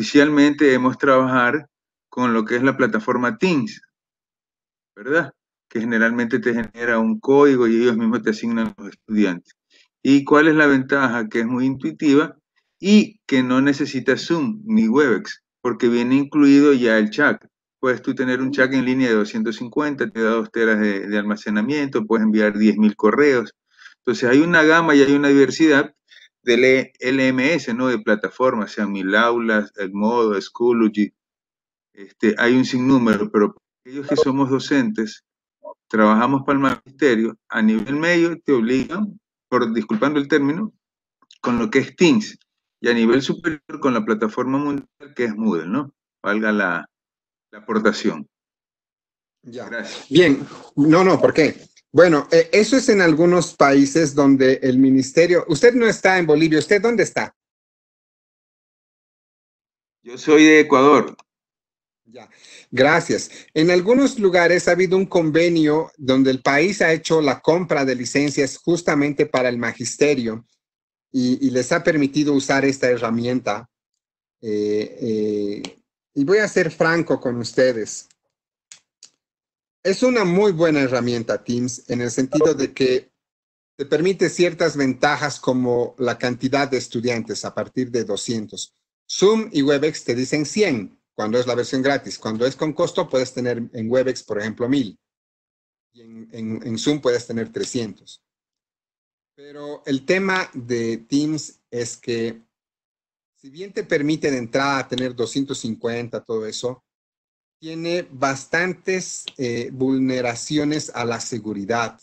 oficialmente debemos trabajar con lo que es la plataforma Teams, ¿verdad? que generalmente te genera un código y ellos mismos te asignan los estudiantes. ¿Y cuál es la ventaja? Que es muy intuitiva y que no necesita Zoom ni Webex, porque viene incluido ya el chat. Puedes tú tener un chat en línea de doscientos cincuenta, te da dos teras de, de almacenamiento, puedes enviar diez mil correos. Entonces hay una gama y hay una diversidad del L M S, ¿no? De plataformas, sean Milaulas, Edmodo, Schoology. Este, hay un sinnúmero, pero aquellos que somos docentes, trabajamos para el magisterio, a nivel medio te obligan, por disculpando el término, con lo que es Teams, y a nivel superior con la plataforma mundial que es Moodle, ¿no? Valga la, la aportación. Ya. Gracias. Bien, no, no, ¿por qué? Bueno, eh, eso es en algunos países donde el ministerio, usted no está en Bolivia, ¿usted dónde está? Yo soy de Ecuador. Ya, gracias. En algunos lugares ha habido un convenio donde el país ha hecho la compra de licencias justamente para el magisterio y, y les ha permitido usar esta herramienta. Eh, eh, y voy a ser franco con ustedes. Es una muy buena herramienta Teams en el sentido de que te permite ciertas ventajas como la cantidad de estudiantes a partir de doscientos. Zoom y Webex te dicen cien. Cuando es la versión gratis. Cuando es con costo, puedes tener en Webex, por ejemplo, mil. Y en, en, en Zoom puedes tener trescientos. Pero el tema de Teams es que, si bien te permite de entrada tener doscientos cincuenta, todo eso, tiene bastantes eh, vulneraciones a la seguridad.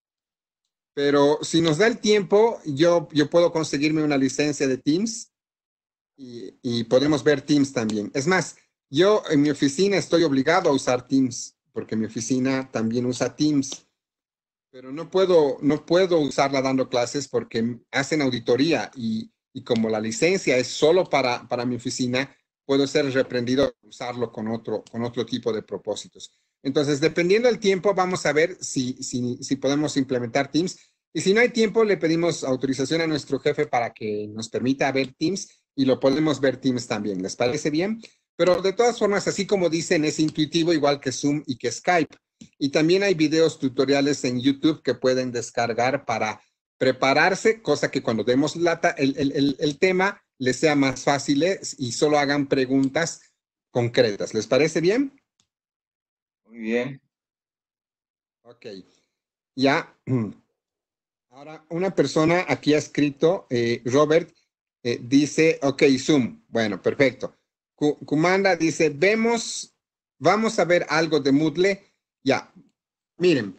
Pero si nos da el tiempo, yo, yo puedo conseguirme una licencia de Teams y, y podemos ver Teams también. Es más, yo en mi oficina estoy obligado a usar Teams, porque mi oficina también usa Teams, pero no puedo, no puedo usarla dando clases porque hacen auditoría y, y como la licencia es solo para, para mi oficina, puedo ser reprendido por usarlo con otro, con otro tipo de propósitos. Entonces, dependiendo del tiempo, vamos a ver si, si, si podemos implementar Teams. Y si no hay tiempo, le pedimos autorización a nuestro jefe para que nos permita ver Teams y lo podemos ver Teams también. ¿Les parece bien? Pero de todas formas, así como dicen, es intuitivo igual que Zoom y que Skype. Y también hay videos tutoriales en YouTube que pueden descargar para prepararse, cosa que cuando demos la, el, el, el, el tema les sea más fácil y solo hagan preguntas concretas. ¿Les parece bien? Muy bien. Ok. Ya. Ahora, una persona aquí ha escrito, eh, Robert, eh, dice, ok, Zoom. Bueno, perfecto. Kumanda dice, vemos, vamos a ver algo de Moodle. Ya, miren,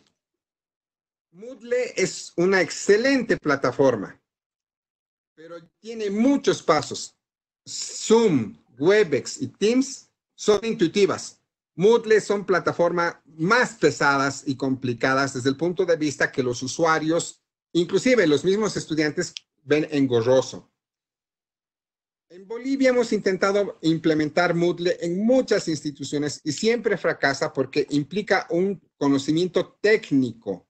Moodle es una excelente plataforma, pero tiene muchos pasos. Zoom, Webex y Teams son intuitivas. Moodle son plataformas más pesadas y complicadas desde el punto de vista que los usuarios, inclusive los mismos estudiantes, ven engorroso. En Bolivia hemos intentado implementar Moodle en muchas instituciones y siempre fracasa porque implica un conocimiento técnico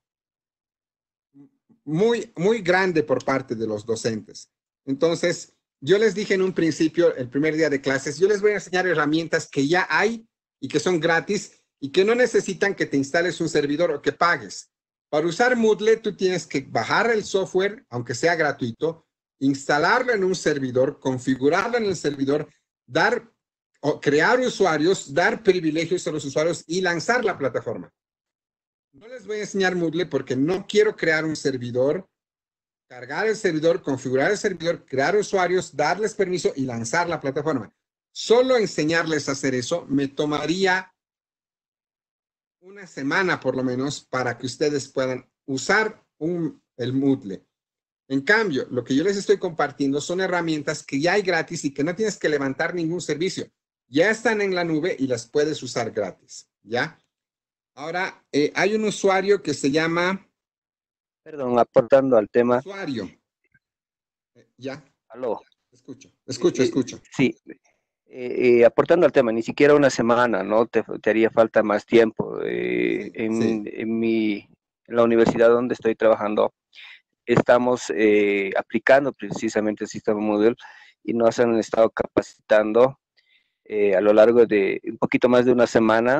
muy, muy grande por parte de los docentes. Entonces, yo les dije en un principio, el primer día de clases, yo les voy a enseñar herramientas que ya hay y que son gratis y que no necesitan que te instales un servidor o que pagues. Para usar Moodle, tú tienes que bajar el software, aunque sea gratuito, instalarlo en un servidor, configurarlo en el servidor, dar o crear usuarios, dar privilegios a los usuarios y lanzar la plataforma. No les voy a enseñar Moodle porque no quiero crear un servidor, cargar el servidor, configurar el servidor, crear usuarios, darles permiso y lanzar la plataforma. Solo enseñarles a hacer eso me tomaría una semana por lo menos para que ustedes puedan usar un, el Moodle. En cambio, lo que yo les estoy compartiendo son herramientas que ya hay gratis y que no tienes que levantar ningún servicio. Ya están en la nube y las puedes usar gratis, ¿ya? Ahora, eh, hay un usuario que se llama... Perdón, aportando al tema. Usuario. Eh, ¿Ya? Aló. Escucho, escucho, Eh, escucho. Sí, eh, eh, aportando al tema, ni siquiera una semana, ¿no? Te, te haría falta más tiempo. Eh, en, sí. en, mi, en la universidad donde estoy trabajando, estamos eh, aplicando precisamente el sistema Moodle y nos han estado capacitando eh, a lo largo de un poquito más de una semana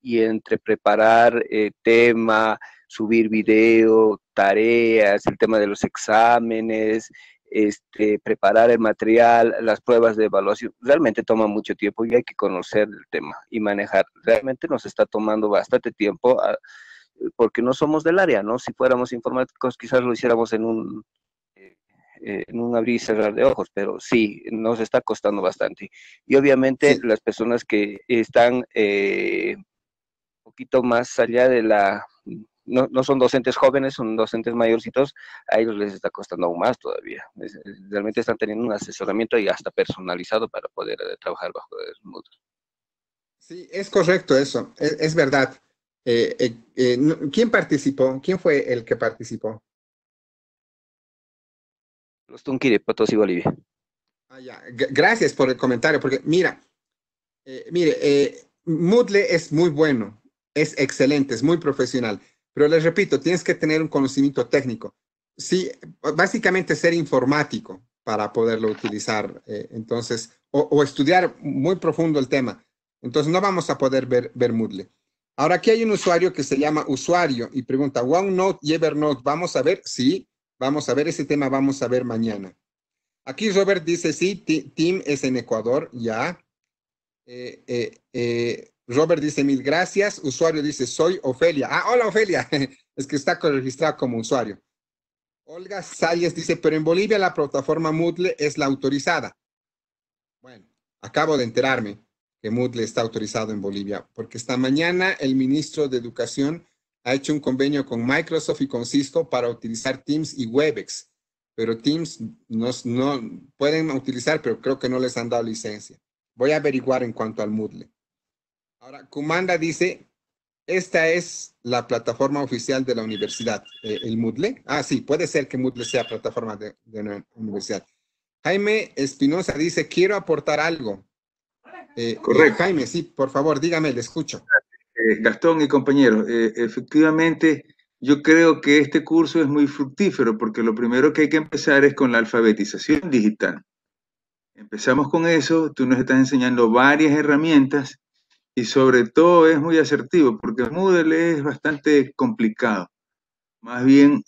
y entre preparar eh, tema, subir video, tareas, el tema de los exámenes, este, preparar el material, las pruebas de evaluación, realmente toma mucho tiempo y hay que conocer el tema y manejar. Realmente nos está tomando bastante tiempo a, porque no somos del área, ¿no? Si fuéramos informáticos quizás lo hiciéramos en un, eh, en un abrir y cerrar de ojos, pero sí, nos está costando bastante. Y obviamente sí, las personas que están eh, un poquito más allá de la... No, no son docentes jóvenes, son docentes mayorcitos, a ellos les está costando aún más todavía. Es, es, realmente están teniendo un asesoramiento y hasta personalizado para poder eh, trabajar bajo el Moodle. Sí, es correcto eso, es, es verdad. Eh, eh, eh, ¿Quién participó? ¿Quién fue el que participó? Los Tunquiri, Potosí, Bolivia. Ah, ya. Gracias por el comentario, porque mira, eh, mire, eh, Moodle es muy bueno, es excelente, es muy profesional. Pero les repito, tienes que tener un conocimiento técnico. Sí, básicamente ser informático para poderlo utilizar. Eh, entonces, o, o estudiar muy profundo el tema. Entonces, no vamos a poder ver, ver Moodle. Ahora, aquí hay un usuario que se llama usuario y pregunta, OneNote y Evernote, ¿vamos a ver? Sí, vamos a ver ese tema, vamos a ver mañana. Aquí Robert dice, sí, Team es en Ecuador, ya. Eh, eh, eh, Robert dice mil gracias. Usuario dice soy Ofelia. Ah, hola Ofelia. Es que está registrado como usuario. Olga Salles dice, pero en Bolivia la plataforma Moodle es la autorizada. Bueno, acabo de enterarme que Moodle está autorizado en Bolivia, porque esta mañana el ministro de Educación ha hecho un convenio con Microsoft y con Cisco para utilizar Teams y Webex. Pero Teams no, no pueden utilizar, pero creo que no les han dado licencia. Voy a averiguar en cuanto al Moodle. Ahora, Kumanda dice, esta es la plataforma oficial de la universidad, eh, el Moodle. Ah, sí, puede ser que Moodle sea plataforma de, de una universidad. Jaime Espinosa dice, quiero aportar algo. Eh, Correcto. Eh, Jaime, sí, por favor, dígame, le escucho. Eh, Gastón y compañeros, eh, efectivamente, yo creo que este curso es muy fructífero porque lo primero que hay que empezar es con la alfabetización digital. Empezamos con eso, tú nos estás enseñando varias herramientas y sobre todo es muy asertivo porque Moodle es bastante complicado. Más bien,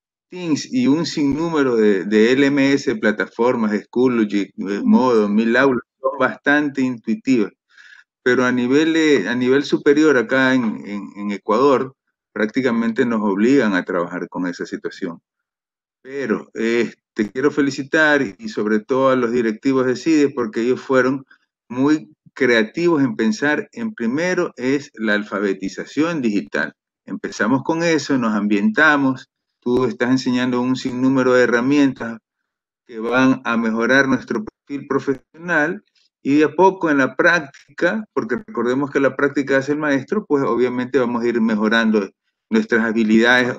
Teams y un sinnúmero de, de L M S, plataformas, Schoology, Modo, Mil Aulas, son bastante intuitivas. Pero a nivel, de, a nivel superior acá en, en, en Ecuador, prácticamente nos obligan a trabajar con esa situación. Pero eh, te quiero felicitar y sobre todo a los directivos de CIDE porque ellos fueron muy creativos en pensar en primero es la alfabetización digital. Empezamos con eso, nos ambientamos, tú estás enseñando un sinnúmero de herramientas que van a mejorar nuestro perfil profesional y de a poco en la práctica, porque recordemos que la práctica hace el maestro, pues obviamente vamos a ir mejorando nuestras habilidades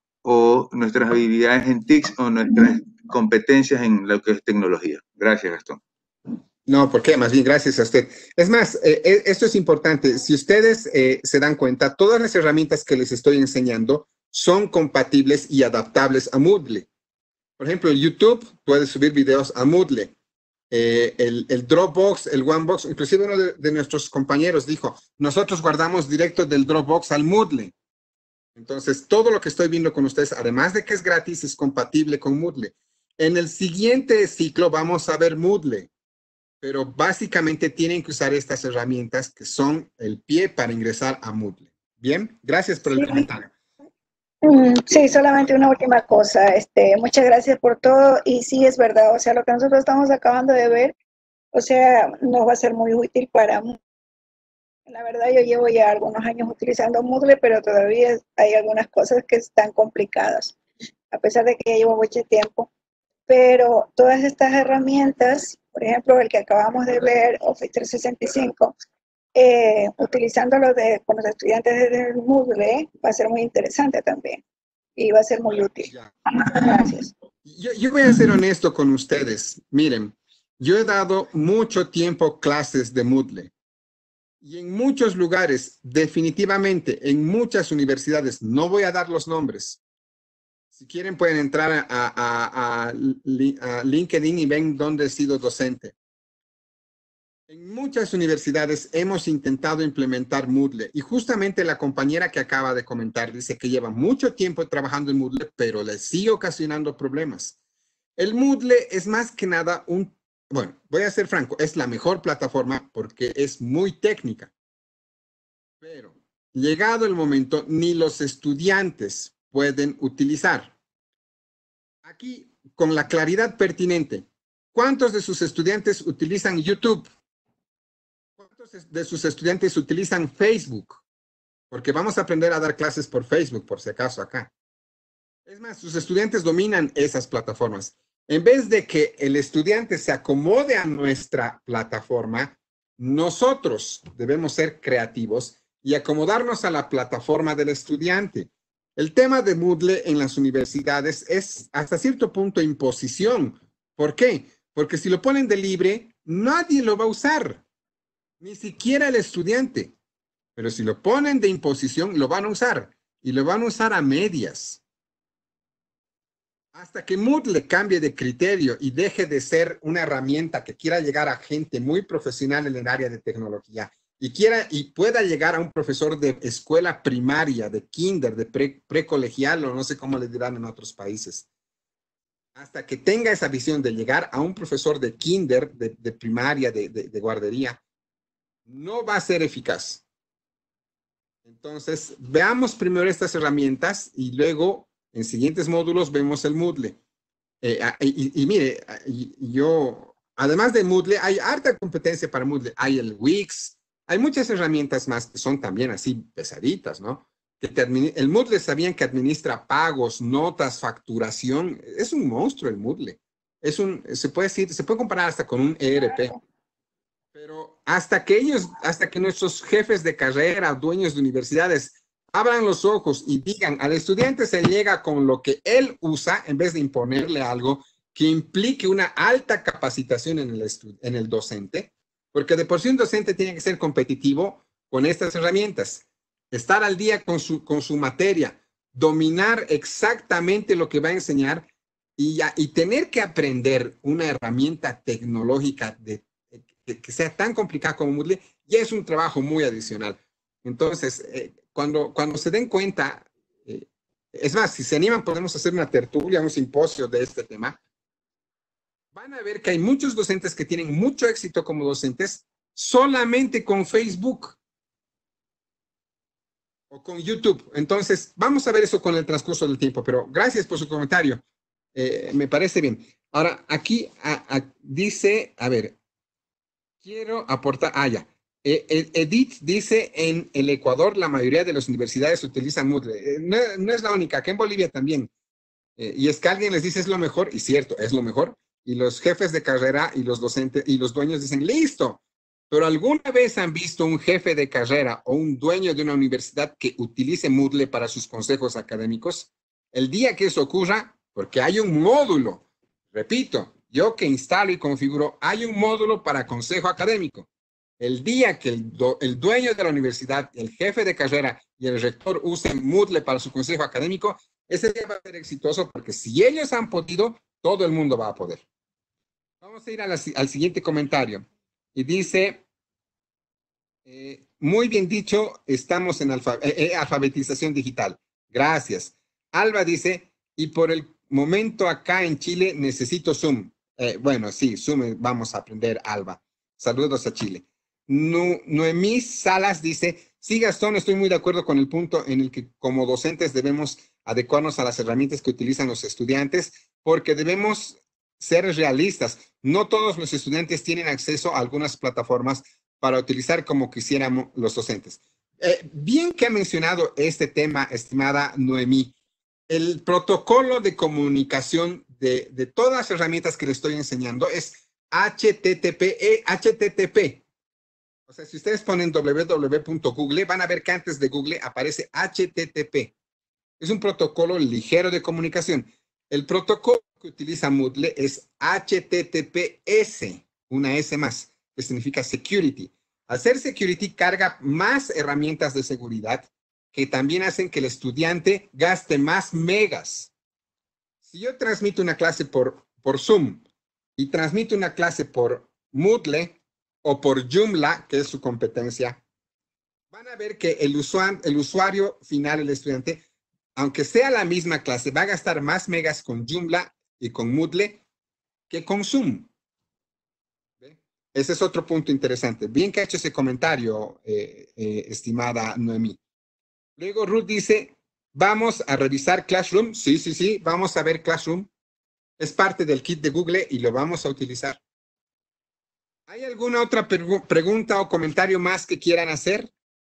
o nuestras habilidades en T I C o nuestras competencias en lo que es tecnología. Gracias, Gastón. No, ¿por qué? Más bien, gracias a usted. Es más, eh, esto es importante. Si ustedes eh, se dan cuenta, todas las herramientas que les estoy enseñando son compatibles y adaptables a Moodle. Por ejemplo, en YouTube puedes subir videos a Moodle. Eh, el, el Dropbox, el OneBox, inclusive uno de, de nuestros compañeros dijo, nosotros guardamos directo del Dropbox al Moodle. Entonces, todo lo que estoy viendo con ustedes, además de que es gratis, es compatible con Moodle. En el siguiente ciclo vamos a ver Moodle, pero básicamente tienen que usar estas herramientas que son el pie para ingresar a Moodle. Bien, gracias por el sí. comentario. Sí, solamente una última cosa. Este, muchas gracias por todo. Y sí, es verdad, o sea, lo que nosotros estamos acabando de ver, o sea, nos va a ser muy útil para... La verdad, yo llevo ya algunos años utilizando Moodle, pero todavía hay algunas cosas que están complicadas, a pesar de que ya llevo mucho tiempo. Pero todas estas herramientas, por ejemplo, el que acabamos de ver, Office trescientos sesenta y cinco, eh, utilizándolo de, con los estudiantes de Moodle, va a ser muy interesante también y va a ser muy útil. Gracias. Yo, yo voy a ser honesto con ustedes. Miren, yo he dado mucho tiempo clases de Moodle. Y en muchos lugares, definitivamente, en muchas universidades, no voy a dar los nombres. Si quieren pueden entrar a, a, a, a LinkedIn y ven dónde he sido docente. En muchas universidades hemos intentado implementar Moodle y justamente la compañera que acaba de comentar dice que lleva mucho tiempo trabajando en Moodle, pero le sigue ocasionando problemas. El Moodle es más que nada un, bueno, voy a ser franco, es la mejor plataforma porque es muy técnica. Pero llegado el momento, ni los estudiantes pueden utilizar. Aquí, con la claridad pertinente, ¿cuántos de sus estudiantes utilizan YouTube? ¿Cuántos de sus estudiantes utilizan Facebook? Porque vamos a aprender a dar clases por Facebook, por si acaso, acá. Es más, sus estudiantes dominan esas plataformas. En vez de que el estudiante se acomode a nuestra plataforma, nosotros debemos ser creativos y acomodarnos a la plataforma del estudiante. El tema de Moodle en las universidades es hasta cierto punto imposición. ¿Por qué? Porque si lo ponen de libre, nadie lo va a usar. Ni siquiera el estudiante. Pero si lo ponen de imposición, lo van a usar. Y lo van a usar a medias. Hasta que Moodle cambie de criterio y deje de ser una herramienta que quiera llegar a gente muy profesional en el área de tecnología y quiera y pueda llegar a un profesor de escuela primaria, de kinder, de pre, precolegial o no sé cómo le dirán en otros países. Hasta que tenga esa visión de llegar a un profesor de kinder, de, de primaria, de, de, de guardería, no va a ser eficaz. Entonces, veamos primero estas herramientas y luego en siguientes módulos vemos el Moodle. Eh, y, y mire, y, yo, además de Moodle, hay harta competencia para Moodle. Hay el Wix, hay muchas herramientas más que son también así pesaditas, ¿no? Que te el Moodle sabían que administra pagos, notas, facturación. Es un monstruo el Moodle. Es un, se puede decir, se puede comparar hasta con un E R P. Pero hasta que ellos, hasta que nuestros jefes de carrera, dueños de universidades, abran los ojos y digan, al estudiante se llega con lo que él usa en vez de imponerle algo que implique una alta capacitación en el, en el docente, porque de por sí un docente tiene que ser competitivo con estas herramientas, estar al día con su, con su materia, dominar exactamente lo que va a enseñar y, y tener que aprender una herramienta tecnológica de, de, que sea tan complicada como Moodle, ya es un trabajo muy adicional. Entonces, eh, Cuando, cuando se den cuenta, eh, es más, si se animan, podemos hacer una tertulia, un simposio de este tema. Van a ver que hay muchos docentes que tienen mucho éxito como docentes solamente con Facebook o con YouTube. Entonces, vamos a ver eso con el transcurso del tiempo, pero gracias por su comentario. Eh, me parece bien. Ahora, aquí a, a, dice, a ver, quiero aportar, ah, ya. Edith dice, en el Ecuador la mayoría de las universidades utilizan Moodle. No, no es la única, aquí en Bolivia también. Eh, y es que alguien les dice es lo mejor, y cierto, es lo mejor. Y los jefes de carrera y los docentes y los dueños dicen, listo. Pero ¿alguna vez han visto un jefe de carrera o un dueño de una universidad que utilice Moodle para sus consejos académicos? El día que eso ocurra, porque hay un módulo, repito, yo que instalo y configuro, hay un módulo para consejo académico. El día que el, do, el dueño de la universidad, el jefe de carrera y el rector usen Moodle para su consejo académico, ese día va a ser exitoso porque si ellos han podido, todo el mundo va a poder. Vamos a ir a la, al siguiente comentario. Y dice, eh, muy bien dicho, estamos en alfa, eh, eh, alfabetización digital. Gracias. Alba dice, y por el momento acá en Chile necesito Zoom. Eh, bueno, sí, Zoom vamos a aprender, Alba. Saludos a Chile. No, Noemí Salas dice, sí, Gastón, estoy muy de acuerdo con el punto en el que como docentes debemos adecuarnos a las herramientas que utilizan los estudiantes, porque debemos ser realistas. No todos los estudiantes tienen acceso a algunas plataformas para utilizar como quisiéramos los docentes. Eh, bien que ha mencionado este tema, estimada Noemí. El protocolo de comunicación de, de todas las herramientas que le estoy enseñando es H T T P, H T T P. O sea, si ustedes ponen doble u doble u doble u punto google, van a ver que antes de Google aparece H T T P. Es un protocolo ligero de comunicación. El protocolo que utiliza Moodle es H T T P S, una S más, que significa security. Hacer security carga más herramientas de seguridad que también hacen que el estudiante gaste más megas. Si yo transmito una clase por, por Zoom y transmito una clase por Moodle, o por Joomla, que es su competencia, van a ver que el usuario, el usuario final, el estudiante, aunque sea la misma clase, va a gastar más megas con Joomla y con Moodle que con Zoom. ¿Ve? Ese es otro punto interesante. Bien que ha hecho ese comentario, eh, eh, estimada Noemí. Luego Ruth dice, vamos a revisar Classroom. Sí, sí, sí, vamos a ver Classroom. Es parte del kit de Google y lo vamos a utilizar. ¿Hay alguna otra pregunta o comentario más que quieran hacer?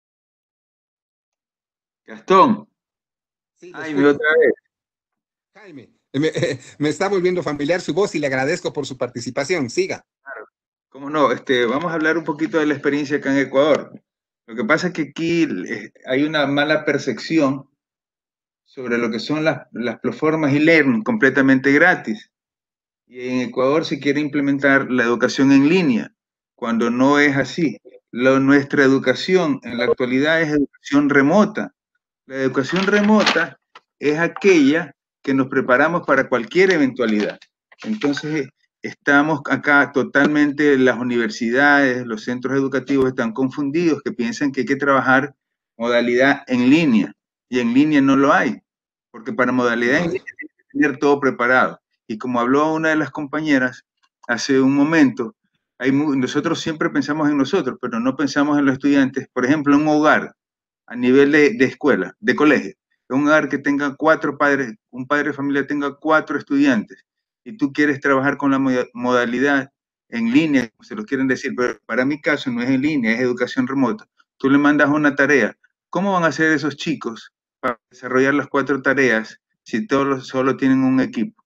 Gastón. Sí, Jaime, otra vez. Jaime, me, eh, me está volviendo familiar su voz y le agradezco por su participación. Siga. Claro, cómo no. Este, vamos a hablar un poquito de la experiencia acá en Ecuador. Lo que pasa es que aquí eh, hay una mala percepción sobre lo que son las, las plataformas e-learning completamente gratis. Y en Ecuador se quiere implementar la educación en línea, cuando no es así. Lo, nuestra educación en la actualidad es educación remota. La educación remota es aquella que nos preparamos para cualquier eventualidad. Entonces, estamos acá totalmente, las universidades, los centros educativos están confundidos, que piensan que hay que trabajar modalidad en línea, y en línea no lo hay, porque para modalidad en línea hay que tener todo preparado. Y como habló una de las compañeras hace un momento, hay muy, nosotros siempre pensamos en nosotros, pero no pensamos en los estudiantes. Por ejemplo, en un hogar, a nivel de, de escuela, de colegio, un hogar que tenga cuatro padres, un padre de familia tenga cuatro estudiantes, y tú quieres trabajar con la modalidad en línea, como se lo quieren decir, pero para mi caso no es en línea, es educación remota. Tú le mandas una tarea. ¿Cómo van a hacer esos chicos para desarrollar las cuatro tareas si todos solo tienen un equipo?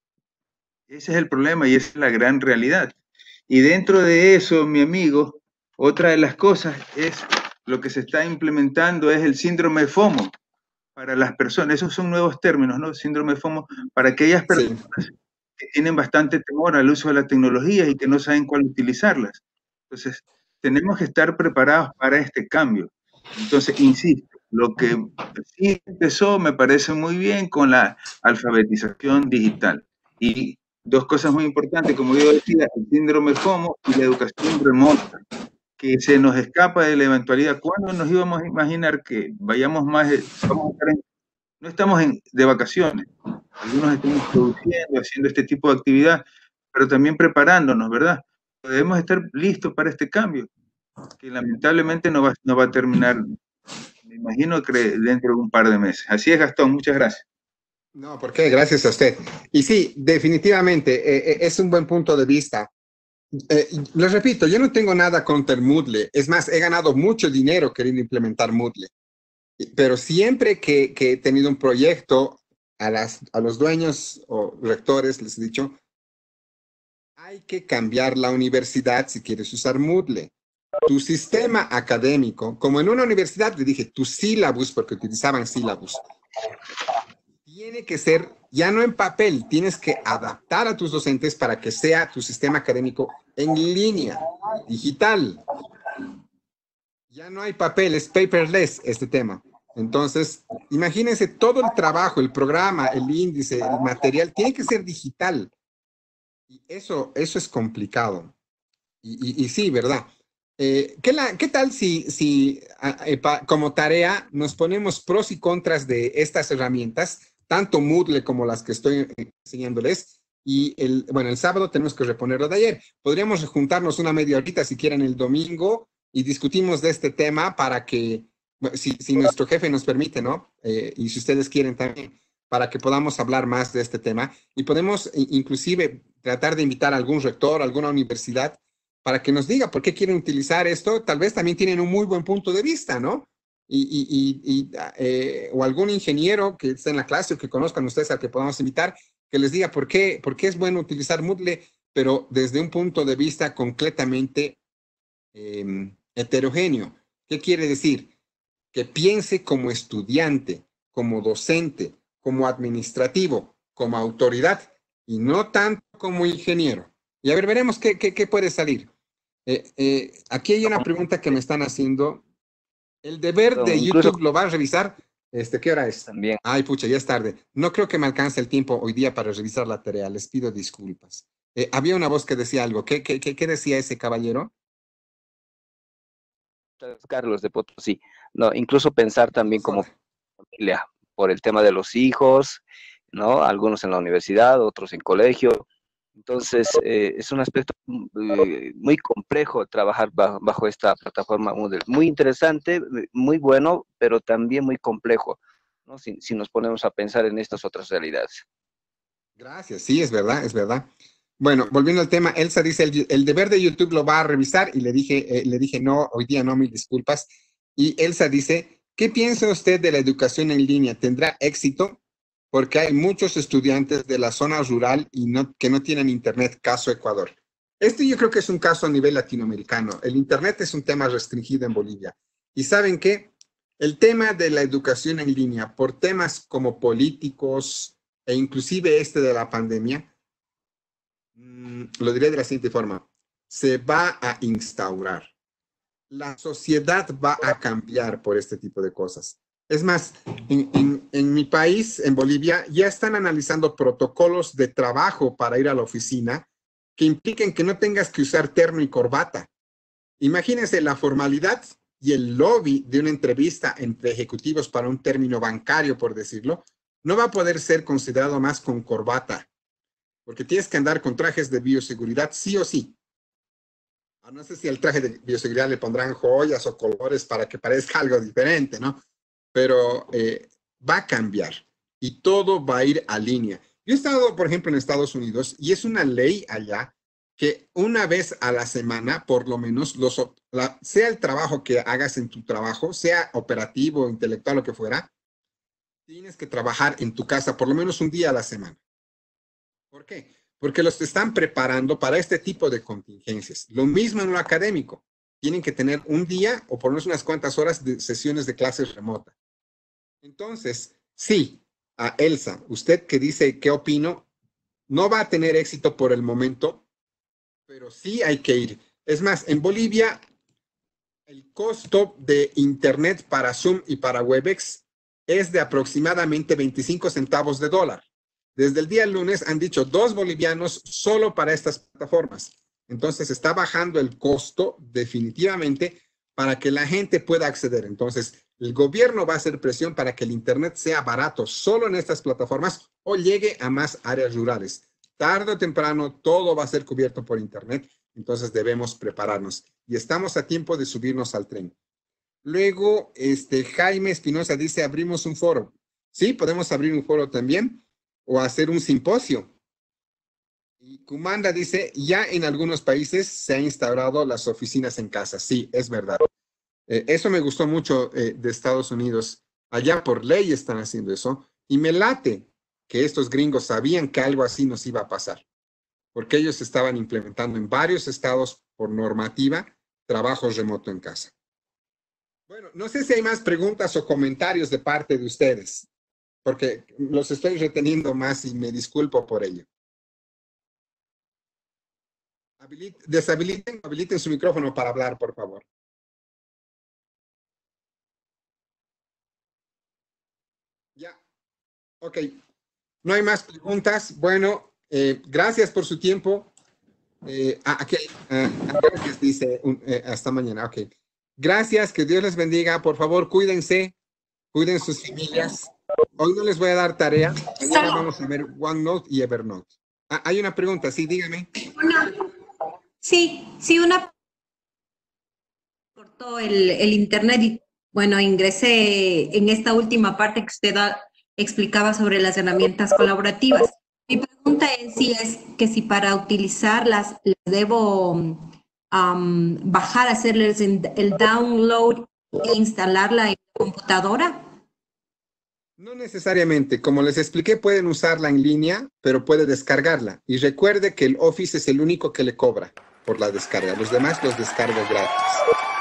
Ese es el problema y esa es la gran realidad. Y dentro de eso, mi amigo, otra de las cosas es lo que se está implementando es el síndrome FOMO para las personas. Esos son nuevos términos, ¿no? Síndrome FOMO para aquellas personas sí. que tienen bastante temor al uso de las tecnologías y que no saben cuál utilizarlas. Entonces, tenemos que estar preparados para este cambio. Entonces, insisto, lo que sí empezó me parece muy bien con la alfabetización digital. Y dos cosas muy importantes, como yo decía, el síndrome FOMO y la educación remota, que se nos escapa de la eventualidad. ¿Cuándo nos íbamos a imaginar que vayamos más, vamos a estar en, no estamos en, de vacaciones, algunos estamos produciendo, haciendo este tipo de actividad, pero también preparándonos, ¿verdad? Debemos estar listos para este cambio, que lamentablemente no va, no va a terminar, me imagino que dentro de un par de meses. Así es, Gastón, muchas gracias. No, ¿por qué? Gracias a usted. Y sí, definitivamente, eh, es un buen punto de vista. Eh, les repito, yo no tengo nada contra el Moodle. Es más, he ganado mucho dinero queriendo implementar Moodle. Pero siempre que, que he tenido un proyecto, a, las, a los dueños o rectores les he dicho, hay que cambiar la universidad si quieres usar Moodle. Tu sistema académico, como en una universidad, le dije, tu sílabus, porque utilizaban sílabus, tiene que ser, ya no en papel, tienes que adaptar a tus docentes para que sea tu sistema académico en línea, digital. Ya no hay papel, es paperless este tema. Entonces, imagínense todo el trabajo, el programa, el índice, el material, tiene que ser digital. Y eso, eso es complicado. Y, y, y sí, ¿verdad? Eh, ¿qué, la, ¿Qué tal si, si eh, pa, como tarea nos ponemos pros y contras de estas herramientas, tanto Moodle como las que estoy enseñándoles? Y el, bueno, el sábado tenemos que reponer lo de ayer. Podríamos juntarnos una media horita si quieren el domingo y discutimos de este tema para que, si, si nuestro jefe nos permite, ¿no? Eh, y si ustedes quieren también, para que podamos hablar más de este tema. Y podemos inclusive tratar de invitar a algún rector, a alguna universidad, para que nos diga por qué quieren utilizar esto. Tal vez también tienen un muy buen punto de vista, ¿no? Y, y, y, y eh, o algún ingeniero que esté en la clase o que conozcan ustedes al que podamos invitar, que les diga por qué, por qué es bueno utilizar Moodle, pero desde un punto de vista completamente eh, heterogéneo. ¿Qué quiere decir? Que piense como estudiante, como docente, como administrativo, como autoridad, y no tanto como ingeniero. Y a ver, veremos qué, qué, qué puede salir. Eh, eh, aquí hay una pregunta que me están haciendo. El deber de Incluso, YouTube lo va a revisar. Este, ¿qué hora es? También. Ay, pucha, ya es tarde. No creo que me alcance el tiempo hoy día para revisar la tarea. Les pido disculpas. Eh, había una voz que decía algo. ¿Qué, qué, qué, qué decía ese caballero? Carlos de Potosí, no, incluso pensar también como familia, por el tema de los hijos, ¿no? Algunos en la universidad, otros en colegio. Entonces, eh, es un aspecto eh, muy complejo trabajar bajo, bajo esta plataforma Moodle. Muy interesante, muy bueno, pero también muy complejo, ¿no? Si, si nos ponemos a pensar en estas otras realidades. Gracias, sí, es verdad, es verdad. Bueno, volviendo al tema, Elsa dice, el, el deber de YouTube lo va a revisar, y le dije, eh, le dije, no, hoy día no, mil disculpas. Y Elsa dice, ¿qué piensa usted de la educación en línea? ¿Tendrá éxito? Porque hay muchos estudiantes de la zona rural y no, que no tienen internet, caso Ecuador. Este yo creo que es un caso a nivel latinoamericano. El internet es un tema restringido en Bolivia. ¿Y saben qué? El tema de la educación en línea, por temas como políticos e inclusive este de la pandemia, mmm, lo diré de la siguiente forma, se va a instaurar. La sociedad va a cambiar por este tipo de cosas. Es más, en, en, en mi país, en Bolivia, ya están analizando protocolos de trabajo para ir a la oficina que impliquen que no tengas que usar terno y corbata. Imagínense la formalidad y el lobby de una entrevista entre ejecutivos para un término bancario, por decirlo, no va a poder ser considerado más con corbata, porque tienes que andar con trajes de bioseguridad sí o sí. No sé si al traje de bioseguridad le pondrán joyas o colores para que parezca algo diferente, ¿no? Pero eh, va a cambiar y todo va a ir a línea. Yo he estado, por ejemplo, en Estados Unidos y es una ley allá que una vez a la semana, por lo menos, los, la, sea el trabajo que hagas en tu trabajo, sea operativo, intelectual, lo que fuera, tienes que trabajar en tu casa por lo menos un día a la semana. ¿Por qué? Porque los están preparando para este tipo de contingencias. Lo mismo en lo académico. Tienen que tener un día o por lo menos unas cuantas horas de sesiones de clases remotas. Entonces, sí, a Elsa, usted que dice qué opino, no va a tener éxito por el momento, pero sí hay que ir. Es más, en Bolivia, el costo de internet para Zoom y para Webex es de aproximadamente veinticinco centavos de dólar. Desde el día lunes han dicho dos bolivianos solo para estas plataformas. Entonces está bajando el costo definitivamente para que la gente pueda acceder. Entonces el gobierno va a hacer presión para que el internet sea barato solo en estas plataformas o llegue a más áreas rurales. Tarde o temprano todo va a ser cubierto por internet. Entonces debemos prepararnos y estamos a tiempo de subirnos al tren. Luego, este, Jaime Espinosa dice, abrimos un foro. Sí, podemos abrir un foro también o hacer un simposio. Y Kumanda dice, ya en algunos países se han instaurado las oficinas en casa. Sí, es verdad. Eh, eso me gustó mucho eh, de Estados Unidos. Allá por ley están haciendo eso. Y me late que estos gringos sabían que algo así nos iba a pasar. Porque ellos estaban implementando en varios estados por normativa trabajo remoto en casa. Bueno, no sé si hay más preguntas o comentarios de parte de ustedes, porque los estoy reteniendo más y me disculpo por ello. Habilit, deshabiliten, habiliten su micrófono para hablar, por favor. Ya, ok. No hay más preguntas. Bueno, eh, gracias por su tiempo. Eh, ah, aquí uh, Andrés dice un, eh, hasta mañana. Ok. Gracias, que Dios les bendiga. Por favor, cuídense, cuiden sus familias. Hoy no les voy a dar tarea. Mañana vamos a ver OneNote y Evernote. Ah, hay una pregunta, sí, dígame. Una, sí, sí, una... Cortó el, el internet y, bueno, ingresé en esta última parte que usted da, explicaba sobre las herramientas colaborativas. Mi pregunta en sí es que si para utilizarlas las debo... Um, bajar, hacerles el download e instalarla en la computadora. No necesariamente. Como les expliqué, pueden usarla en línea, pero puede descargarla. Y recuerde que el Office es el único que le cobra por la descarga. Los demás los descargo gratis.